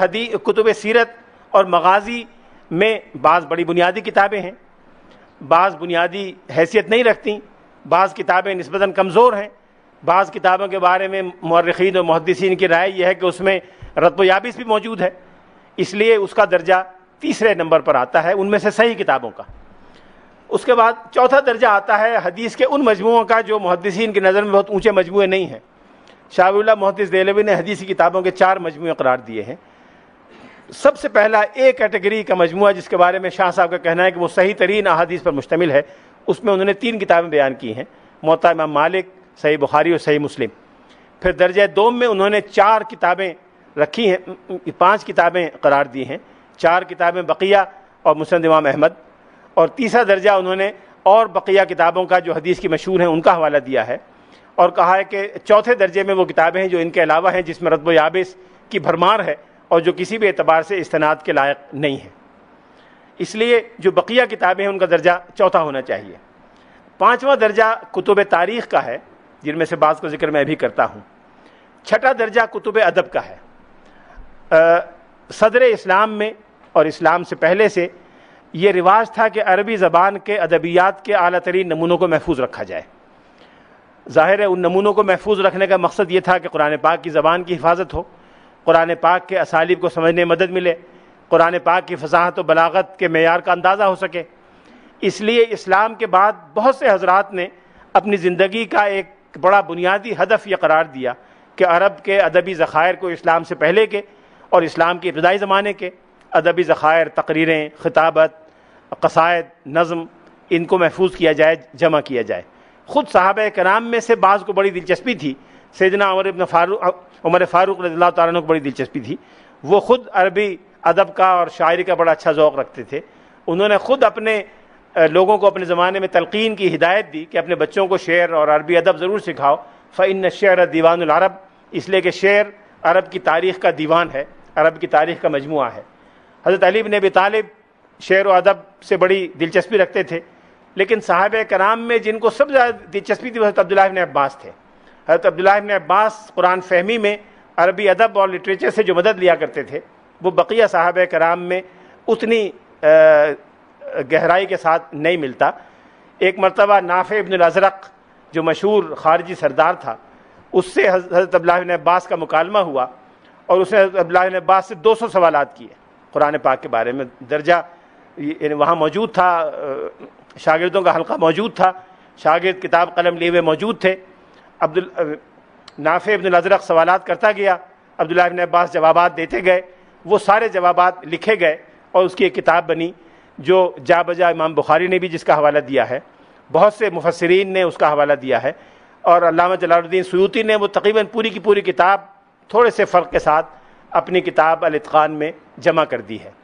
سیرت اور مغازی میں بعض بڑی بنیادی کتابیں ہیں، بعض بنیادی حیثیت نہیں رکھتی، بعض کتابیں نسبتاً کمزور ہیں، بعض کتابوں کے بارے میں مورخین و محدثین کی رائے یہ ہے کہ اس میں رتب و یابس بھی موجود ہے، اس لیے اس کا درجہ تیسرے نمبر پر آتا ہے ان میں سے صحیح کتابوں کا۔ اس کے بعد چوتھا درجہ آتا ہے حدیث کے ان مجموعوں کا جو محدثین کی نظر میں بہت اونچے مجموعے نہیں ہیں۔ شاہ ولی اللہ محدث دہلوی نے حدیث کی کتابوں کے 4 مجموعے قرار دیے ہیں۔ سب سے پہلا ایک کیٹیگری کا مجموعہ جس کے بارے میں شاہ صاحب کا کہنا ہے کہ وہ صحیح ترین احادیث پر مشتمل ہے، اس میں انہوں نے 3 کتابیں بیان کی ہیں، موطا امام مالک، صحیح بخاری اور صحیح مسلم۔ پھر درجہ دوم میں انہوں نے 4 کتابیں رکھی ہیں، 5 کتابیں قرار دی ہیں، 4 کتابیں بقیہ اور مسند امام احمد، اور تیسرا درجہ انہوں نے اور بقیہ کتابوں کا جو حدیث کی مشہور ہیں ان کا حوالہ دیا ہے، اور کہا ہے کہ چوتھے درجے میں وہ کتابیں ہیں جو ان کے علاوہ ہیں، جس میں رتب و یابس کی بھرمار ہے اور جو کسی بھی اعتبار سے استناد کے لائق نہیں ہے، اس لیے جو بقیہ کتابیں ہیں ان کا درجہ چوتھا ہونا چاہیے۔ 5واں درجہ کتب تاریخ کا ہے، جن میں سے بعض کا ذکر میں بھی کرتا ہوں۔ 6واں درجہ کتب ادب کا ہے۔ صدر اسلام میں اور اسلام سے پہلے سے یہ رواج تھا کہ عربی زبان کے ادبیات کے اعلیٰ ترین نمونوں کو محفوظ رکھا جائے۔ ظاہر ہے ان نمونوں کو محفوظ رکھنے کا مقصد یہ تھا کہ قرآن پاک کی زبان کی حفاظت ہو، قرآن پاک کے اسالیب کو سمجھنے میں مدد ملے، قرآن پاک کی فصاحت و بلاغت کے معیار کا اندازہ ہو سکے۔ اس لیے اسلام کے بعد بہت سے حضرات نے اپنی زندگی کا ایک بڑا بنیادی ہدف یہ قرار دیا کہ عرب کے ادبی ذخائر کو اسلام سے پہلے کے اور اسلام کے ابتدائی زمانے کے ادبی ذخائر، تقریریں، خطابت، قصائد، نظم، ان کو محفوظ کیا جائے، جمع کیا جائے۔ خود صحابہ کرام میں سے بعض کو بڑی دلچسپی تھی، سیدنا عمر فاروق رضی اللہ تعالیٰ عنہ کو بڑی دلچسپی تھی، وہ خود عربی ادب کا اور شاعری کا بڑا اچھا ذوق رکھتے تھے. انہوں نے خود اپنے لوگوں کو اپنے زمانے میں تلقین کی ہدایت دی کہ اپنے بچوں کو شعر اور عربی ادب ضرور سکھاؤ. فإن الشعر دیوان العرب، اس لیے کہ شعر عرب کی تاریخ کا دیوان ہے، عرب کی تاریخ کا مجموعہ ہے. حضرت علی بن ابی طالب شعر و ادب سے بڑی دلچسپی رکھتے تھے، لیکن صحابہ کرام میں جن کو سب سے زیادہ دلچسپی تھی وہ حضرت عبداللہ بن عباس تھے. حضرت عبداللہ بن عباس قرآن فہمی میں عربی ادب اور لٹریچر سے جو مدد لیا کرتے تھے وہ بقیہ صحابہ کرام میں اتنی گہرائی کے ساتھ نہیں ملتا. ایک مرتبہ نافع ابن الازرق جو مشہور خارجی سردار تھا، اس سے حضرت عبداللہ بن عباس کا مکالمہ ہوا اور اس نے حضرت عبداللہ بن عباس سے 200 سوالات کیے قرآن پاک کے بارے میں. درجہ یعنی وہاں موجود تھا، شاگردوں کا حلقہ موجود تھا، شاگرد کتاب قلم لیے ہوئے موجود تھے. نافع ابن الازرق سوالات کرتا گیا، عبداللہ بن عباس جوابات دیتے گئے. وہ سارے جوابات لکھے گئے اور اس کی ایک کتاب بنی جو جا بجا امام بخاری نے بھی جس کا حوالہ دیا ہے، بہت سے مفسرین نے اس کا حوالہ دیا ہے، اور علامہ جلال الدین سیوطی نے وہ تقریباً پوری کی پوری کتاب تھوڑے سے فرق کے ساتھ اپنی کتاب الاتقان میں جمع کر دی ہے.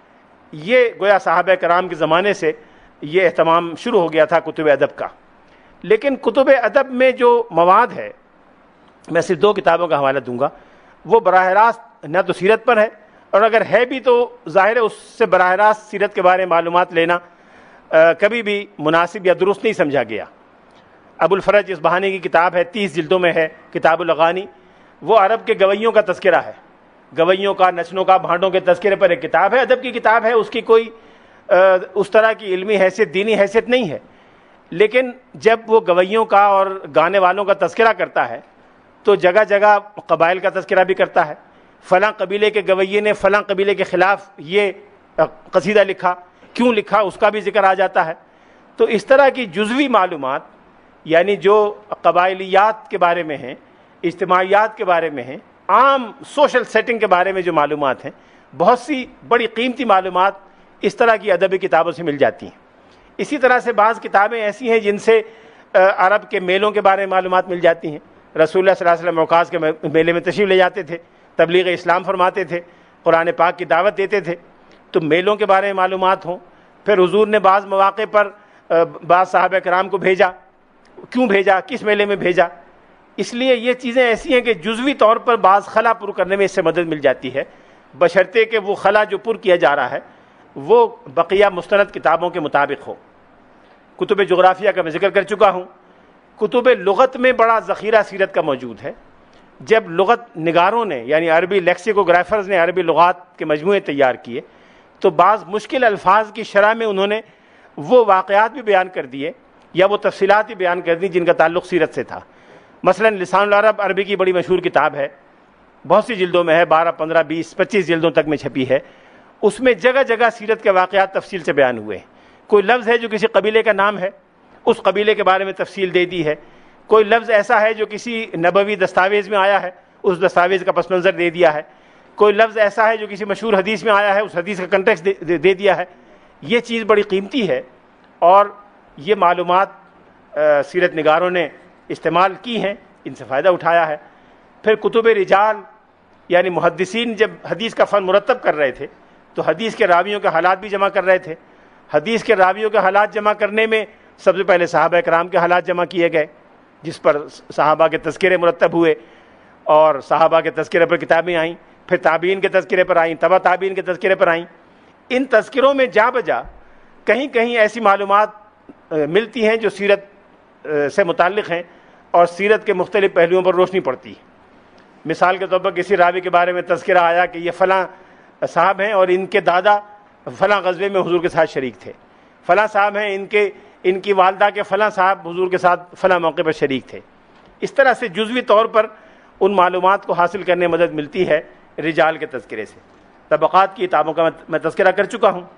یہ گویا صحابہ کرام کے زمانے سے یہ اہتمام شروع ہو گیا تھا کتب ادب کا. لیکن کتب ادب میں جو مواد ہے، میں صرف 2 کتابوں کا حوالہ دوں گا، وہ براہ راست نہ تو سیرت پر ہے، اور اگر ہے بھی تو ظاہر ہے اس سے براہ راست سیرت کے بارے میں معلومات لینا کبھی بھی مناسب یا درست نہیں سمجھا گیا. ابو الفرج اصبہانی کی کتاب ہے، 30 جلدوں میں ہے، کتاب الاغانی. وہ عرب کے گویوں کا تذکرہ ہے، گویوں کا، نچنوں کا، بھانڈوں کے تذکرے پر ایک کتاب ہے، ادب کی کتاب ہے. اس کی کوئی اس طرح کی علمی حیثیت، دینی حیثیت نہیں ہے. لیکن جب وہ گویوں کا اور گانے والوں کا تذکرہ کرتا ہے تو جگہ جگہ قبائل کا تذکرہ بھی کرتا ہے. فلاں قبیلے کے گویے نے فلاں قبیلے کے خلاف یہ قصیدہ لکھا، کیوں لکھا، اس کا بھی ذکر آ جاتا ہے. تو اس طرح کی جزوی معلومات، یعنی جو قبائلیات کے بارے میں ہیں، اجتماعیات کے بارے میں ہیں، عام سوشل سیٹنگ کے بارے میں جو معلومات ہیں، بہت سی بڑی قیمتی معلومات اس طرح کی ادبی کتابوں سے مل جاتی ہیں. اسی طرح سے بعض کتابیں ایسی ہیں جن سے عرب کے میلوں کے بارے میں معلومات مل جاتی ہیں. رسول اللہ صلی اللہ علیہ وسلم عکاظ کے میلے میں تشریف لے جاتے تھے، تبلیغ اسلام فرماتے تھے، قرآن پاک کی دعوت دیتے تھے، تو میلوں کے بارے میں معلومات ہوں. پھر حضور نے بعض مواقع پر بعض صحابہ کرام کو بھیجا، کیوں بھیجا، کس میلے میں بھیجا. اس لیے یہ چیزیں ایسی ہیں کہ جزوی طور پر بعض خلا پر کرنے میں اس سے مدد مل جاتی ہے، بشرطے کہ وہ خلا جو پر کیا جا رہا ہے وہ بقیہ مستند کتابوں کے مطابق ہو. کتب جغرافیہ کا میں ذکر کر چکا ہوں. کتب لغت میں بڑا ذخیرہ سیرت کا موجود ہے. جب لغت نگاروں نے یعنی عربی لیکسیکوگرافرز نے عربی لغات کے مجموعے تیار کیے تو بعض مشکل الفاظ کی شرح میں انہوں نے وہ واقعات بھی بیان کر دیے یا وہ تفصیلات بھی بیان کر دی جن کا تعلق سیرت سے تھا. مثلا لسان العرب عربی کی بڑی مشہور کتاب ہے، بہت سی جلدوں میں ہے، 12 15 20 25 جلدوں تک میں چھپی ہے. اس میں جگہ جگہ سیرت کے واقعات تفصیل سے بیان ہوئے ہیں. کوئی لفظ ہے جو کسی قبیلے کا نام ہے، اس قبیلے کے بارے میں تفصیل دے دی ہے. کوئی لفظ ایسا ہے جو کسی نبوی دستاویز میں آیا ہے، اس دستاویز کا پس منظر دے دیا ہے. کوئی لفظ ایسا ہے جو کسی مشہور حدیث میں آیا ہے، اس حدیث کا کنٹیکسٹ دے دیا ہے. یہ چیز بڑی قیمتی ہے اور یہ معلومات سیرت نگاروں نے استعمال کی ہیں، ان سے فائدہ اٹھایا ہے. پھر کتب رجال یعنی محدثین جب حدیث کا فن مرتب کر رہے تھے تو حدیث کے راویوں کے حالات بھی جمع کر رہے تھے. حدیث کے راویوں کے حالات جمع کرنے میں سب سے پہلے صحابہ کرام کے حالات جمع کیے گئے، جس پر صحابہ کے تذکرے مرتب ہوئے اور صحابہ کے تذکرے پر کتابیں آئیں. پھر تابعین کے تذکرے پر آئیں، تبع تابعین کے تذکرے پر آئیں. ان تذکروں میں جا بجا کہیں کہیں ایسی معلومات ملتی ہیں جو سیرت سے متعلق ہیں اور سیرت کے مختلف پہلوؤں پر روشنی پڑتی ہے. مثال کے طور پر کسی راوی کے بارے میں تذکرہ آیا کہ یہ فلاں صاحب ہیں اور ان کے دادا فلاں غزوے میں حضور کے ساتھ شریک تھے، فلاں صاحب ہیں ان کی والدہ کے فلاں صاحب حضور کے ساتھ فلاں موقع پر شریک تھے. اس طرح سے جزوی طور پر ان معلومات کو حاصل کرنے میں مدد ملتی ہے رجال کے تذکرے سے. طبقات کی کتابوں کا میں تذکرہ کر چکا ہوں.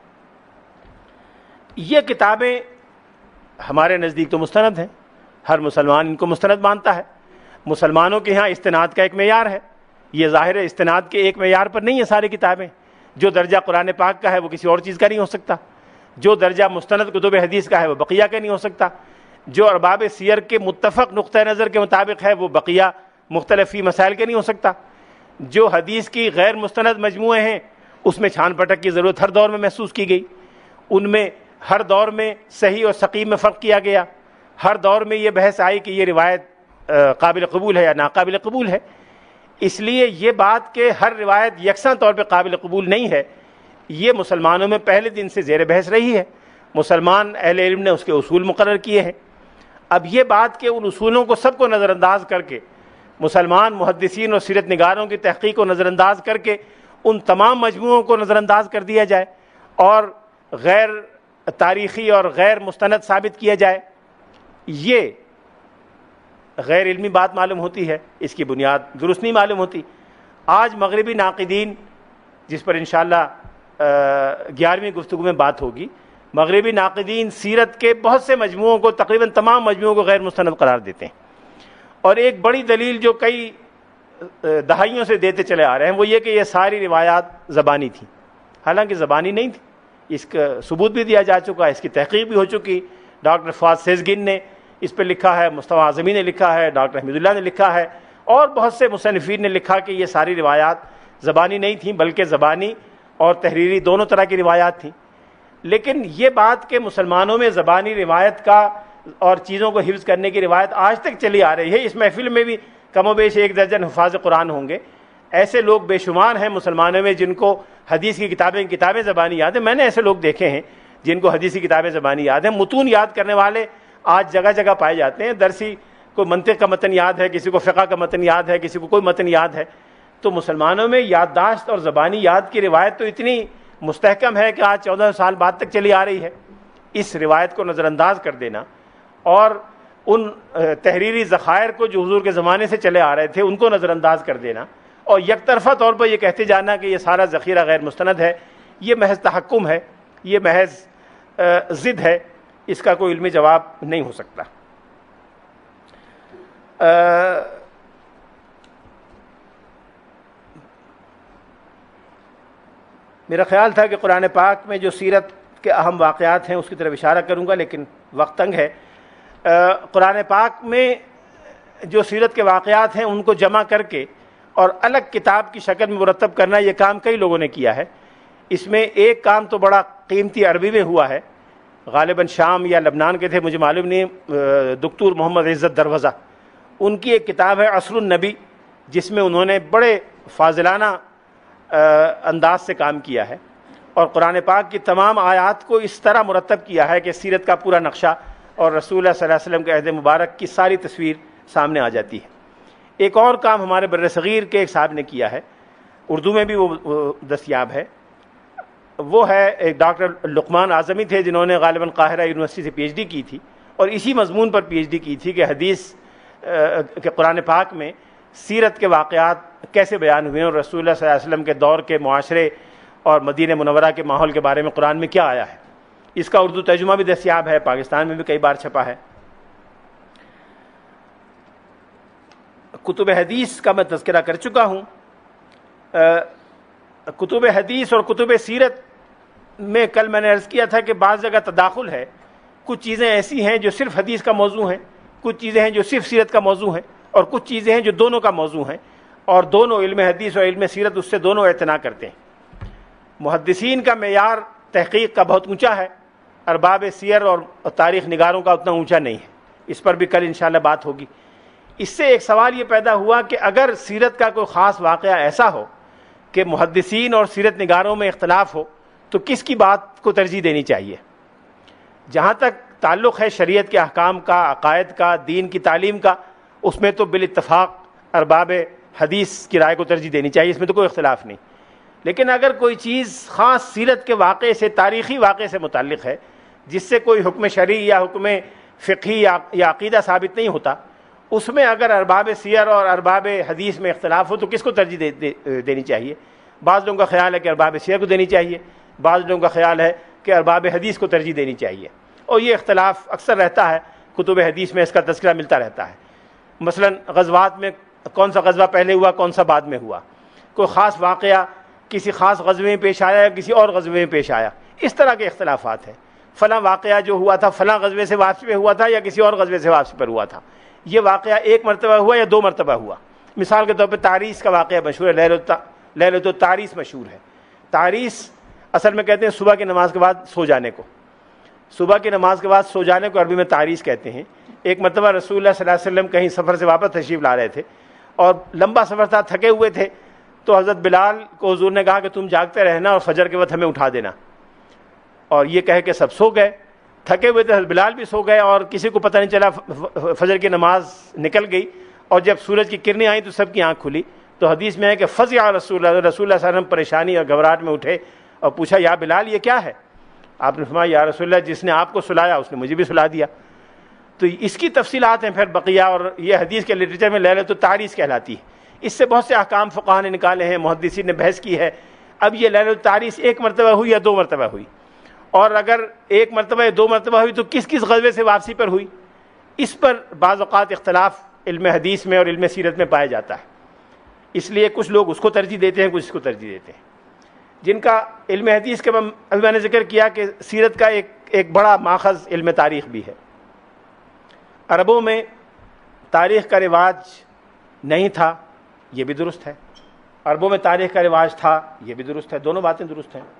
یہ کتابیں ہمارے نزدیک تو مستند ہیں، ہر مسلمان ان کو مستند مانتا ہے. مسلمانوں کے ہاں استناد کا ایک معیار ہے. یہ ظاہر ہے استناد کے ایک معیار پر نہیں ہے ساری کتابیں. جو درجہ قرآن پاک کا ہے وہ کسی اور چیز کا نہیں ہو سکتا، جو درجہ مستند کتب حدیث کا ہے وہ بقیہ کا نہیں ہو سکتا، جو ارباب سیر کے متفق نقطہ نظر کے مطابق ہے وہ بقیہ مختلف فی مسائل کے نہیں ہو سکتا، جو حدیث کی غیر مستند مجموعے ہیں اس میں چھان پٹک کی ضرورت ہر دور میں محسوس کی گئی، ان میں ہر دور میں صحیح اور سقیم میں فرق کیا گیا، ہر دور میں یہ بحث آئی کہ یہ روایت قابل قبول ہے یا ناقابل قبول ہے۔ اس لیے یہ بات کہ ہر روایت یکساں طور پہ قابل قبول نہیں ہے، یہ مسلمانوں میں پہلے دن سے زیر بحث رہی ہے، مسلمان اہل علم نے اس کے اصول مقرر کیے ہیں۔ اب یہ بات کہ ان اصولوں کو سب کو نظر انداز کر کے، مسلمان محدثین اور سیرت نگاروں کی تحقیق کو نظر انداز کر کے ان تمام مجموعوں کو نظر انداز کر دیا جائے اور غیر تاریخی اور غیر مستند ثابت کیا جائے، یہ غیر علمی بات معلوم ہوتی ہے، اس کی بنیاد درست نہیں معلوم ہوتی۔ آج مغربی ناقدین، جس پر انشاءاللہ 11ویں گفتگو میں بات ہوگی، مغربی ناقدین سیرت کے بہت سے مجموعوں کو، تقریباً تمام مجموعوں کو غیر مستند قرار دیتے ہیں، اور ایک بڑی دلیل جو کئی دہائیوں سے دیتے چلے آ رہے ہیں وہ یہ کہ یہ ساری روایات زبانی تھیں، حالانکہ زبانی نہیں تھی، اس کا ثبوت بھی دیا جا چکا ہے، اس کی تحقیق بھی ہو چکی۔ ڈاکٹر فواد سیزگن نے اس پہ لکھا ہے، مصطفی اعظمی نے لکھا ہے، ڈاکٹر حمید اللہ نے لکھا ہے، اور بہت سے مصنفین نے لکھا کہ یہ ساری روایات زبانی نہیں تھیں، بلکہ زبانی اور تحریری دونوں طرح کی روایات تھیں۔ لیکن یہ بات کہ مسلمانوں میں زبانی روایت کا اور چیزوں کو حفظ کرنے کی روایت آج تک چلی آ رہی ہے، اس محفل میں بھی کم و بیش 1 درجن حفاظ قرآن ہوں گے، ایسے لوگ بے شمار ہیں مسلمانوں میں جن کو حدیث کی کتابیں زبانی یاد ہیں۔ میں نے ایسے لوگ دیکھے ہیں جن کو حدیث کی کتابیں زبانی یاد ہیں، متون یاد کرنے والے آج جگہ جگہ پائے جاتے ہیں، درسی کو منطق کا متن یاد ہے، کسی کو فقہ کا متن یاد ہے، کسی کو کوئی متن یاد ہے۔ تو مسلمانوں میں یادداشت اور زبانی یاد کی روایت تو اتنی مستحکم ہے کہ آج 14 سال بعد تک چلی آ رہی ہے۔ اس روایت کو نظر انداز کر دینا اور ان تحریری ذخائر کو جو حضور کے زمانے سے چلے آ رہے تھے ان کو نظر انداز کر دینا اور یک طرفہ طور پر یہ کہتے جانا کہ یہ سارا ذخیرہ غیر مستند ہے، یہ محض تحکم ہے، یہ محض ضد ہے، اس کا کوئی علمی جواب نہیں ہو سکتا۔ میرا خیال تھا کہ قرآن پاک میں جو سیرت کے اہم واقعات ہیں اس کی طرف اشارہ کروں گا، لیکن وقت تنگ ہے۔ قرآن پاک میں جو سیرت کے واقعات ہیں ان کو جمع کر کے اور الگ کتاب کی شکل میں مرتب کرنا، یہ کام کئی لوگوں نے کیا ہے۔ اس میں ایک کام تو بڑا قیمتی عربی میں ہوا ہے، غالباً شام یا لبنان کے تھے، مجھے معلوم نہیں، دکتور محمد عزت دروازہ، ان کی ایک کتاب ہے عصر النبی، جس میں انہوں نے بڑے فاضلانہ انداز سے کام کیا ہے اور قرآن پاک کی تمام آیات کو اس طرح مرتب کیا ہے کہ سیرت کا پورا نقشہ اور رسول اللہ صلی اللہ علیہ وسلم کے عہد مبارک کی ساری تصویر سامنے آ جاتی ہے۔ ایک اور کام ہمارے بر صغیر کے ایک صاحب نے کیا ہے، اردو میں بھی وہ دستیاب ہے، وہ ہے ایک ڈاکٹر لقمان اعظمی تھے جنہوں نے غالباً قاہرہ یونیورسٹی سے پی ایچ ڈی کی تھی اور اسی مضمون پر پی ایچ ڈی کی تھی کہ حدیث کہ قرآن پاک میں سیرت کے واقعات کیسے بیان ہوئے ہیں اور رسول اللہ صلی اللہ علیہ وسلم کے دور کے معاشرے اور مدینہ منورہ کے ماحول کے بارے میں قرآن میں کیا آیا ہے۔ اس کا اردو ترجمہ بھی دستیاب ہے، پاکستان میں بھی کئی بار چھپا ہے۔ کتب حدیث کا میں تذکرہ کر چکا ہوں۔ کتب حدیث اور کتب سیرت میں کل میں نے عرض کیا تھا کہ بعض جگہ تداخل ہے، کچھ چیزیں ایسی ہیں جو صرف حدیث کا موضوع ہیں، کچھ چیزیں ہیں جو صرف سیرت کا موضوع ہیں، اور کچھ چیزیں ہیں جو دونوں کا موضوع ہیں، اور دونوں علم حدیث اور علم سیرت اس سے دونوں اعتنا کرتے ہیں۔ محدثین کا معیار تحقیق کا بہت اونچا ہے، ارباب سیر اور تاریخ نگاروں کا اتنا اونچا نہیں ہے، اس پر بھی کل انشاءاللہ بات ہوگی۔ اس سے ایک سوال یہ پیدا ہوا کہ اگر سیرت کا کوئی خاص واقعہ ایسا ہو کہ محدثین اور سیرت نگاروں میں اختلاف ہو تو کس کی بات کو ترجیح دینی چاہیے؟ جہاں تک تعلق ہے شریعت کے احکام کا، عقائد کا، دین کی تعلیم کا، اس میں تو بالاتفاق ارباب حدیث کی رائے کو ترجیح دینی چاہیے، اس میں تو کوئی اختلاف نہیں۔ لیکن اگر کوئی چیز خاص سیرت کے واقعے سے، تاریخی واقعے سے متعلق ہے جس سے کوئی حکم شرعی یا حکم فقہی یا عقیدہ ثابت نہیں ہوتا، اس میں اگر ارباب سیر اور ارباب حدیث میں اختلاف ہو تو کس کو ترجیح دینی چاہیے؟ بعض لوگوں کا خیال ہے کہ ارباب سیر کو دینی چاہیے، بعض لوگوں کا خیال ہے کہ ارباب حدیث کو ترجیح دینی چاہیے، اور یہ اختلاف اکثر رہتا ہے، کتب حدیث میں اس کا تذکرہ ملتا رہتا ہے۔ مثلا غزوات میں کون سا غزوہ پہلے ہوا، کون سا بعد میں ہوا، کوئی خاص واقعہ کسی خاص غزوے میں پیش آیا یا کسی اور غزوے میں پیش آیا، اس طرح کے اختلافات ہیں۔ فلاں واقعہ جو ہوا تھا فلاں غزوے سے واپسی پہ ہوا تھا یا کسی اور غزوے سے واپسی پر ہوا تھا، یہ واقعہ ایک مرتبہ ہوا یا 2 مرتبہ ہوا۔ مثال کے طور پہ تاریس کا واقعہ مشہور ہے، لیلۃ التاریس مشہور ہے۔ تعریس اصل میں کہتے ہیں صبح کی نماز کے بعد سو جانے کو، صبح کی نماز کے بعد سو جانے کو عربی میں تعریس کہتے ہیں۔ ایک مرتبہ رسول اللہ صلی اللہ علیہ وسلم کہیں سفر سے واپس تشریف لا رہے تھے اور لمبا سفر تھا، تھکے ہوئے تھے، تو حضرت بلال کو حضور نے کہا کہ تم جاگتے رہنا اور فجر کے وقت ہمیں اٹھا دینا، اور یہ کہہ کے سب سو گئے۔ تھکے ہوئے تھے، حضرت بلال بھی سو گئے اور کسی کو پتہ نہیں چلا، فجر کی نماز نکل گئی اور جب سورج کی کرنیں آئیں تو سب کی آنکھ کھلی۔ تو حدیث میں ہے کہ فزع رسول اللہ صلی اللہ علیہ وسلم پریشانی اور گھبراہٹ میں اٹھے اور پوچھا یا بلال یہ کیا ہے؟ آپ نے فرمایا یا رسول اللہ جس نے آپ کو سلایا اس نے مجھے بھی سلا دیا۔ تو اس کی تفصیلات ہیں پھر بقیہ، اور یہ حدیث کے لٹریچر میں لے لے تو تعریس کہلاتی ہے۔ اس سے بہت سے احکام فقہا نے نکالے ہیں، محدثین نے بحث کی ہے۔ اب یہ لیلۃ التعریس ایک مرتبہ ہوئی یا دو مرتبہ ہوئی، اور اگر ایک مرتبہ یا دو مرتبہ ہوئی تو کس کس غزوے سے واپسی پر ہوئی، اس پر بعض اوقات اختلاف علم حدیث میں اور علم سیرت میں پایا جاتا ہے۔ اس لیے کچھ لوگ اس کو ترجیح دیتے ہیں، کچھ اس کو ترجیح دیتے ہیں۔ جن کا علم حدیث کے ابھی میں نے ذکر کیا کہ سیرت کا ایک بڑا ماخذ علم تاریخ بھی ہے۔ عربوں میں تاریخ کا رواج نہیں تھا، یہ بھی درست ہے، عربوں میں تاریخ کا رواج تھا، یہ بھی درست ہے، دونوں باتیں درست ہیں۔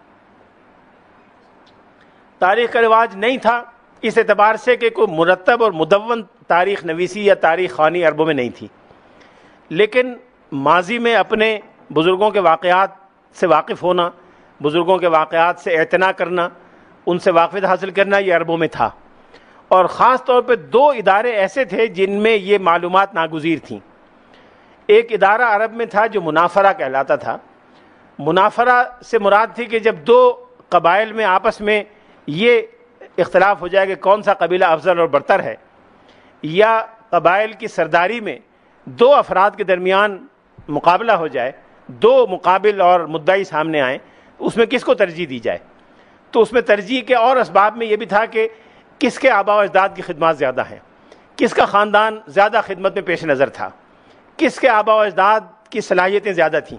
تاریخ کا رواج نہیں تھا اس اعتبار سے کہ کوئی مرتب اور مدون تاریخ نویسی یا تاریخ خوانی عربوں میں نہیں تھی، لیکن ماضی میں اپنے بزرگوں کے واقعات سے واقف ہونا، بزرگوں کے واقعات سے اعتنا کرنا، ان سے واقفیت حاصل کرنا، یہ عربوں میں تھا۔ اور خاص طور پہ دو ادارے ایسے تھے جن میں یہ معلومات ناگزیر تھیں۔ ایک ادارہ عرب میں تھا جو منافرہ کہلاتا تھا۔ منافرہ سے مراد تھی کہ جب دو قبائل میں آپس میں یہ اختلاف ہو جائے کہ کون سا قبیلہ افضل اور برتر ہے، یا قبائل کی سرداری میں دو افراد کے درمیان مقابلہ ہو جائے، دو مقابل اور مدعی سامنے آئیں، اس میں کس کو ترجیح دی جائے۔ تو اس میں ترجیح کے اور اسباب میں یہ بھی تھا کہ کس کے آباء و اجداد کی خدمات زیادہ ہیں، کس کا خاندان زیادہ خدمت میں پیش نظر تھا، کس کے آباء و اجداد کی صلاحیتیں زیادہ تھیں۔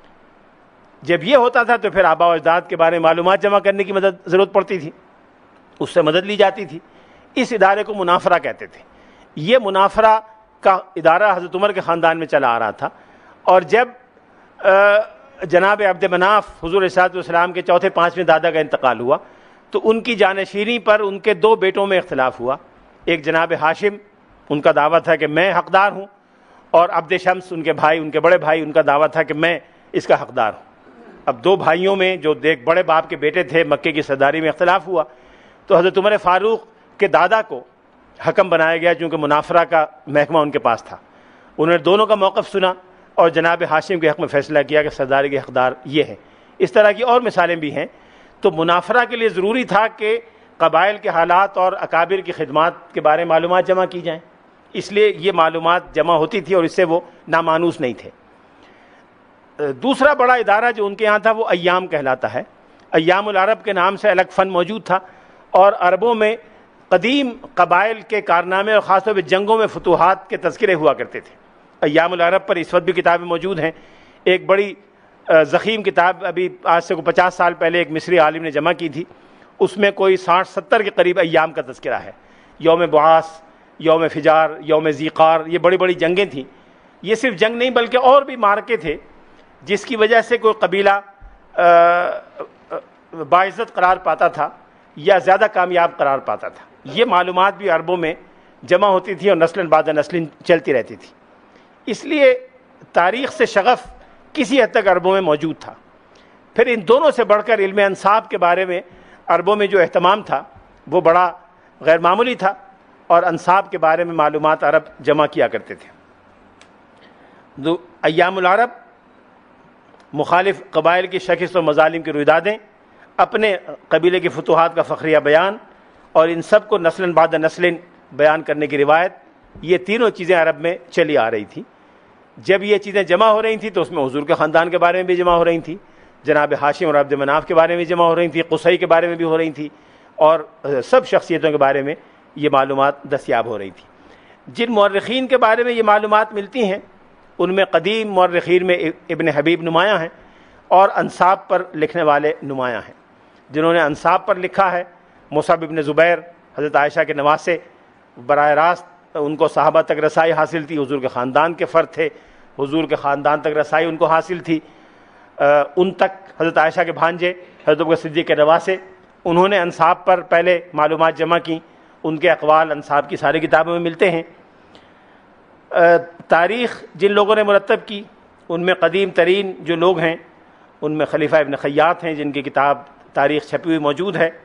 جب یہ ہوتا تھا تو پھر آباء و اجداد کے بارے میں معلومات جمع کرنے کی ضرورت پڑتی تھی، اس سے مدد لی جاتی تھی۔ اس ادارے کو منافرہ کہتے تھے۔ یہ منافرہ کا ادارہ حضرت عمر کے خاندان میں چلا آ رہا تھا، اور جب جناب عبد مناف حضور علیہ السلام کے چوتھے پانچویں دادا کا انتقال ہوا تو ان کی جانشینی پر ان کے دو بیٹوں میں اختلاف ہوا۔ ایک جناب ہاشم، ان کا دعویٰ تھا کہ میں حقدار ہوں، اور عبد شمس ان کے بھائی، ان کے بڑے بھائی، ان کا دعویٰ تھا کہ میں اس کا حقدار ہوں۔ اب دو بھائیوں میں جو ایک بڑے باپ کے بیٹے تھے، مکے کی سرداری میں اختلاف ہوا تو حضرت عمر فاروق کے دادا کو حکم بنایا گیا، چونکہ منافرہ کا محکمہ ان کے پاس تھا۔ انہوں نے دونوں کا موقف سنا اور جناب ہاشم کے حق میں فیصلہ کیا کہ سرداری کے حقدار یہ ہیں۔ اس طرح کی اور مثالیں بھی ہیں۔ تو منافرہ کے لیے ضروری تھا کہ قبائل کے حالات اور اکابر کی خدمات کے بارے میں معلومات جمع کی جائیں، اس لیے یہ معلومات جمع ہوتی تھی اور اس سے وہ نامانوس نہیں تھے۔ دوسرا بڑا ادارہ جو ان کے ہاں تھا وہ ایام کہلاتا ہے۔ ایام العرب کے نام سے الگ فن موجود تھا، اور عربوں میں قدیم قبائل کے کارنامے اور خاص طور پہ جنگوں میں فتوحات کے تذکرے ہوا کرتے تھے۔ ایام العرب پر اس وقت بھی کتابیں موجود ہیں۔ ایک بڑی ضخیم کتاب ابھی آج سے 50 سال پہلے ایک مصری عالم نے جمع کی تھی، اس میں کوئی 60-70 کے قریب ایام کا تذکرہ ہے۔ یوم بعاث، یوم فجار، یوم ذیقار، یہ بڑی بڑی جنگیں تھیں۔ یہ صرف جنگ نہیں بلکہ اور بھی مارکے تھے جس کی وجہ سے کوئی قبیلہ باعزت قرار پاتا تھا یا زیادہ کامیاب قرار پاتا تھا۔ یہ معلومات بھی عربوں میں جمع ہوتی تھی اور نسل بعد نسل چلتی رہتی تھی۔ اس لیے تاریخ سے شغف کسی حد تک عربوں میں موجود تھا۔ پھر ان دونوں سے بڑھ کر علم انساب کے بارے میں عربوں میں جو اہتمام تھا وہ بڑا غیر معمولی تھا، اور انساب کے بارے میں معلومات عرب جمع کیا کرتے تھے۔ ایام العرب مخالف قبائل کی شکست و مظالم کی رویدادیں، اپنے قبیلے کی فتوحات کا فخریہ بیان، اور ان سب کو نسل بعد نسل بیان کرنے کی روایت، یہ تینوں چیزیں عرب میں چلی آ رہی تھیں۔ جب یہ چیزیں جمع ہو رہی تھیں تو اس میں حضور کے خاندان کے بارے میں بھی جمع ہو رہی تھیں، جناب ہاشم اور عبد مناف کے بارے میں جمع ہو رہی تھیں، قصی کے بارے میں بھی ہو رہی تھیں، اور سب شخصیتوں کے بارے میں یہ معلومات دستیاب ہو رہی تھیں۔ جن مورخین کے بارے میں یہ معلومات ملتی ہیں ان میں قدیم مورخین میں ابن حبیب نمایاں ہیں، اور انساب پر لکھنے والے نمایاں ہیں۔ جنہوں نے انساب پر لکھا ہے، مصعب ابن زبیر، حضرت عائشہ کے نواسے، براہ راست ان کو صحابہ تک رسائی حاصل تھی، حضور کے خاندان کے فرد تھے، حضور کے خاندان تک رسائی ان کو حاصل تھی۔ ان تک حضرت عائشہ کے بھانجے حضرت ابوبکر صدیق کے نواسے، انہوں نے انصاب پر پہلے معلومات جمع کی، ان کے اقوال انصاب کی ساری کتابوں میں ملتے ہیں۔ تاریخ جن لوگوں نے مرتب کی ان میں قدیم ترین جو لوگ ہیں ان میں خلیفہ ابن خیاط ہیں، جن کی کتاب تاریخ چھپی ہوئی موجود ہے،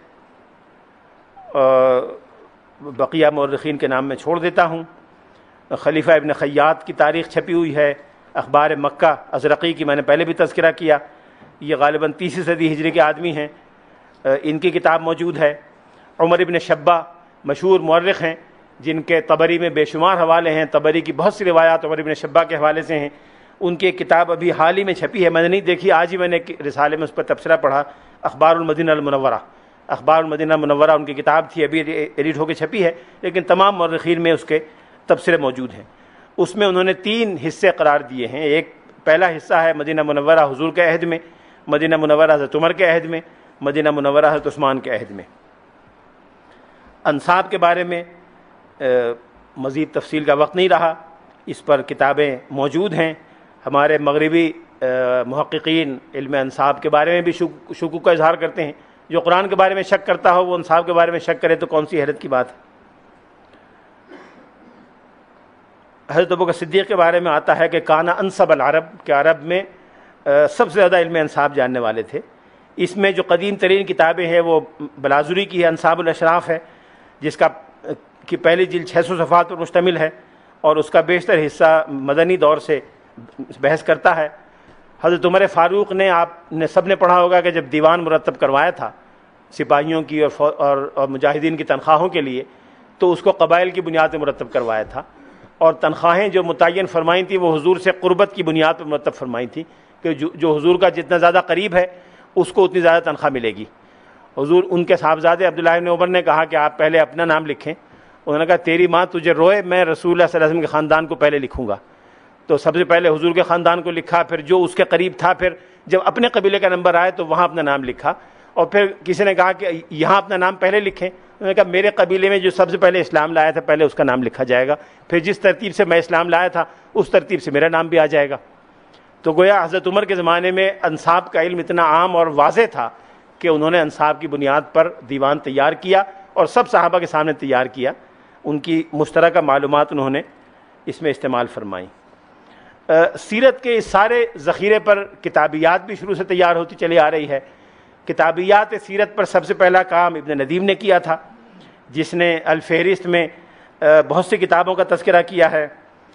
بقیہ مورخین کے نام میں چھوڑ دیتا ہوں۔ خلیفہ ابن خیاط کی تاریخ چھپی ہوئی ہے، اخبار مکہ ازرقی کی میں نے پہلے بھی تذکرہ کیا، یہ غالباً 30 صدی ہجری کے آدمی ہیں، ان کی کتاب موجود ہے۔ عمر ابن شبہ مشہور مورخ ہیں جن کے طبری میں بے شمار حوالے ہیں، طبری کی بہت سی روایات عمر ابن شبہ کے حوالے سے ہیں، ان کی ایک کتاب ابھی حال ہی میں چھپی ہے، میں نے نہیں دیکھی، آج ہی میں نے رسالے میں اس پر تبصرہ پڑھا، اخبار المدینہ المنورہ، اخبار المدینہ المنورہ ان کی کتاب تھی، ابھی ایڈٹ ہو کے چھپی ہے، لیکن تمام مورخین میں اس کے تبصرے موجود ہیں۔ اس میں انہوں نے 3 حصے قرار دیے ہیں، ایک پہلا حصہ ہے مدینہ منورہ حضور کے عہد میں، مدینہ منورہ حضرت عمر کے عہد میں، مدینہ منورہ حضرت عثمان کے عہد میں۔ انصاب کے بارے میں مزید تفصیل کا وقت نہیں رہا، اس پر کتابیں موجود ہیں، ہمارے مغربی محققین علم انصاب کے بارے میں بھی شکوک کا اظہار کرتے ہیں، جو قرآن کے بارے میں شک کرتا ہو وہ انصاب کے بارے میں شک کرے تو کون سی حیرت کی بات ہے۔ حضرت ابوبکر صدیق کے بارے میں آتا ہے کہ کانا انصب العرب، کہ عرب میں سب سے زیادہ علم انصاب جاننے والے تھے۔ اس میں جو قدیم ترین کتابیں ہیں وہ بلازوری کی ہے، انصاب الاشراف ہے، جس کی پہلی جلد 600 صفحات پر مشتمل ہے اور اس کا بیشتر حصہ مدنی دور سے بحث کرتا ہے۔ حضرت عمر فاروق نے، آپ نے سب نے پڑھا ہوگا کہ جب دیوان مرتب کروایا تھا سپاہیوں کی اور مجاہدین کی تنخواہوں کے لیے، تو اس کو قبائل کی بنیاد پر مرتب کروایا تھا، اور تنخواہیں جو متعین فرمائی تھیں وہ حضور سے قربت کی بنیاد پر مرتب فرمائی تھیں کہ جو حضور کا جتنا زیادہ قریب ہے اس کو اتنی زیادہ تنخواہ ملے گی۔ حضور ان کے صاحبزادے عبداللہ ابن عمر نے کہا کہ آپ پہلے اپنا نام لکھیں، انہوں نے کہا تیری ماں تجھے روئے، میں رسول اللہ صلی اللہ علیہ وسلم کے خاندان کو پہلے لکھوں گا۔ تو سب سے پہلے حضور کے خاندان کو لکھا، پھر جو اس کے قریب تھا، پھر جب اپنے قبیلے کا نمبر آئے تو وہاں اپنا نام لکھا، اور پھر کسی نے کہا کہ یہاں اپنا نام پہلے لکھیں، انہوں نے کہا میرے قبیلے میں جو سب سے پہلے اسلام لایا تھا پہلے اس کا نام لکھا جائے گا، پھر جس ترتیب سے میں اسلام لایا تھا اس ترتیب سے میرا نام بھی آ جائے گا۔ تو گویا حضرت عمر کے زمانے میں انصاب کا علم اتنا عام اور واضح تھا کہ انہوں نے انصاب کی بنیاد پر دیوان تیار کیا اور سب صحابہ کے سامنے تیار کیا، ان کی مشترکہ معلومات انہوں نے اس میں استعمال فرمائیں۔ سیرت کے اس سارے ذخیرے پر کتابیات بھی شروع سے تیار ہوتی چلی آ رہی ہے۔ کتابیات سیرت پر سب سے پہلا کام ابن ندیم نے کیا تھا، جس نے الفہرست میں بہت سی کتابوں کا تذکرہ کیا ہے۔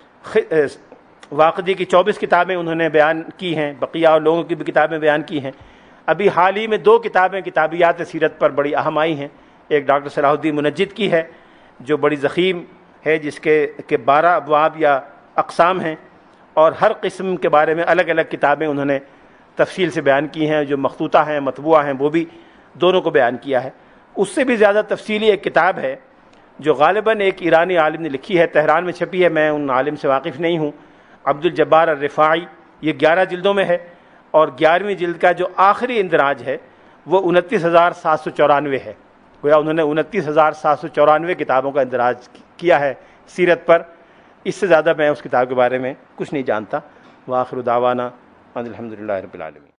واقدی کی 24 کتابیں انہوں نے بیان کی ہیں، بقیہ اور لوگوں کی بھی کتابیں بیان کی ہیں۔ ابھی حال ہی میں 2 کتابیں کتابیات سیرت پر بڑی اہم آئی ہیں، ایک ڈاکٹر صلاح الدین منجد کی ہے جو بڑی ضخیم ہے، جس کے 12 ابواب یا اقسام ہیں، اور ہر قسم کے بارے میں الگ الگ کتابیں انہوں نے تفصیل سے بیان کی ہیں، جو مخطوطہ ہیں مطبوعہ ہیں وہ بھی دونوں کو بیان کیا ہے۔ اس سے بھی زیادہ تفصیلی ایک کتاب ہے جو غالباً ایک ایرانی عالم نے لکھی ہے، تہران میں چھپی ہے، میں ان عالم سے واقف نہیں ہوں، عبد الجبار الرفاعی، یہ 11 جلدوں میں ہے، اور 11ویں جلد کا جو آخری اندراج ہے وہ 29,794 ہے۔ گویا انہوں نے 29,794 کتابوں کا اندراج کیا ہے سیرت پر۔ اس سے زیادہ میں اس کتاب کے بارے میں کچھ نہیں جانتا۔ وآخر دعوانا ان الحمدللہ رب العالمین۔